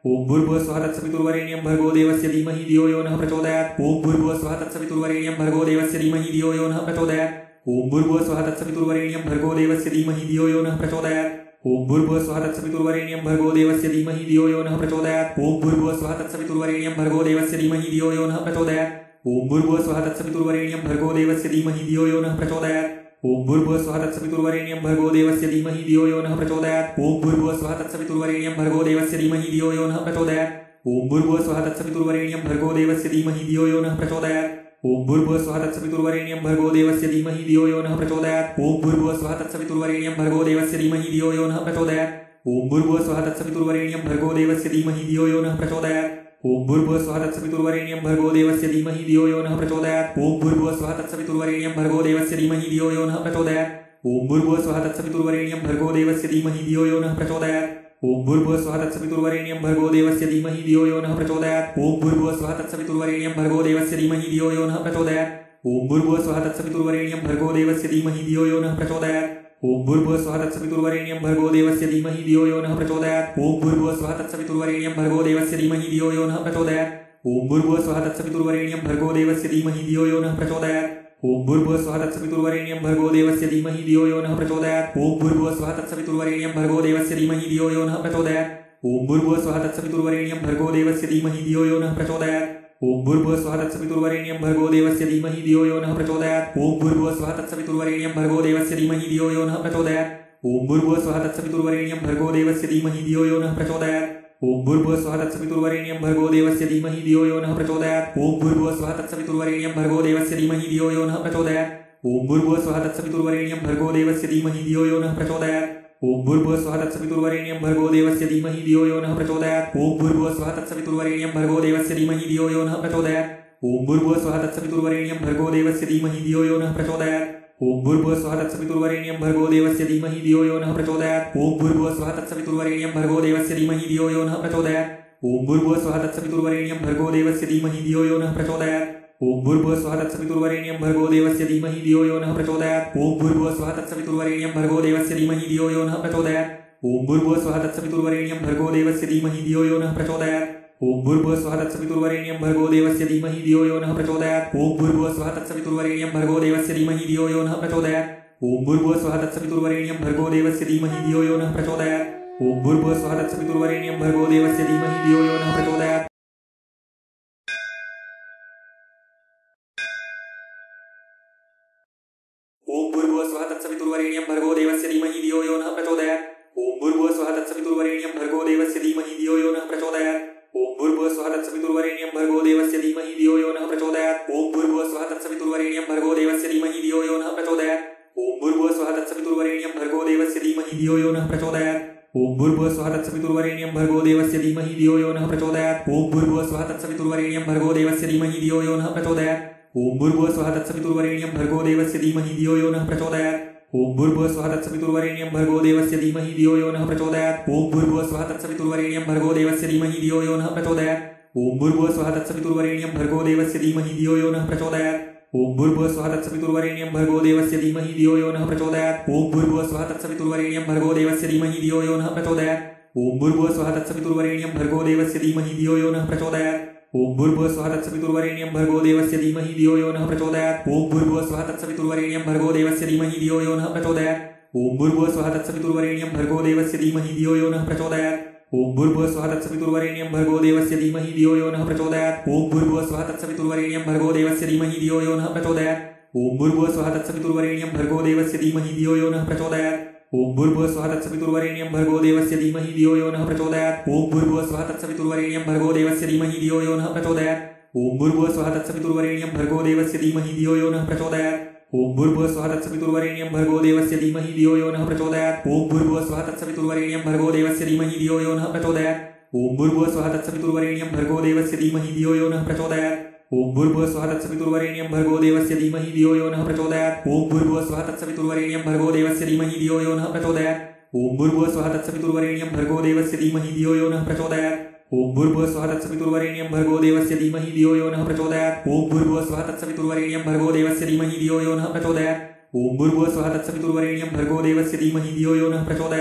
ओम भूर्भुवः स्वः तत्सवितुर्वरेण्यं भर्गो देवस्य धीमहि धियो यो नः प्रचोदयात्। ओम भूर्भुवः स्वः तत्सवितुर्वरेण्यं भर्गो देवस्य धीमहि धियो यो नः प्रचोदयात्। ओम भूर्भुवः स्वः तत्सवितुर्वरेण्यं भर्गो देवस्य धीमहि धियो यो नः प्रचोदयात्। ओम भूर्भुवः स्वः तत्सवितुर्वरेण्यं भर्गो देवस्य धीमहि धियो यो नः प्रचोदयात्। ओम भूर्भुवः स्वः तत्सवितुर्वरेण्यं भर्गो देवस्य धीमहि धियो यो नः प्रचोदयात्। ओम भूर्भुवः स्वः तत्सवितुर्वरेण्यं भर्गो देवस्य धीमहि धियो यो नः प्रचोदयात्। ओम भूर्भुवः स्वः तत्सवितुर्वरेण्यं भर्गो देवस्य धीमहि धियो यो नः प्रचोदयात्। ओम भूर्भुवः स्वः तत्सवितुर्वरेण्यं भर्गो देवस्य धीमहि धियो यो नः प्रचोदयात्। ओम भूर्भुवः स्वः तत्सवितुर्वरेण्यं भर्गो देवस्य धीमहि धियो यो नः प्रचोदयात्। ओम भूर्भुवः स्वः तत्सवितुर्वरेण्यं भर्गो देवस्य धीमहि धियो यो नः प्रचोदयात्। ओम भूर्भुवः स्वः तत्सवितुर्वरेण्यं भर्गो देवस्य धीमहि धियो यो नः प्रचोदयात्। ओम भूर्भुवः स्वः तत्सवितुर्वरेण्यं भर्गो देवस्य धीमहि धियो यो नः प्रचोदयात्। ओम भूर्भुवः स्वः तत्सवितुर्वरेण्यं भर्गो देवस्य धीमहि धियो यो नः प्रचोदयात्। ओम भूर्भुवः स्वः तत्सवितुर्वरेण्यं भर्गो देवस्य धीमहि धियो यो नः प्रचोदयात्। ओम भूर्भुवः स्वः तत्सवितुर्वरेण्यं भर्गो देवस्य धीमहि धियो यो नः प्रचोदयात्। ओम भूर्भुवः स्वः तत्सवितुर्वरेण्यं भर्गो देवस्य धीमहि धियो यो नः प्रचोदयात्। ओम भूर्भुवः स्वः तत्सवितुर्वरेण्यं भर्गो देवस्य धीमहि धियो यो नः प्रचोदयात्। ओम भूर्भुवः स्वः तत्सवितुर्वरेण्यं भर्गो देवस्य धीमहि धियो यो नः प्रचोदयात्। ओम भूर्भुवः स्वः तत्सवितुर्वरेण्यं भर्गो देवस्य धीमहि धियो यो नः प्रचोदयात्। ओम भूर्भुवः स्वः तत्सवितुर्वरेण्यं भर्गो देवस्य धीमहि धियो यो नः प्रचोदयात्। ओम भूर्भुवः स्वः तत्सवितुर्वरेण्यं भर्गो देवस्य धीमहि धियो यो नः प्रचोदयात्। ओम भूर्भुवः स्वः तत्सवितुर्वरेण्यं भर्गो देवस्य धीमहि धियो यो नः प्रचोदयात्। ओम भूर्भुवः स्वः तत्सवितुर्वरेण्यं भर्गो देवस्य धीमहि धियो यो नः प्रचोदयात्। ओम भूर्भुवः स्वः तत्सवितुर्वरेण्यं भर्गो देवस्य धीमहि धियो यो नः प्रचोदयात्। ओम भूर्भुवः स्वः तत्सवितुर्वरेण्यं भर्गो देवस्य धीमहि धियो यो नः प्रचोदयात्। ओम भूर्भुवः स्वः तत्सवितुर्वरेण्यं भर्गो देवस्य धीमहि धियो यो नः प्रचोदयात्। ओम भूर्भुवः स्वः तत्सवितुर्वरेण्यं भर्गो देवस्य धीमहि धियो यो नः प्रचोदयात्। ओम भूर्भुवः स्वः तत्सवितुर्वरेण्यं भर्गो देवस्य धीमहि धियो यो नः प्रचोदयात्। ओम भूर्भुवः स्वः तत्सवितुर्वरेण्यं भर्गो देवस्य धीमहि धियो यो नः प्रचोदयात्। ओम भूर्भुवः स्वः तत्सवितुर्वरेण्यं भर्गो देवस्य धीमहि धियो यो नः प्रचोदयात्। ओम भूर्भुवः स्वः तत्सवितुर्वरेण्यं भर्गो देवस्य धीमहि धियो यो नः प्रचोदयात्। ओम भूर्भुवः स्वः तत्सवितुर्वरेण्यं भर्गो देवस्य धीमहि धियो यो नः प्रचोदयात्। ओम भूर्भुवः स्वः तत्सवितुर्वरेण्यं भर्गो देवस्य धीमहि धियो यो नः प्रचोदयात्। ओम भूर्भुवः स्वः तत्सवितुर्वरेण्यं भर्गो देवस्य धीमहि धियो यो नः प्रचोदयात्। ओम भूर्भुवः स्वः तत्सवितुर्वरेण्यं भर्गो देवस्य धीमहि धियो यो नः प्रचोदयात्। ओम भूर्भुवः स्वः तत्सवितुर्वरेण्यं भर्गो देवस्य धीमहि धियो यो नः प्रचोदयात्। ओम भूर्भुवः स्वः तत्सवितुर्वरेण्यं भर्गो देवस्य धीमहि धियो यो नः प्रचोदयात्। ओम भूर्भुवः स्वः तत्सवितुर्वरेण्यं भर्गो देवस्य धीमहि धियो यो नः प्रचोदयात्। ओम भूर्भुवः स्वः तत्सवितुर्वरेण्यं भर्गो देवस्य धीमहि धियो यो नः प्रचोदयात्। ओम भूर्भुवः स्वः तत्सवितुर्वरेण्यं भर्गो देवस्य धीमहि धियो यो नः प्रचोदयात्। ओम भूर्भुवः स्वः तत्सवितुर्वरेण्यं भर्गो देवस्य धीमहि धियो यो नः प्रचोदयात्। ओम भूर्भुवः स्वः तत्सवितुर्वरेण्यं भर्गो देवस्य धीमहि धियो यो नः प्रचोदयात्। ओम भूर्भुवः स्वः तत्सवितुर्वरेण्यं भर्गो देवस्य धीमहि धियो यो नः प्रचोदयात्। ओम भूर्भुवः स्वः तत्सवितुर्वरेण्यं भर्गो देवस्य धीमहि धियो यो नः प्रचोदयात्। ओम भूर्भुवः स्वः तत्सवितुर्वरेण्यं भर्गो देवस्य धीमहि धियो यो नः प्रचोदयात्। ओम भूर्भुवः स्वः तत्सवितुर्वरेण्यं भर्गो देवस्य धीमहि धियो यो नः प्रचोदयात्। ओम भूर्भुवः स्वः तत्सवितुर्वरेण्यं भर्गो देवस्य धीमहि धियो यो नः प्रचोदयात्। ओम भूर्भुवः स्वः तत्सवितुर्वरेण्यं भर्गो देवस्य धीमहि धियो यो नः प्रचोदयात्। ओम भूर्भुवः स्वः तत्सवितुर्वरेण्यं भर्गो देवस्य धीमहि धियो यो नः प्रचोदयात्। ओम भूर्भुवः स्वः तत्सवितुर्वरेण्यं भर्गो देवस्य धीमहि धियो यो नः प्रचोदयात्। ओम भूर्भुवः स्वः तत्सवितुर्वरेण्यं भर्गो देवस्य धीमहि धियो यो नः प्रचोदयात्। ओम भूर्भुवः स्वः तत्सवितुर्वरेण्यं भर्गो देवस्य धीमहि धियो यो नः प्रचोदयात्। ओम भूर्भुवः स्वः तत्सवितुर्वरेण्यं भर्गो देवस्य धीमहि धियो यो नः प्रचोदयात्। ओम भूर्भुवः स्वः तत्सवितुर्वरेण्यं भर्गो देवस्य धीमहि धियो यो नः प्रचोदयात्। ओम भूर्भुवः स्वः तत्सवितुर्वरेण्यं भर्गो देवस्य धीमहि धियो यो नः प्रचोदयात्। ओम भूर्भुवः स्वः तत्सवितुर्वरेण्यं भर्गो देवस्य धीमहि धियो यो नः प्रचोदयात्। ओम भूर्भुवः स्वः तत्सवितुर्वरेण्यं भर्गो देवस्य धीमहि धियो यो नः प्रचोदयात्। ओम भूर्भुवः स्वः तत्सवितुर्वरेण्यं भर्गो देवस्य धीमहि धियो यो नः प्रचोदयात्। ओम भूर्भुवः स्वः तत्सवितुर्वरेण्यं भर्गो देवस्य धीमहि धियो यो नः प्रचोदयात्। ओम भूर्भुवः स्वः तत्सवितुर्वरेण्यं भर्गो देवस्य धीमहि धियो यो नः प्रचोदयात्। ओम भूर्भुवः स्वः तत्सवितुर्वरेण्यं भर्गो देवस्य धीमहि धियो यो नः प्रचोदयात्। ओम भूर्भुवः स्वः तत्सवितुर्वरेण्यं भर्गो देवस्य धीमहि धियो यो नः प्रचोदयात्। ओम भूर्भुवः स्वः तत्सवितुर्वरेण्यं भर्गो देवस्य धीमहि धियो यो नः प्रचोदयात्। ओम भूर्भुवः स्वः तत्सवितुर्वरेण्यं भर्गो देवस्य धीमहि धियो यो नः प्रचोदयात्। ओम भूर्भुवः स्वः तत्सवितुर्वरेण्यं भर्गो देवस्य धीमहि धियो यो नः प्रचोदयात्। ओम भूर्भुवः स्वः तत्सवितुर्वरेण्यं भर्गो देवस्य धीमहि धियो यो नः प्रचोदयात्। ओम भूर्भुवः स्वः तत्सवितुर्वरेण्यं भर्गो देवस्य धीमहि धियो यो नः प्रचोदयात्। ओम भूर्भुवः स्वः तत्सवितुर्वरेण्यं भर्गो देवस्य धीमहि धियो यो नः प्रचोदयात्। ओम भूर्भुवः स्वः तत्सवितुर्वरेण्यं भर्गो देवस्य धीमहि धियो यो नः प्रचोदयात्। ओम भूर्भुवः स्वः तत्सवितुर्वरेण्यं भर्गो देवस्य धीमहि धियो यो नः प्रचोदयात्। ओम भूर्भुवः स्वः तत्सवितुर्वरेण्यं भर्गो देवस्य धीमहि धियो यो नः प्रचोदयात्। ओम भूर्भुवः स्वः तत्सवितुर्वरेण्यं भर्गो देवस्य धीमहि धियो यो नः प्रचोदयात्। ओम भूर्भुवः स्वः तत्सवितुर्वरेण्यं भर्गो देवस्य धीमहि धियो यो नः प्रचोदयात्। ओम भूर्भुवः स्वः तत्सवितुर्वरेण्यं भर्गो देवस्य धीमहि धियो यो नः प्रचोदयात्। ओम भूर्भुवः स्वः तत्सवितुर्वरेण्यं भर्गो देवस्य धीमहि धियो यो नः प्रचोदयात्।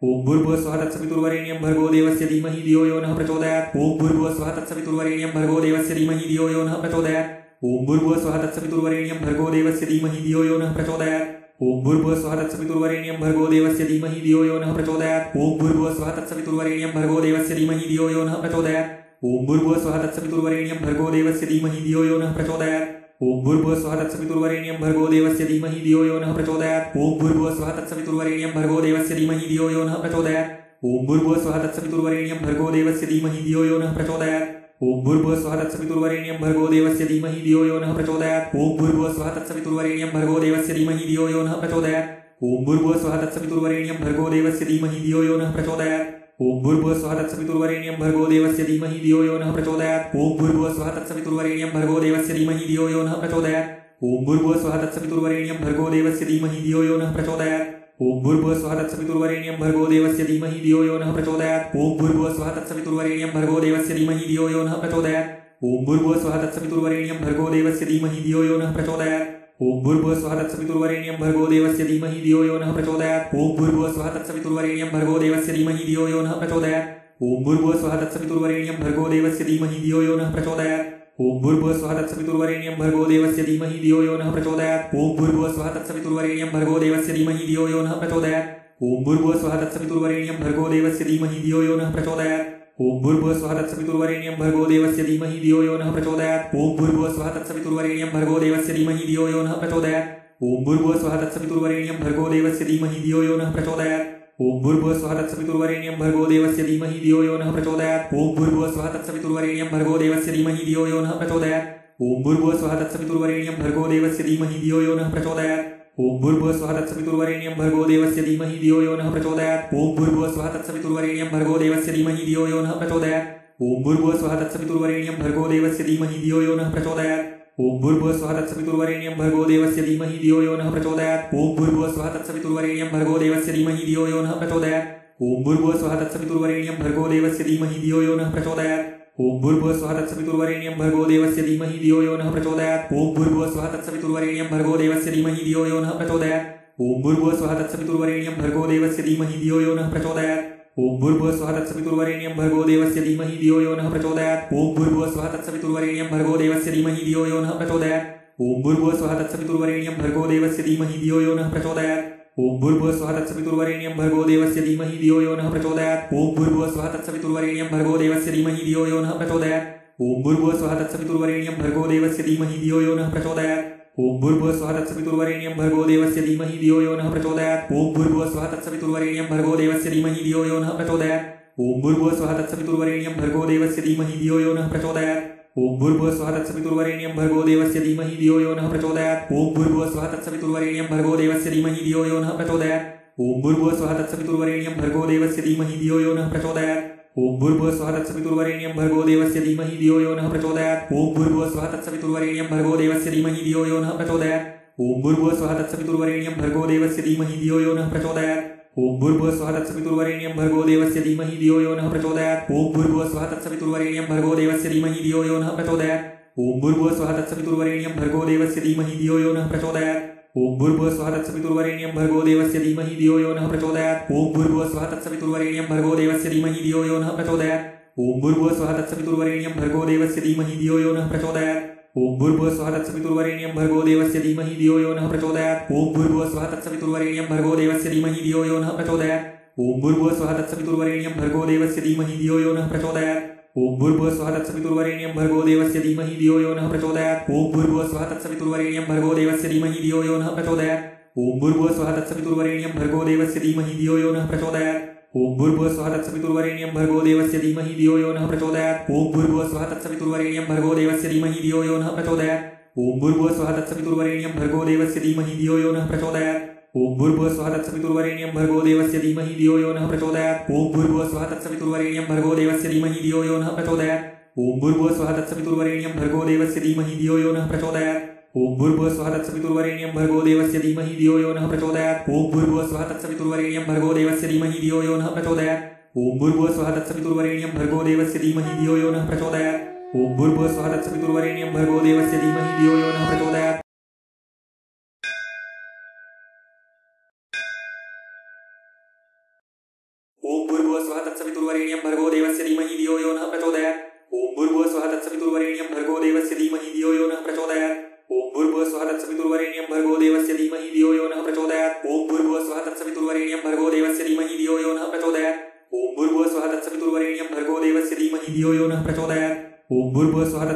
ओम भूर्भुवस्सुवः तत्सवितुर्वरेण्यं भर्गो देवस्य धीमहि धियो यो नः प्रचोदयात् ओम भूर्भुवस्सुवः तत्सवितुर्वरेण्यं भर्गो देवस्य धीमहि धियो यो नः प्रचोदयात् ओम भूर्भुवस्सुवः तत्सवितुर्वरेण्यं भर्गो देवस्य धीमहि धियो यो नः प्रचोदयात् ओम भूर्भुवस्सुवः तत्सवितुर्वरेण्यं भर्गो देवस्य धीमहि धियो यो नः प्रचोदयात् ओम भूर्भुवस्सुवः तत्सवितुर्वरेण्यं भर्गो देवस्य धीमहि धियो यो नः प्रचोदयात् ओम भूर्भुवस्सुवः तत्सवितुर्वरेण्यं भर्गो देवस्य धीमहि धियो यो नः प्रचोदयात् ओम भूर्भुवस्सुवः तत्सवितुर्वरेण्यं भर्गो देवस्य धीमहि धियो यो नः प्रचोदयात् ओम भूर्भुवस्सुवः तत्सवितुर्वरेण्यं भर्गो देवस्य धीमहि धियो यो नः प्रचोदयात् ओम भूर्भुवस्सुवः तत्सवितुर्वरेण्यं भर्गो देवस्य धीमहि धियो यो नः प्रचोदयात् ओम भूर्भुवस्सुवः तत्सवितुर्वरेण्यं भर्गो देवस्य धीमहि धियो यो नः प्रचोदयात् ओम भूर्भुवस्सुवः तत्सवितुर्वरेण्यं भर्गो देवस्य धीमहि धियो यो नः प्रचोदयात् ओम भूर्भुवस्सुवः तत्सवितुर्वरेण्यं भर्गो देवस्य धीमहि धियो यो नः प्रचोदयात् ओम भूर्भुवस्सुवः तत्सवितुर्वरेण्यं भर्गो देवस्य धीमहि धियो यो नः प्रचोदयात् ओम भूर्भुवस्सुवः तत्सवितुर्वरेण्यं भर्गो देवस्य धीमहि धियो यो नः प्रचोदयात् ओम भूर्भुवस्सुवः तत्सवितुर्वरेण्यं भर्गो देवस्य धीमहि धियो यो नः प्रचोदयात् ओम भूर्भुवस्सुवः तत्सवितुर्वरेण्यं भर्गो देवस्य धीमहि धियो यो नः प्रचोदयात् ओम भूर्भुवस्सुवः तत्सवितुर्वरेण्यं भर्गो देवस्य धीमहि धियो यो नः प्रचोदयात् ओम भूर्भुवस्सुवः तत्सवितुर्वरेण्यं भर्गो देवस्य धीमहि धियो यो नः प्रचोदयात् ओम भूर्भुवस्सुवः तत्सवितुर्वरेण्यं भर्गो देवस्य धीमहि धियो यो नः प्रचोदयात् ओम भूर्भुवस्सुवः तत्सवितुर्वरेण्यं भर्गो देवस्य धीमहि धियो यो नः प्रचोदयात् ओम भूर्भुवस्सुवः तत्सवितुर्वरेण्यं भर्गो देवस्य धीमहि धियो यो नः प्रचोदयात् ओम भूर्भुवस्सुवः तत्सवितुर्वरेण्यं भर्गो देवस्य धीमहि धियो यो नः प्रचोदयात् ओम भूर्भुवस्सुवः तत्सवितुर्वरेण्यं भर्गो देवस्य धीमहि धियो यो नः प्रचोदयात् ओम भूर्भुवस्सुवः तत्सवितुर्वरेण्यं भर्गो देवस्य धीमहि धियो यो नः प्रचोदयात् ओम भूर्भुवस्सुवः तत्सवितुर्वरेण्यं भर्गो देवस्य धीमहि धियो यो नः प्रचोदयात् ओम भूर्भुवस्सुवः तत्सवितुर्वरेण्यं भर्गो देवस्य धीमहि धियो यो नः प्रचोदयात् ओम भूर्भुवस्सुवः तत्सवितुर्वरेण्यं भर्गो देवस्य धीमहि धियो यो नः प्रचोदयात् ओम भूर्भुवस्सुवः तत्सवितुर्वरेण्यं भर्गो देवस्य धीमहि धियो यो नः प्रचोदयात् ओम भूर्भुवस्सुवः तत्सवितुर्वरेण्यं भर्गो देवस्य धीमहि धियो यो नः प्रचोदयात् ओम भूर्भुवस्सुवः तत्सवितुर्वरेण्यं भर्गो देवस्य धीमहि धियो यो नः प्रचोदयात् ओम भूर्भुवस्सुवः तत्सवितुर्वरेण्यं भर्गो देवस्य धीमहि धियो यो नः प्रचोदयात् ओम भूर्भुवस्सुवः तत्सवितुर्वरेण्यं भर्गो देवस्य धीमहि धियो यो नः प्रचोदयात् ओम भूर्भुवस्सुवः तत्सवितुर्वरेण्यं भर्गो देवस्य धीमहि धियो यो नः प्रचोदयात् ओम भूर्भुवस्सुवः तत्सवितुर्वरेण्यं भर्गो देवस्य धीमहि धियो यो नः प्रचोदयात् ओम भूर्भुवस्सुवः तत्सवितुर्वरेण्यं भर्गो देवस्य धीमहि धियो यो नः प्रचोदयात् ओम भूर्भुवस्सुवः तत्सवितुर्वरेण्यं भर्गो देवस्य धीमहि धियो यो नः प्रचोदयात् ओम भूर्भुवस्सुवः तत्सवितुर्वरेण्यं भर्गो देवस्य धीमहि धियो यो नः प्रचोदयात् ओम भूर्भुवस्सुवः तत्सवितुर्वरेण्यं भर्गो देवस्य धीमहि धियो यो नः प्रचोदयात् ओम भूर्भुवस्सुवः तत्सवितुर्वरेण्यं भर्गो देवस्य धीमहि धियो यो नः प्रचोदयात् ओम भूर्भुवस्सुवः तत्सवितुर्वरेण्यं भर्गो देवस्य धीमहि धियो यो नः प्रचोदयात् ओम भूर्भुवस्सुवः तत्सवितुर्वरेण्यं भर्गो देवस्य धीमहि धियो यो नः प्रचोदयात् ओम भूर्भुवस्सुवः तत्सवितुर्वरेण्यं भर्गो देवस्य धीमहि धियो यो नः प्रचोदयात् ओम भूर्भुवस्सुवः तत्सवितुर्वरेण्यं भर्गो देवस्य धीमहि धियो यो नः प्रचोदयात् ओम भूर्भुवस्सुवः तत्सवितुर्वरेण्यं भर्गो देवस्य धीमहि धियो यो नः प्रचोदयात् ओम भूर्भुवस्सुवः तत्सवितुर्वरेण्यं भर्गो देवस्य धीमहि धियो यो नः प्रचोदयात् ओम भूर्भुवस्सुवः तत्सवितुर्वरेण्यं भर्गो देवस्य धीमहि धियो यो नः प्रचोदयात् ओम भूर्भुवस्सुवः तत्सवितुर्वरेण्यं भर्गो देवस्य धीमहि धियो यो नः प्रचोदयात् ओम भूर्भुवस्सुवः तत्सवितुर्वरेण्यं भर्गो देवस्य धीमहि धियो यो नः प्रचोदयात् ओम भूर्भुवस्सुवः तत्सवितुर्वरेण्यं भर्गो देवस्य धीमहि धियो यो नः प्रचोदयात् ओम भूर्भुवस्सुवः तत्सवितुर्वरेण्यं भर्गो देवस्य धीमहि धियो यो नः प्रचोदयात् ओम भूर्भुवस्सुवः तत्सवितुर्वरेण्यं भर्गो देवस्य धीमहि धियो यो नः प्रचोदयात् ओम भूर्भुवस्सुवः तत्सवितुर्वरेण्यं भर्गो देवस्य धीमहि धियो यो नः प्रचोदयात् ओम भूर्भुवस्सुवः तत्सवितुर्वरेण्यं भर्गो देवस्य धीमहि धियो यो नः प्रचोदयात् ओम भूर्भुवस्सुवः तत्सवितुर्वरेण्यं भर्गो देवस्य धीमहि धियो यो नः प्रचोदयात् ओम भूर्भुवस्सुवः तत्सवितुर्वरेण्यं भर्गो देवस्य धीमहि धियो यो नः प्रचोदयात् ओम भूर्भुवस्सुवः तत्सवितुर्वरेण्यं भर्गो देवस्य धीमहि धियो यो नः प्रचोदयात् ओम भूर्भुवस्सुवः तत्सवितुर्वरेण्यं भर्गो देवस्य धीमहि धियो यो नः प्रचोदयात् ओम भूर्भुवस्सुवः तत्सवितुर्वरेण्यं भर्गो देवस्य धीमहि धियो यो नः प्रचोदयात् ओम भूर्भुवस्सुवः तत्सवितुर्वरेण्यं भर्गो देवस्य धीमहि धियो यो नः प्रचोदयात् ओम भूर्भुवस्सुवः तत्सवितुर्वरेण्यं भर्गो देवस्य धीमहि धियो यो नः प्रचोदयात् ओम भूर्भुवस्सुवः तत्सवितुर्वरेण्यं भर्गो देवस्य धीमहि धियो यो नः प्रचोदयात् ओम भूर्भुवस्सुवः तत्सवितुर्वरेण्यं भर्गो देवस्य धीमहि धियो यो नः प्रचोदयात् ओम भूर्भुवस्सुवः तत्सवितुर्वरेण्यं भर्गो देवस्य धीमहि धियो यो नः प्रचोदयात् ओम भूर्भुवस्सुवः तत्सवितुर्वरेण्यं भर्गो देवस्य धीमहि धियो यो नः प्रचोदयात् ओम भूर्भुवस्सुवः तत्सवितुर्वरेण्यं भर्गो देवस्य धीमहि धियो यो नः प्रचोदयात् ओम भूर्भुवस्सुवः तत्सवितुर्वरेण्यं भर्गो देवस्य धीमहि धियो यो नः प्रचोदयात् ओम भूर्भुवस्सुवः तत्सवितुर्वरेण्यं भर्गो देवस्य धीमहि धियो यो नः प्रचोदयात् ओम भूर्भुवस्सुवः तत्सवितुर्वरेण्यं भर्गो देवस्य धीमहि धियो यो नः प्रचोदयात् ओम भूर्भुवस्सुवः तत्सवितुर्वरेण्यं भर्गो देवस्य धीमहि धियो यो नः प्रचोदयात् ओम भूर्भुवस्सुवः तत्सवितुर्वरेण्यं भर्गो देवस्य धीमहि धियो यो नः प्रचोदयात् ओम भूर्भुवस्सुवः तत्सवितुर्वरेण्यं भर्गो देवस्य धीमहि धियो यो नः प्रचोदयात् ओम भूर्भुवस्सुवः तत्सवितुर्वरेण्यं भर्गो देवस्य धीमहि धियो यो नः प्रचोदयात् ओम भूर्भुवस्सुवः तत्सवितुर्वरेण्यं भर्गो देवस्य धीमहि धियो यो नः प्रचोदयात् ओम भूर्भुवस्सुवः तत्सवितुर्वरेण्यं भर्गो देवस्य धीमहि धियो यो नः प्रचोदयात् ओम भूर्भुवस्सुवः तत्सवितुर्वरेण्यं भर्गो देवस्य धीमहि धियो यो नः प्रचोदयात् ओम भूर्भुवस्सुवः तत्सवितुर्वरेण्यं भर्गो देवस्य धीमहि धियो यो नः प्रचोदयात्।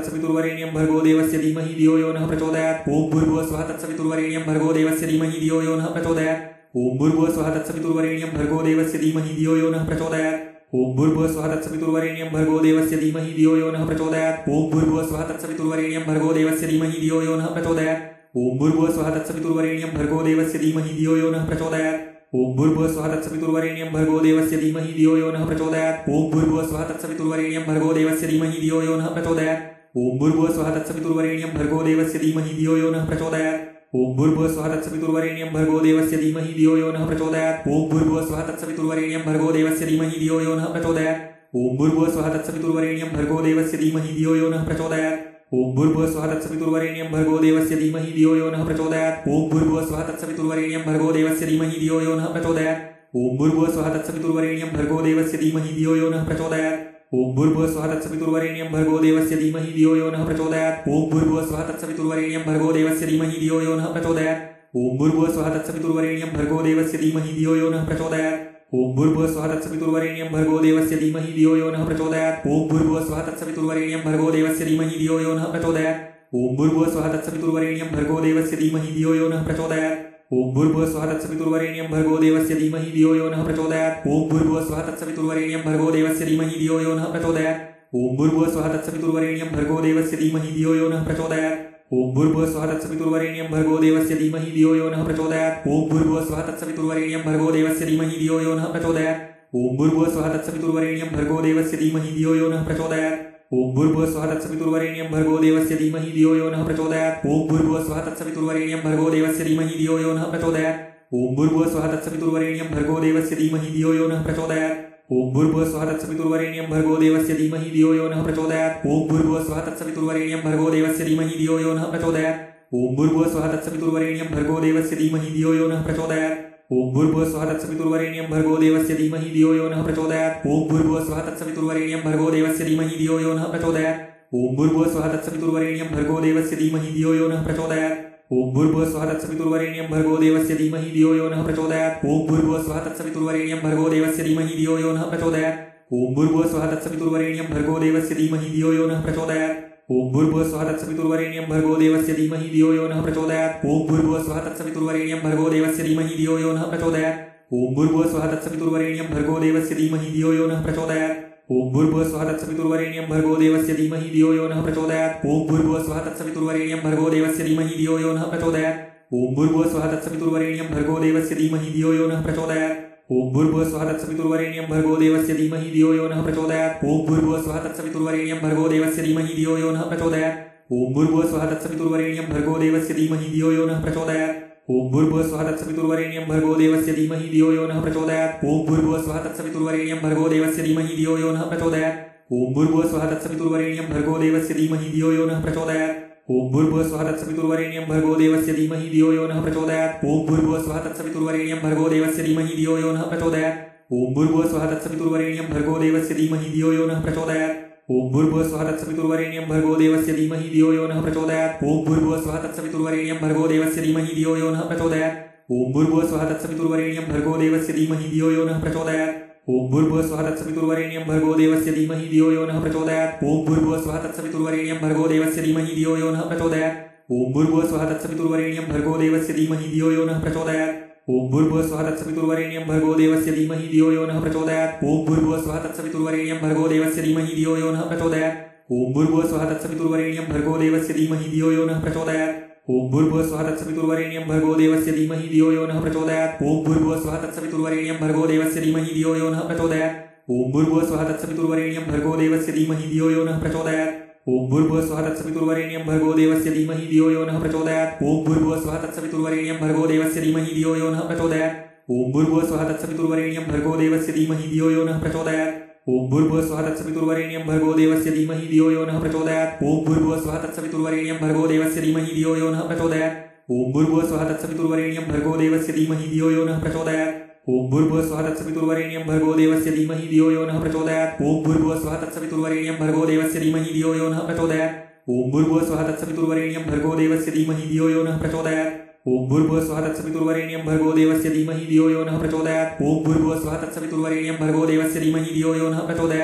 तत्सवितुर्वरेण्यं भर्गो देवस्य धीमहि धियो यो नः प्रचोदयात् ॐ भूर्भुवः स्वः तत्सवितुर्वरेण्यं भर्गो देवस्य धीमहि धियो यो नः प्रचोदयात् ॐ भूर्भुवः स्वः तत्सवितुर्वरेण्यं भर्गो देवस्य धीमहि धियो यो नः प्रचोदयात् ॐ भूर्भुवः स्वः तत्सवितुर्वरेण्यं भर्गो देवस्य धीमहि धियो यो नः प्रचोदयात् ॐ भूर्भुवः स्वः तत्सवितुर्वरेण्यं भर्गो देवस्य धीमहि धियो यो नः प्रचोदयात् ॐ भूर्भुवः स्वः तत्सवितुर्वरेण्यं भर्गो देवस्य धीमहि धियो यो नः प्रचोदयात् ॐ भूर्भुवः स्वः तत्सवितुर्वरेण्यं भर्गो देवस्य धीमहि धियो यो नः प्रचोदयात् ॐ भूर्भुवः स्वः तत्सवितुर्वरेण्यं भर्गो देवस्य धीमहि धियो यो नः प्रचोदयात् ॐ भूर्भुवः स्वः तत्सवितुर्वरेण्यं भर्गो देवस्य धीमहि धियो यो नः प्रचोदयात् ॐ भूर्भुवः स्वः तत्सवितुर्वरेण्यं भर्गो देवस्य धीमहि धियो यो नः प्रचोदयात् ॐ भूर्भुवः स्वः तत्सवितुर्वरेण्यं भर्गो देवस्य धीमहि धियो यो नः प्रचोदयात् ॐ भूर्भुवः स्वः तत्सवितुर्वरेण्यं भर्गो देवस्य धीमहि धियो यो नः प्रचोदयात् ॐ भूर्भुवः स्वः तत्सवितुर्वरेण्यं भर्गो देवस्य धीमहि धियो यो नः प्रचोदयात् ॐ भूर्भुवः स्वः तत्सवितुर्वरेण्यं भर्गो देवस्य धीमहि धियो यो नः प्रचोदयात् ॐ भूर्भुवः स्वः तत्सवितुर्वरेण्यं भर्गो देवस्य धीमहि धियो यो नः प्रचोदयात् ॐ भूर्भुवः स्वः तत्सवितुर्वरेण्यं भर्गो देवस्य धीमहि धियो यो नः प्रचोदयात् ॐ भूर्भुवः स्वः तत्सवितुर्वरेण्यं भर्गो देवस्य धीमहि धियो यो नः प्रचोदयात् ॐ भूर्भुवः स्वः तत्सवितुर्वरेण्यं भर्गो देवस्य धीमहि धियो यो नः प्रचोदयात् ॐ भूर्भुवः स्वः तत्सवितुर्वरेण्यं भर्गो देवस्य धीमहि धियो यो नः प्रचोदयात् ॐ भूर्भुवः स्वः तत्सवितुर्वरेण्यं भर्गो देवस्य धीमहि धियो यो नः प्रचोदयात् ॐ भूर्भुवः स्वः तत्सवितुर्वरेण्यं भर्गो देवस्य धीमहि धियो यो नः प्रचोदयात् ॐ भूर्भुवः स्वः तत्सवितुर्वरेण्यं भर्गो देवस्य धीमहि धियो यो नः प्रचोदयात् ॐ भूर्भुवः स्वः तत्सवितुर्वरेण्यं भर्गो देवस्य धीमहि धियो यो नः प्रचोदयात् ॐ भूर्भुवः स्वः तत्सवितुर्वरेण्यं भर्गो देवस्य धीमहि धियो यो नः प्रचोदयात् ॐ भूर्भुवः स्वः तत्सवितुर्वरेण्यं भर्गो देवस्य धीमहि धियो यो नः प्रचोदयात् ॐ भूर्भुवः स्वः तत्सवितुर्वरेण्यं भर्गो देवस्य धीमहि धियो यो नः प्रचोदयात् ॐ भूर्भुवः स्वः तत्सवितुर्वरेण्यं भर्गो देवस्य धीमहि धियो यो नः प्रचोदयात् ॐ भूर्भुवः स्वः तत्सवितुर्वरेण्यं भर्गो देवस्य धीमहि धियो यो नः प्रचोदयात् ॐ भूर्भुवः स्वः तत्सवितुर्वरेण्यं भर्गो देवस्य धीमहि धियो यो नः प्रचोदयात् ॐ भूर्भुवः स्वः तत्सवितुर्वरेण्यं भर्गो देवस्य धीमहि धियो यो नः प्रचोदयात् ॐ भूर्भुवः स्वः तत्सवितुर्वरेण्यं भर्गो देवस्य धीमहि धियो यो नः प्रचोदयात् ॐ भूर्भुवः स्वः तत्सवितुर्वरेण्यं भर्गो देवस्य धीमहि धियो यो नः प्रचोदयात् ॐ भूर्भुवः स्वः तत्सवितुर्वरेण्यं भर्गो देवस्य धीमहि धियो यो नः प्रचोदयात् ॐ भूर्भुवः स्वः तत्सवितुर्वरेण्यं भर्गो देवस्य धीमहि धियो यो नः प्रचोदयात् ॐ भूर्भुवः स्वः तत्सवितुर्वरेण्यं भर्गो देवस्य धीमहि धियो यो नः प्रचोदयात् ॐ भूर्भुवः स्वः तत्सवितुर्वरेण्यं भर्गो देवस्य धीमहि धियो यो नः प्रचोदयात् ॐ भूर्भुवः स्वः तत्सवितुर्वरेण्यं भर्गो देवस्य धीमहि धियो यो नः प्रचोदयात् ॐ भूर्भुवः स्वः तत्सवितुर्वरेण्यं भर्गो देवस्य धीमहि धियो यो नः प्रचोदयात् ॐ भूर्भुवः स्वः तत्सवितुर्वरेण्यं भर्गो देवस्य धीमहि धियो यो नः प्रचोदयात् ॐ भूर्भुवः स्वः तत्सवितुर्वरेण्यं भर्गो देवस्य धीमहि धियो यो नः प्रचोदयात् ॐ भूर्भुवः स्वः तत्सवितुर्वरेण्यं भर्गो देवस्य धीमहि धियो यो नः प्रचोदयात् ॐ भूर्भुवः स्वः तत्सवितुर्वरेण्यं भर्गो देवस्य धीमहि धियो यो नः प्रचोदयात् ॐ भूर्भुवः स्वः तत्सवितुर्वरेण्यं भर्गो देवस्य धीमहि धियो यो नः प्रचोदयात् ॐ भूर्भुवः स्वः तत्सवितुर्वरेण्यं भर्गो देवस्य धीमहि धियो यो नः प्रचोदयात् ॐ भूर्भुवः स्वः तत्सवितुर्वरेण्यं भर्गो देवस्य धीमहि धियो यो नः प्रचोदयात् ॐ भूर्भुवः स्वः तत्सवितुर्वरेण्यं भर्गो देवस्य धीमहि धियो यो नः प्रचोदयात् ॐ भूर्भुवः स्वः तत्सवितुर्वरेण्यं भर्गो देवस्य धीमहि धियो यो नः प्रचोदयात् ॐ भूर्भुवः स्वः तत्सवितुर्वरेण्यं भर्गो देवस्य धीमहि धियो यो नः प्रचोदयात् ॐ भूर्भुवः स्वः तत्सवितुर्वरेण्यं भर्गो देवस्य धीमहि धियो यो नः प्रचोदयात् ॐ भूर्भुवः स्वः तत्सवितुर्वरेण्यं भर्गो देवस्य धीमहि धियो यो नः प्रचोदयात् ॐ भूर्भुवः स्वः तत्सवितुर्वरेण्यं भर्गो देवस्य धीमहि धियो यो नः प्रचोदयात् ॐ भूर्भुवः स्वः तत्सवितुर्वरेण्यं भर्गो देवस्य धीमहि धियो यो नः प्रचोदयात् ॐ भूर्भुवः स्वः तत्सवितुर्वरेण्यं भर्गो देवस्य धीमहि धियो यो नः प्रचोदयात् ॐ भूर्भुवः स्वः तत्सवितुर्वरेण्यं भर्गो देवस्य धीमहि धियो यो नः प्रचोदयात् ॐ भूर्भुवः स्वः तत्सवितुर्वरेण्यं भर्गो देवस्य धीमहि धियो यो नः प्रचोदयात् ॐ भूर्भुवः स्वः तत्सवितुर्वरेण्यं भर्गो देवस्य धीमहि धियो यो नः प्रचोदयात् ॐ भूर्भुवः स्वः तत्सवितुर्वरेण्यं भर्गो देवस्य धीमहि धियो यो नः प्रचोदयात् ॐ भूर्भुवः स्वः तत्सवितुर्वरेण्यं भर्गो देवस्य धीमहि धियो यो नः प्रचोदयात् ॐ भूर्भुवः स्वः तत्सवितुर्वरेण्यं भर्गो देवस्य धीमहि धियो यो नः प्रचोदयात् ॐ भूर्भुवः स्वः तत्सवितुर्वरेण्यं भर्गो देवस्य धीमहि धियो यो नः प्रचोदयात् ॐ भूर्भुवः स्वः तत्सवितुर्वरेण्यं भर्गो देवस्य धीमहि धियो यो नः प्रचोदयात् ॐ भूर्भुवः स्वः तत्सवितुर्वरेण्यं भर्गो देवस्य धीमहि धियो यो नः प्रचोदयात् ॐ भूर्भुवः स्वः तत्सवितुर्वरेण्यं भर्गो देवस्य धीमहि धियो यो नः प्रचोदयात् ॐ भूर्भुवः स्वः तत्सवितुर्वरेण्यं भर्गो देवस्य धीमहि धियो यो नः प्रचोदयात् ॐ भूर्भुवः स्वः तत्सवितुर्वरेण्यं भर्गो देवस्य धीमहि धियो यो नः प्रचोदयात् ॐ भूर्भुवः स्वः तत्सवितुर्वरेण्यं भर्गो देवस्य धीमहि धियो यो नः प्रचोदयात् ॐ भूर्भुवः स्वः तत्सवितुर्वरेण्यं भर्गो देवस्य धीमहि धियो यो नः प्रचोदयात् ॐ भूर्भुवः स्वः तत्सवितुर्वरेण्यं भर्गो देवस्य धीमहि धियो यो नः प्रचोदयात् ॐ भूर्भुवः स्वः तत्सवितुर्वरेण्यं भर्गो देवस्य धीमहि धियो यो नः प्रचोदयात् ॐ भूर्भुवः स्वः तत्सवितुर्वरेण्यं भर्गो देवस्य धीमहि धियो यो नः प्रचोदयात् ॐ भूर्भुवः स्वः तत्सवितुर्वरेण्यं भर्गो देवस्य धीमहि धियो यो नः प्रचोदयात् ॐ भूर्भुवः स्वः तत्सवितुर्वरेण्यं भर्गो देवस्य धीमहि धियो यो नः प्रचोदयात् ॐ भूर्भुवः स्वः तत्सवितुर्वरेण्यं भर्गो देवस्य धीमहि धियो यो नः प्रचोदयात् ॐ भूर्भुवः स्वः तत्सवितुर्वरेण्यं भर्गो देवस्य धीमहि धियो यो नः प्रचोदयात् ॐ भूर्भुवः स्वः तत्सवितुर्वरेण्यं भर्गो देवस्य धीमहि धियो यो नः प्रचोदयात् ॐ भूर्भुवः स्वः तत्सवितुर्वरेण्यं भर्गो देवस्य धीमहि धियो यो नः प्रचोदयात् ॐ भूर्भुवः स्वः तत्सवितुर्वरेण्यं भर्गो देवस्य धीमहि धियो यो नः प्रचोदयात्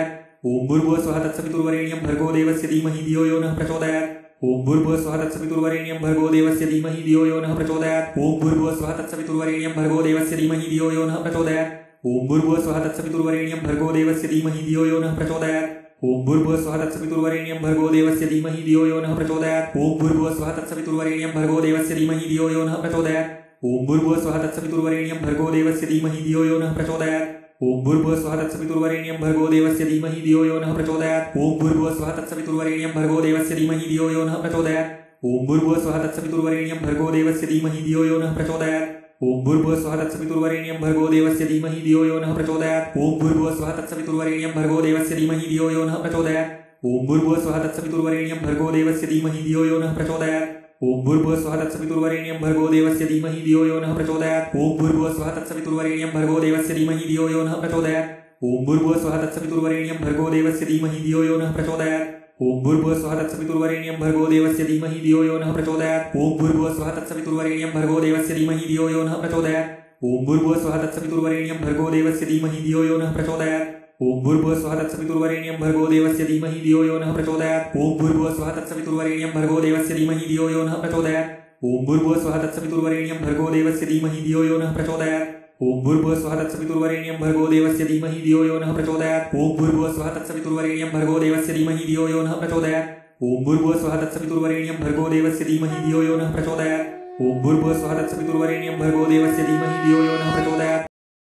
ओम भूर्भुवस्सुः तत्सवितुर्वरेण्यं भर्गो देवस्य धीमहि धियो यो नः प्रचोदयात् ओम भूर्भुवस्सुः तत्सवितुर्वरेण्यं भर्गो देवस्य धीमहि धियो यो नः प्रचोदयात् ओम भूर्भुवस्सुः तत्सवितुर्वरेण्यं भर्गो देवस्य धीमहि धियो यो नः प्रचोदयात् ओम भूर्भुवस्सुः तत्सवितुर्वरेण्यं भर्गो देवस्य धीमहि धियो यो नः प्रचोदयात् ओम भूर्भुवस्सुः तत्सवितुर्वरेण्यं भर्गो देवस्य धीमहि धियो यो नः प्रचोदयात् ओम भूर्भुवस्सुः तत्सवितुर्वरेण्यं भर्गो देवस्य धीमहि धियो यो नः प्रचोदयात् ओम भूर्भुवस्सुः तत्सवितुर्वरेण्यं भर्गो देवस्य धीमहि धियो यो नः प्रचोदयात् ओम भूर्भुवस्सुः तत्सवितुर्वरेण्यं भर्गो देवस्य धीमहि धियो यो नः प्रचोदयात् ओम भूर्भुवस्सुः तत्सवितुर्वरेण्यं भर्गो देवस्य धीमहि धियो यो नः प्रचोदयात् ओम भूर्भुवस्सुः तत्सवितुर्वरेण्यं भर्गो देवस्य धीमहि धियो यो नः प्रचोदयात् ओम भूर्भुवस्सुः तत्सवितुर्वरेण्यं भर्गो देवस्य धीमहि धियो यो नः प्रचोदयात् ओम भूर्भुवस्सुः तत्सवितुर्वरेण्यं भर्गो देवस्य धीमहि धियो यो नः प्रचोदयात् ओम भूर्भुवस्सुः तत्सवितुर्वरेण्यं भर्गो देवस्य धीमहि धियो यो नः प्रचोदयात् ओम भूर्भुवस्सुः तत्सवितुर्वरेण्यं भर्गो देवस्य धीमहि धियो यो नः प्रचोदयात् ओम भूर्भुवस्सुः तत्सवितुर्वरेण्यं भर्गो देवस्य धीमहि धियो यो नः प्रचोदयात् ओम भूर्भुवस्सुः तत्सवितुर्वरेण्यं भर्गो देवस्य धीमहि धियो यो नः प्रचोदयात् ओम भूर्भुवस्सुः तत्सवितुर्वरेण्यं भर्गो देवस्य धीमहि धियो यो नः प्रचोदयात् ओम भूर्भुवस्सुः तत्सवितुर्वरेण्यं भर्गो देवस्य धीमहि धियो यो नः प्रचोदयात् ओम भूर्भुवस्सुः तत्सवितुर्वरेण्यं भर्गो देवस्य धीमहि धियो यो नः प्रचोदयात् ओम भूर्भुवस्सुः तत्सवितुर्वरेण्यं भर्गो देवस्य धीमहि धियो यो नः प्रचोदयात् ओम भूर्भुवस्सुः तत्सवितुर्वरेण्यं भर्गो देवस्य धीमहि धियो यो नः प्रचोदयात् ओम भूर्भुवस्सुः तत्सवितुर्वरेण्यं भर्गो देवस्य धीमहि धियो यो नः प्रचोदयात् ओम भूर्भुवस्सुः तत्सवितुर्वरेण्यं भर्गो देवस्य धीमहि धियो यो नः प्रचोदयात् ओम भूर्भुवस्सुः तत्सवितुर्वरेण्यं भर्गो देवस्य धीमहि धियो यो नः प्रचोदयात् ओम भूर्भुवस्सुः तत्सवितुर्वरेण्यं भर्गो देवस्य धीमहि धियो यो नः प्रचोदयात् ओम भूर्भुवस्सुः तत्सवितुर्वरेण्यं भर्गो देवस्य धीमहि धियो यो नः प्रचोदयात्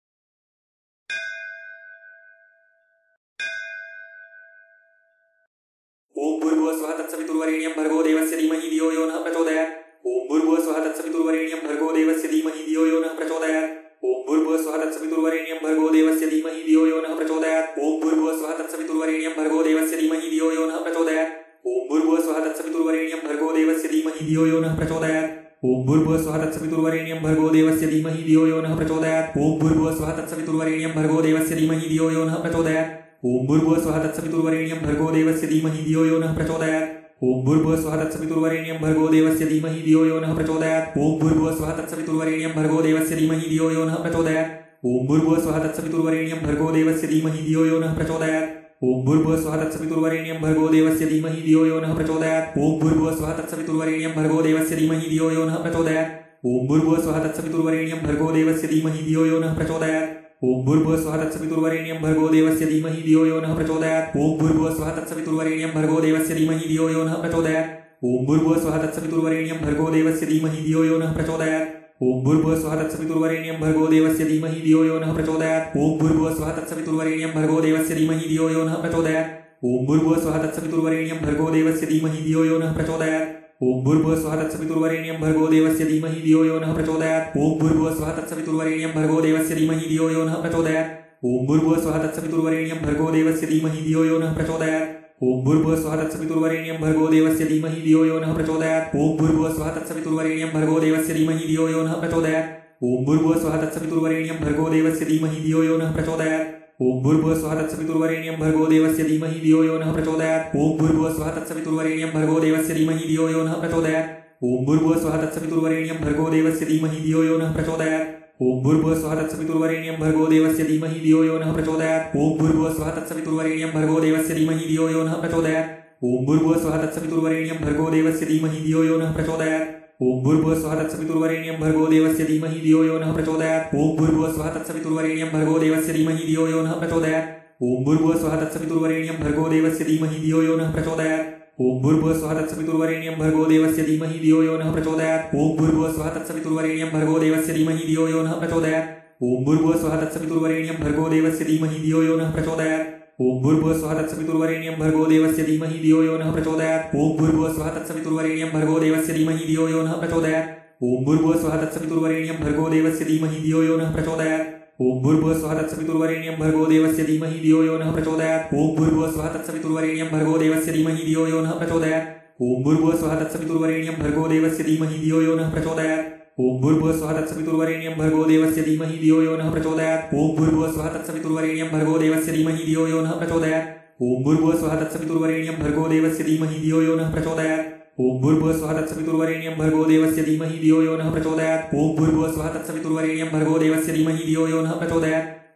ओम भूर्भुवस्सुः तत्सवितुर्वरेण्यं भर्गो देवस्य धीमहि धियो यो नः प्रचोदयात् ओम भूर्भुवस्सुः तत्सवितुर्वरेण्यं भर्गो देवस्य धीमहि धियो यो नः प्रचोदयात् ओम भूर्भुवस्सुः तत्सवितुर्वरेण्यं भर्गो देवस्य धीमहि धियो यो नः प्रचोदयात् ओम भूर्भुवस्सुः तत्सवितुर्वरेण्यं भर्गो देवस्य धीमहि धियो यो नः प्रचोदयात् ओम भूर्भुवस्सुः तत्सवितुर्वरेण्यं भर्गो देवस्य धीमहि धियो यो नः प्रचोदयात् ओम भूर्भुवस्सुः तत्सवितुर्वरेण्यं भर्गो देवस्य धीमहि धियो यो नः प्रचोदयात् ओम भूर्भुवस्सुः तत्सवितुर्वरेण्यं भर्गो देवस्य धीमहि धियो यो नः प्रचोदयात् ओम भूर्भुवस्सुः तत्सवितुर्वरेण्यं भर्गो देवस्य धीमहि धियो यो नः प्रचोदयात् ओम भूर्भुवस्सुः तत्सवितुर्वरेण्यं भर्गो देवस्य धीमहि धियो यो नः प्रचोदयात् ओम भूर्भुवस्सुः तत्सवितुर्वरेण्यं भर्गो देवस्य धीमहि धियो यो नः प्रचोदयात् ओम भूर्भुवस्सुः तत्सवितुर्वरेण्यं भर्गो देवस्य धीमहि धियो यो नः प्रचोदयात् ओम भूर्भुवस्सुः तत्सवितुर्वरेण्यं भर्गो देवस्य धीमहि धियो यो नः प्रचोदयात् ओम भूर्भुवस्सुः तत्सवितुर्वरेण्यं भर्गो देवस्य धीमहि धियो यो नः प्रचोदयात् ओम भूर्भुवस्सुः तत्सवितुर्वरेण्यं भर्गो देवस्य धीमहि धियो यो नः प्रचोदयात् ओम भूर्भुवस्सुः तत्सवितुर्वरेण्यं भर्गो देवस्य धीमहि धियो यो नः प्रचोदयात् ओम भूर्भुवस्सुः तत्सवितुर्वरेण्यं भर्गो देवस्य धीमहि धियो यो नः प्रचोदयात् ओम भूर्भुवस्सुः तत्सवितुर्वरेण्यं भर्गो देवस्य धीमहि धियो यो नः प्रचोदयात् ओम भूर्भुवस्सुः तत्सवितुर्वरेण्यं भर्गो देवस्य धीमहि धियो यो नः प्रचोदयात् ओम भूर्भुवस्सुः तत्सवितुर्वरेण्यं भर्गो देवस्य धीमहि धियो यो नः प्रचोदयात् ओम भूर्भुवस्सुः तत्सवितुर्वरेण्यं भर्गो देवस्य धीमहि धियो यो नः प्रचोदयात् ओम भूर्भुवस्सुः तत्सवितुर्वरेण्यं भर्गो देवस्य धीमहि धियो यो नः प्रचोदयात् ओम भूर्भुवस्सुः तत्सवितुर्वरेण्यं भर्गो देवस्य धीमहि धियो यो नः प्रचोदयात् ओम भूर्भुवस्सुः तत्सवितुर्वरेण्यं भर्गो देवस्य धीमहि धियो यो नः प्रचोदयात् ओम भूर्भुवस्सुः तत्सवितुर्वरेण्यं भर्गो देवस्य धीमहि धियो यो नः प्रचोदयात् ओम भूर्भुवस्सुः तत्सवितुर्वरेण्यं भर्गो देवस्य धीमहि धियो यो नः प्रचोदयात् ओम भूर्भुवस्सुः तत्सवितुर्वरेण्यं भर्गो देवस्य धीमहि धियो यो नः प्रचोदयात् ओम भूर्भुवस्सुः तत्सवितुर्वरेण्यं भर्गो देवस्य धीमहि धियो यो नः प्रचोदयात् ओम भूर्भुवस्सुः तत्सवितुर्वरेण्यं भर्गो देवस्य धीमहि धियो यो नः प्रचोदयात् ओम भूर्भुवस्सुः तत्सवितुर्वरेण्यं भर्गो देवस्य धीमहि धियो यो नः प्रचोदयात् ओम भूर्भुवस्सुः तत्सवितुर्वरेण्यं भर्गो देवस्य धीमहि धियो यो नः प्रचोदयात् ओम भूर्भुवस्सुः तत्सवितुर्वरेण्यं भर्गो देवस्य धीमहि धियो यो नः प्रचोदयात् ओम भूर्भुवस्सुः तत्सवितुर्वरेण्यं भर्गो देवस्य धीमहि धियो यो नः प्रचोदयात् ओम भूर्भुवस्सुः तत्सवितुर्वरेण्यं भर्गो देवस्य धीमहि धियो यो नः प्रचोदयात् ओम भूर्भुवस्सुः तत्सवितुर्वरेण्यं भर्गो देवस्य धीमहि धियो यो नः प्रचोदयात् ओम भूर्भुवस्सुः तत्सवितुर्वरेण्यं भर्गो देवस्य धीमहि धियो यो नः प्रचोदयात् ओम भूर्भुवस्सुः तत्सवितुर्वरेण्यं भर्गो देवस्य धीमहि धियो यो नः प्रचोदयात् ओम भूर्भुवस्सुः तत्सवितुर्वरेण्यं भर्गो देवस्य धीमहि धियो यो नः प्रचोदयात् ओम भूर्भुवस्सुः तत्सवितुर्वरेण्यं भर्गो देवस्य धीमहि धियो यो नः प्रचोदयात् ओम भूर्भुवस्सुः तत्सवितुर्वरेण्यं भर्गो देवस्य धीमहि धियो यो नः प्रचोदयात् ओम भूर्भुवस्सुः तत्सवितुर्वरेण्यं भर्गो देवस्य धीमहि धियो यो नः प्रचोदयात् ओम भूर्भुवस्सुः तत्सवितुर्वरेण्यं भर्गो देवस्य धीमहि धियो यो नः प्रचोदयात् ओम भूर्भुवस्सुः तत्सवितुर्वरेण्यं भर्गो देवस्य धीमहि धियो यो नः प्रचोदयात् ओम भूर्भुवस्सुः तत्सवितुर्वरेण्यं भर्गो देवस्य धीमहि धियो यो नः प्रचोदयात् ओम भूर्भुवस्सुः तत्सवितुर्वरेण्यं भर्गो देवस्य धीमहि धियो यो नः प्रचोदयात् ओम भूर्भुवस्सुः तत्सवितुर्वरेण्यं भर्गो देवस्य धीमहि धियो यो नः प्रचोदयात् ओम भूर्भुवस्सुः तत्सवितुर्वरेण्यं भर्गो देवस्य धीमहि धियो यो नः प्रचोदयात् ओम भूर्भुवस्सुः तत्सवितुर्वरेण्यं भर्गो देवस्य धीमहि धियो यो नः प्रचोदयात् ओम भूर्भुवस्सुः तत्सवितुर्वरेण्यं भर्गो देवस्य धीमहि धियो यो नः प्रचोदयात् ओम भूर्भुवस्सुः तत्सवितुर्वरेण्यं भर्गो देवस्य धीमहि धियो यो नः प्रचोदयात्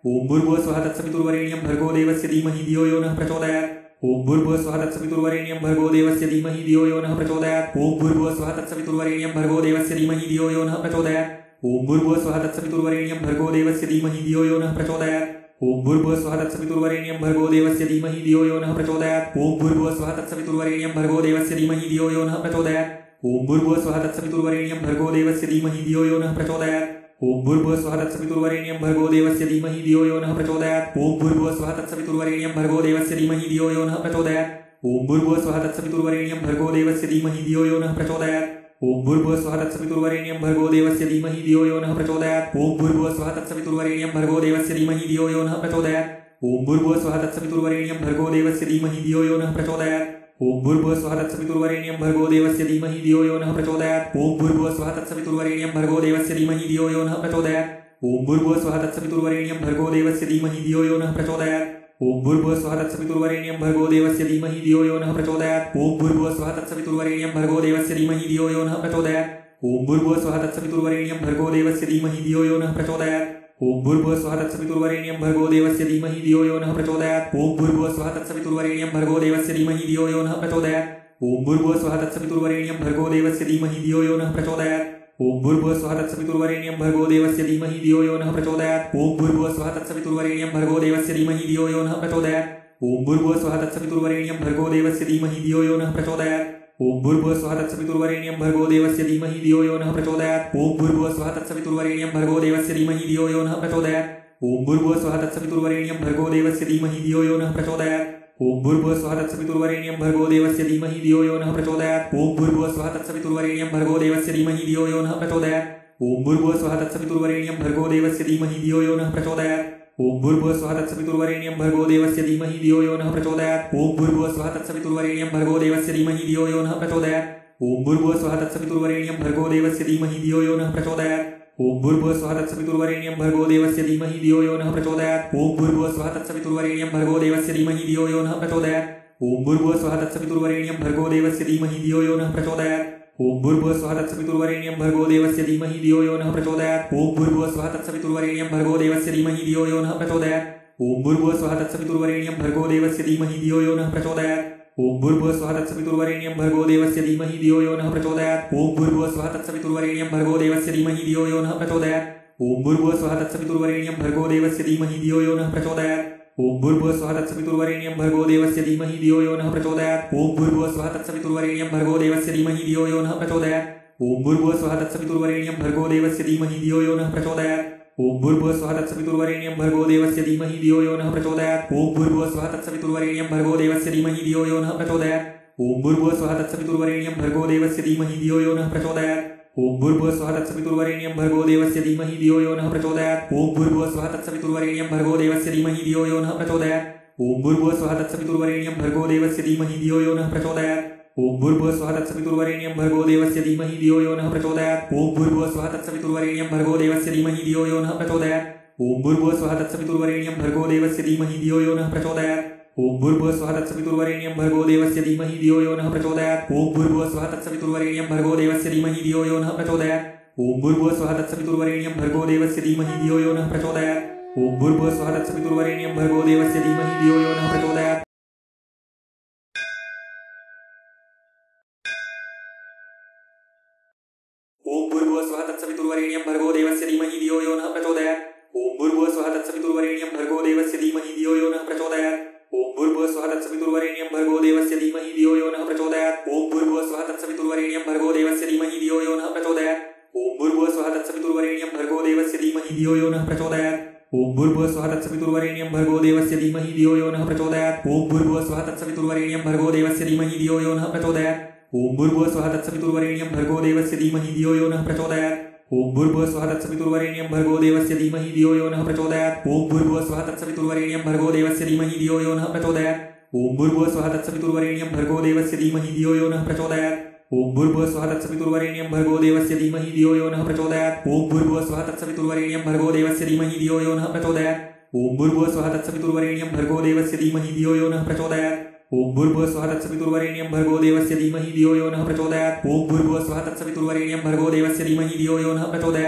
ओम भूर्भुवस्सुवः तत्सवितुर्वरेण्यं भर्गो देवस्य धीमहि धियो यो नः प्रचोदयात्। ओम भूर्भुवस्सुवः तत्सवितुर्वरेण्यं भर्गो देवस्य धीमहि धियो यो नः प्रचोदयात्। ओम भूर्भुवस्सुवः तत्सवितुर्वरेण्यं भर्गो देवस्य धीमहि धियो यो नः प्रचोदयात्। ओम भूर्भुवस्सुवः तत्सवितुर्वरेण्यं भर्गो देवस्य धीमहि धियो यो नः प्रचोदयात्। ओम भूर्भुवस्सुवः तत्सवितुर्वरेण्यं भर्गो देवस्य धीमहि धियो यो नः प्रचोदयात्। ओम भूर्भुवस्सुवः तत्सवितुर्वरेण्यं भर्गो देवस्य धीमहि धियो यो नः प्रचोदयात्। ओम भूर्भुवस्सुवः तत्सवितुर्वरेण्यं भर्गो देवस्य धीमहि धियो यो नः प्रचोदयात्। ओम भूर्भुवस्सुवः तत्सवितुर्वरेण्यं भर्गो देवस्य धीमहि धियो यो नः प्रचोदयात्। ओम भूर्भुवस्सुवः तत्सवितुर्वरेण्यं भर्गो देवस्य धीमहि धियो यो नः प्रचोदयात्। ओम भूर्भुवस्सुवः तत्सवितुर्वरेण्यं भर्गो देवस्य धीमहि धियो यो नः प्रचोदयात्। ओम भूर्भुवस्सुवः तत्सवितुर्वरेण्यं भर्गो देवस्य धीमहि धियो यो नः प्रचोदयात्। ओम भूर्भुवस्सुवः तत्सवितुर्वरेण्यं भर्गो देवस्य धीमहि धियो यो नः प्रचोदयात्। ओम भूर्भुवस्सुवः तत्सवितुर्वरेण्यं भर्गो देवस्य धीमहि धियो यो नः प्रचोदयात्। ओम भूर्भुवस्सुवः तत्सवितुर्वरेण्यं भर्गो देवस्य धीमहि धियो यो नः प्रचोदयात्। ओम भूर्भुवस्सुवः तत्सवितुर्वरेण्यं भर्गो देवस्य धीमहि धियो यो नः प्रचोदयात्। ओम भूर्भुवस्सुवः तत्सवितुर्वरेण्यं भर्गो देवस्य धीमहि धियो यो नः प्रचोदयात्। ओम भूर्भुवस्सुवः तत्सवितुर्वरेण्यं भर्गो देवस्य धीमहि धियो यो नः प्रचोदयात्। ओम भूर्भुवस्सुवः तत्सवितुर्वरेण्यं भर्गो देवस्य धीमहि धियो यो नः प्रचोदयात्। ओम भूर्भुवस्सुवः तत्सवितुर्वरेण्यं भर्गो देवस्य धीमहि धियो यो नः प्रचोदयात्। ओम भूर्भुवस्सुवः तत्सवितुर्वरेण्यं भर्गो देवस्य धीमहि धियो यो नः प्रचोदयात्। ओम भूर्भुवस्सुवः तत्सवितुर्वरेण्यं भर्गो देवस्य धीमहि धियो यो नः प्रचोदयात्। ओम भूर्भुवस्सुवः तत्सवितुर्वरेण्यं भर्गो देवस्य धीमहि धियो यो नः प्रचोदयात्। ओम भूर्भुवस्सुवः तत्सवितुर्वरेण्यं भर्गो देवस्य धीमहि धियो यो नः प्रचोदयात्। ओम भूर्भुवस्सुवः तत्सवितुर्वरेण्यं भर्गो देवस्य धीमहि धियो यो नः प्रचोदयात्। ओम भूर्भुवस्सुवः तत्सवितुर्वरेण्यं भर्गो देवस्य धीमहि धियो यो नः प्रचोदयात्। ओम भूर्भुवस्सुवः तत्सवितुर्वरेण्यं भर्गो देवस्य धीमहि धियो यो नः प्रचोदयात्। ओम भूर्भुवस्सुवः तत्सवितुर्वरेण्यं भर्गो देवस्य धीमहि धियो यो नः प्रचोदयात्। ओम भूर्भुवस्सुवः तत्सवितुर्वरेण्यं भर्गो देवस्य धीमहि धियो यो नः प्रचोदयात्। ओम भूर्भुवस्सुवः तत्सवितुर्वरेण्यं भर्गो देवस्य धीमहि धियो यो नः प्रचोदयात्। ओम भूर्भुवस्सुवः तत्सवितुर्वरेण्यं भर्गो देवस्य धीमहि धियो यो नः प्रचोदयात्। ओम भूर्भुवस्सुवः तत्सवितुर्वरेण्यं भर्गो देवस्य धीमहि धियो यो नः प्रचोदयात्। ओम भूर्भुवस्सुवः तत्सवितुर्वरेण्यं भर्गो देवस्य धीमहि धियो यो नः प्रचोदयात्। ओम भूर्भुवस्सुवः तत्सवितुर्वरेण्यं भर्गो देवस्य धीमहि धियो यो नः प्रचोदयात्। ओम भूर्भुवस्सुवः तत्सवितुर्वरेण्यं भर्गो देवस्य धीमहि धियो यो नः प्रचोदयात्। ओम भूर्भुवस्सुवः तत्सवितुर्वरेण्यं भर्गो देवस्य धीमहि धियो यो नः प्रचोदयात्। ओम भूर्भुवस्सुवः तत्सवितुर्वरेण्यं भर्गो देवस्य धीमहि धियो यो नः प्रचोदयात्। ओम भूर्भुवस्सुवः तत्सवितुर्वरेण्यं भर्गो देवस्य धीमहि धियो यो नः प्रचोदयात्। ओम भूर्भुवस्सुवः तत्सवितुर्वरेण्यं भर्गो देवस्य धीमहि धियो यो नः प्रचोदयात्। ओम भूर्भुवस्सुवः तत्सवितुर्वरेण्यं भर्गो देवस्य धीमहि धियो यो नः प्रचोदयात्। ओम भूर्भुवस्सुवः तत्सवितुर्वरेण्यं भर्गो देवस्य धीमहि धियो यो नः प्रचोदयात्। ओम भूर्भुवस्सुवः तत्सवितुर्वरेण्यं भर्गो देवस्य धीमहि धियो यो नः प्रचोदयात्। ओम भूर्भुवस्सुवः तत्सवितुर्वरेण्यं भर्गो देवस्य धीमहि धियो यो नः प्रचोदयात्। ओम भूर्भुवस्सुवः तत्सवितुर्वरेण्यं भर्गो देवस्य धीमहि धियो यो नः प्रचोदयात्। ओम भूर्भुवस्सुवः तत्सवितुर्वरेण्यं भर्गो देवस्य धीमहि धियो यो नः प्रचोदयात्। ओम भूर्भुवस्सुवः तत्सवितुर्वरेण्यं भर्गो देवस्य धीमहि धियो यो नः प्रचोदयात्। ओम भूर्भुवस्सुवः तत्सवितुर्वरेण्यं भर्गो देवस्य धीमहि धियो यो नः प्रचोदयात्। ओम भूर्भुवस्सुवः तत्सवितुर्वरेण्यं भर्गो देवस्य धीमहि धियो यो नः प्रचोदयात्। ओम भूर्भुवस्सुवः तत्सवितुर्वरेण्यं भर्गो देवस्य धीमहि धियो यो नः प्रचोदयात्। ओम भूर्भुवस्सुवः तत्सवितुर्वरेण्यं भर्गो देवस्य धीमहि धियो यो नः प्रचोदयात्। ओम भूर्भुवस्सुवः तत्सवितुर्वरेण्यं भर्गो देवस्य धीमहि धियो यो नः प्रचोदयात्। ओम भूर्भुवस्सुवः तत्सवितुर्वरेण्यं भर्गो देवस्य धीमहि धियो यो नः प्रचोदयात्। ओम भूर्भुवस्सुवः तत्सवितुर्वरेण्यं भर्गो देवस्य धीमहि धियो यो नः प्रचोदयात्। ओम भूर्भुवस्सुवः तत्सवितुर्वरेण्यं भर्गो देवस्य धीमहि धियो यो नः प्रचोदयात्। ओम भूर्भुवस्सुवः तत्सवितुर्वरेण्यं भर्गो देवस्य धीमहि धियो यो नः प्रचोदयात्। ओम भूर्भुवस्सुवः तत्सवितुर्वरेण्यं भर्गो देवस्य धीमहि धियो यो नः प्रचोदयात्। ओम भूर्भुवस्सुवः तत्सवितुर्वरेण्यं भर्गो देवस्य धीमहि धियो यो नः प्रचोदयात्। ओम भूर्भुवस्सुवः तत्सवितुर्वरेण्यं भर्गो देवस्य धीमहि धियो यो नः प्रचोदयात्। ओम भूर्भुवस्सुवः तत्सवितुर्वरेण्यं भर्गो देवस्य धीमहि धियो यो नः प्रचोदयात्। ओम भूर्भुवस्सुवः तत्सवितुर्वरेण्यं भर्गो देवस्य धीमहि धियो यो नः प्रचोदयात्। ओम भूर्भुवस्सुवः तत्सवितुर्वरेण्यं भर्गो देवस्य धीमहि धियो यो नः प्रचोदयात्। ओम भूर्भुवस्सुवः तत्सवितुर्वरेण्यं भर्गो देवस्य धीमहि धियो यो नः प्रचोदयात्। ओम भूर्भुवस्सुवः तत्सवितुर्वरेण्यं भर्गो देवस्य धीमहि धियो यो नः प्रचोदयात्। ओम भूर्भुवस्सुवः तत्सवितुर्वरेण्यं भर्गो देवस्य धीमहि धियो यो नः प्रचोदयात्। ओम भूर्भुवस्सुवः तत्सवितुर्वरेण्यं भर्गो देवस्य धीमहि धियो यो नः प्रचोदयात्। ओम भूर्भुवस्सुवः तत्सवितुर्वरेण्यं भर्गो देवस्य धीमहि धियो यो नः प्रचोदयात्। ओम भूर्भुवस्सुवः तत्सवितुर्वरेण्यं भर्गो देवस्य धीमहि धियो यो नः प्रचोदयात्। ओम भूर्भुवस्सुवः तत्सवितुर्वरेण्यं भर्गो देवस्य धीमहि धियो यो नः प्रचोदयात्। ओम भूर्भुवस्सुवः तत्सवितुर्वरेण्यं भर्गो देवस्य धीमहि धियो यो नः प्रचोदयात्। ओम भूर्भुवस्सुवः तत्सवितुर्वरेण्यं भर्गो देवस्य धीमहि धियो यो नः प्रचोदयात्। ओम भूर्भुवस्सुवः तत्सवितुर्वरेण्यं भर्गो देवस्य धीमहि धियो यो नः प्रचोदयात्। ओम भूर्भुवस्सुवः तत्सवितुर्वरेण्यं भर्गो देवस्य धीमहि धियो यो नः प्रचोदयात्। ओम भूर्भुवस्सुवः तत्सवितुर्वरेण्यं भर्गो देवस्य धीमहि धियो यो नः प्रचोदयात्। ओम भूर्भुवस्सुवः तत्सवितुर्वरेण्यं भर्गो देवस्य धीमहि धियो यो नः प्रचोदयात्। ओम भूर्भुवस्सुवः तत्सवितुर्वरेण्यं भर्गो देवस्य धीमहि धियो यो नः प्रचोदयात्। ओम भूर्भुवस्सुवः तत्सवितुर्वरेण्यं भर्गो देवस्य धीमहि धियो यो नः प्रचोदयात्।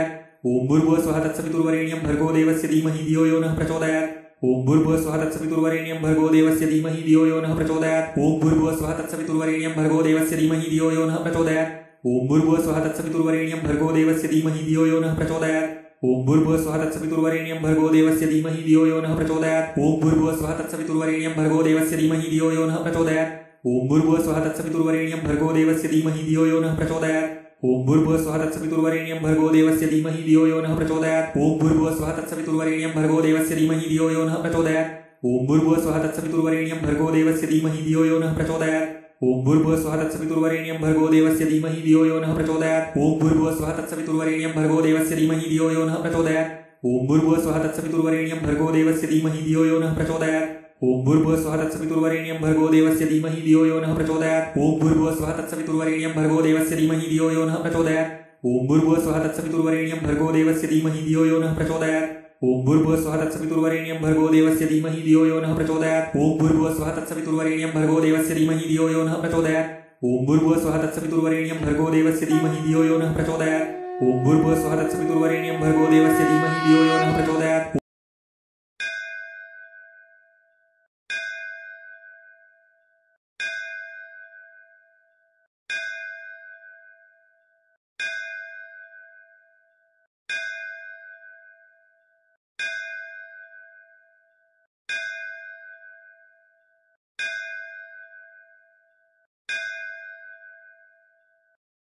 ओम भूर्भुवस्सुवः तत्सवितुर्वरेण्यं भर्गो देवस्य धीमहि धियो यो नः प्रचोदयात् ओम भूर्भुवस्सुवः तत्सवितुर्वरेण्यं भर्गो देवस्य धीमहि धियो यो नः प्रचोदयात् ओम भूर्भुवस्सुवः तत्सवितुर्वरेण्यं भर्गो देवस्य धीमहि धियो यो नः प्रचोदयात् ओम भूर्भुवस्सुवः तत्सवितुर्वरेण्यं भर्गो देवस्य धीमहि धियो यो नः प्रचोदयात् ओम भूर्भुवस्सुवः तत्सवितुर्वरेण्यं भर्गो देवस्य धीमहि धियो यो नः प्रचोदयात् ओम भूर्भुवस्सुवः तत्सवितुर्वरेण्यं भर्गो देवस्य धीमहि धियो यो नः प्रचोदयात् ओम भूर्भुवस्सुवः तत्सवितुर्वरेण्यं भर्गो देवस्य धीमहि धियो यो नः प्रचोदयात् ओम भूर्भुवस्सुवः तत्सवितुर्वरेण्यं भर्गो देवस्य धीमहि धियो यो नः प्रचोदयात् ओम भूर्भुवस्सुवः तत्सवितुर्वरेण्यं भर्गो देवस्य धीमहि धियो यो नः प्रचोदयात् ओम भूर्भुवस्सुवः तत्सवितुर्वरेण्यं भर्गो देवस्य धीमहि धियो यो नः प्रचोदयात् ओम भूर्भुवस्सुवः तत्सवितुर्वरेण्यं भर्गो देवस्य धीमहि धियो यो नः प्रचोदयात् ओम भूर्भुवस्सुवः तत्सवितुर्वरेण्यं भर्गो देवस्य धीमहि धियो यो नः प्रचोदयात् ओम भूर्भुवस्सुवः तत्सवितुर्वरेण्यं भर्गो देवस्य धीमहि धियो यो नः प्रचोदयात् ओम भूर्भुवस्सुवः तत्सवितुर्वरेण्यं भर्गो देवस्य धीमहि धियो यो नः प्रचोदयात् ओम भूर्भुवस्सुवः तत्सवितुर्वरेण्यं भर्गो देवस्य धीमहि धियो यो नः प्रचोदयात् ओम भूर्भुवस्सुवः तत्सवितुर्वरेण्यं भर्गो देवस्य धीमहि धियो यो नः प्रचोदयात् ओम भूर्भुवस्सुवः तत्सवितुर्वरेण्यं भर्गो देवस्य धीमहि धियो यो नः प्रचोदयात् ओम भूर्भुवस्सुवः तत्सवितुर्वरेण्यं भर्गो देवस्य धीमहि धियो यो नः प्रचोदयात् ओम भूर्भुवस्सुवः तत्सवितुर्वरेण्यं भर्गो देवस्य धीमहि धियो यो नः प्रचोदयात् ओम भूर्भुवस्सुवः तत्सवितुर्वरेण्यं भर्गो देवस्य धीमहि धियो यो नः प्रचोदयात्।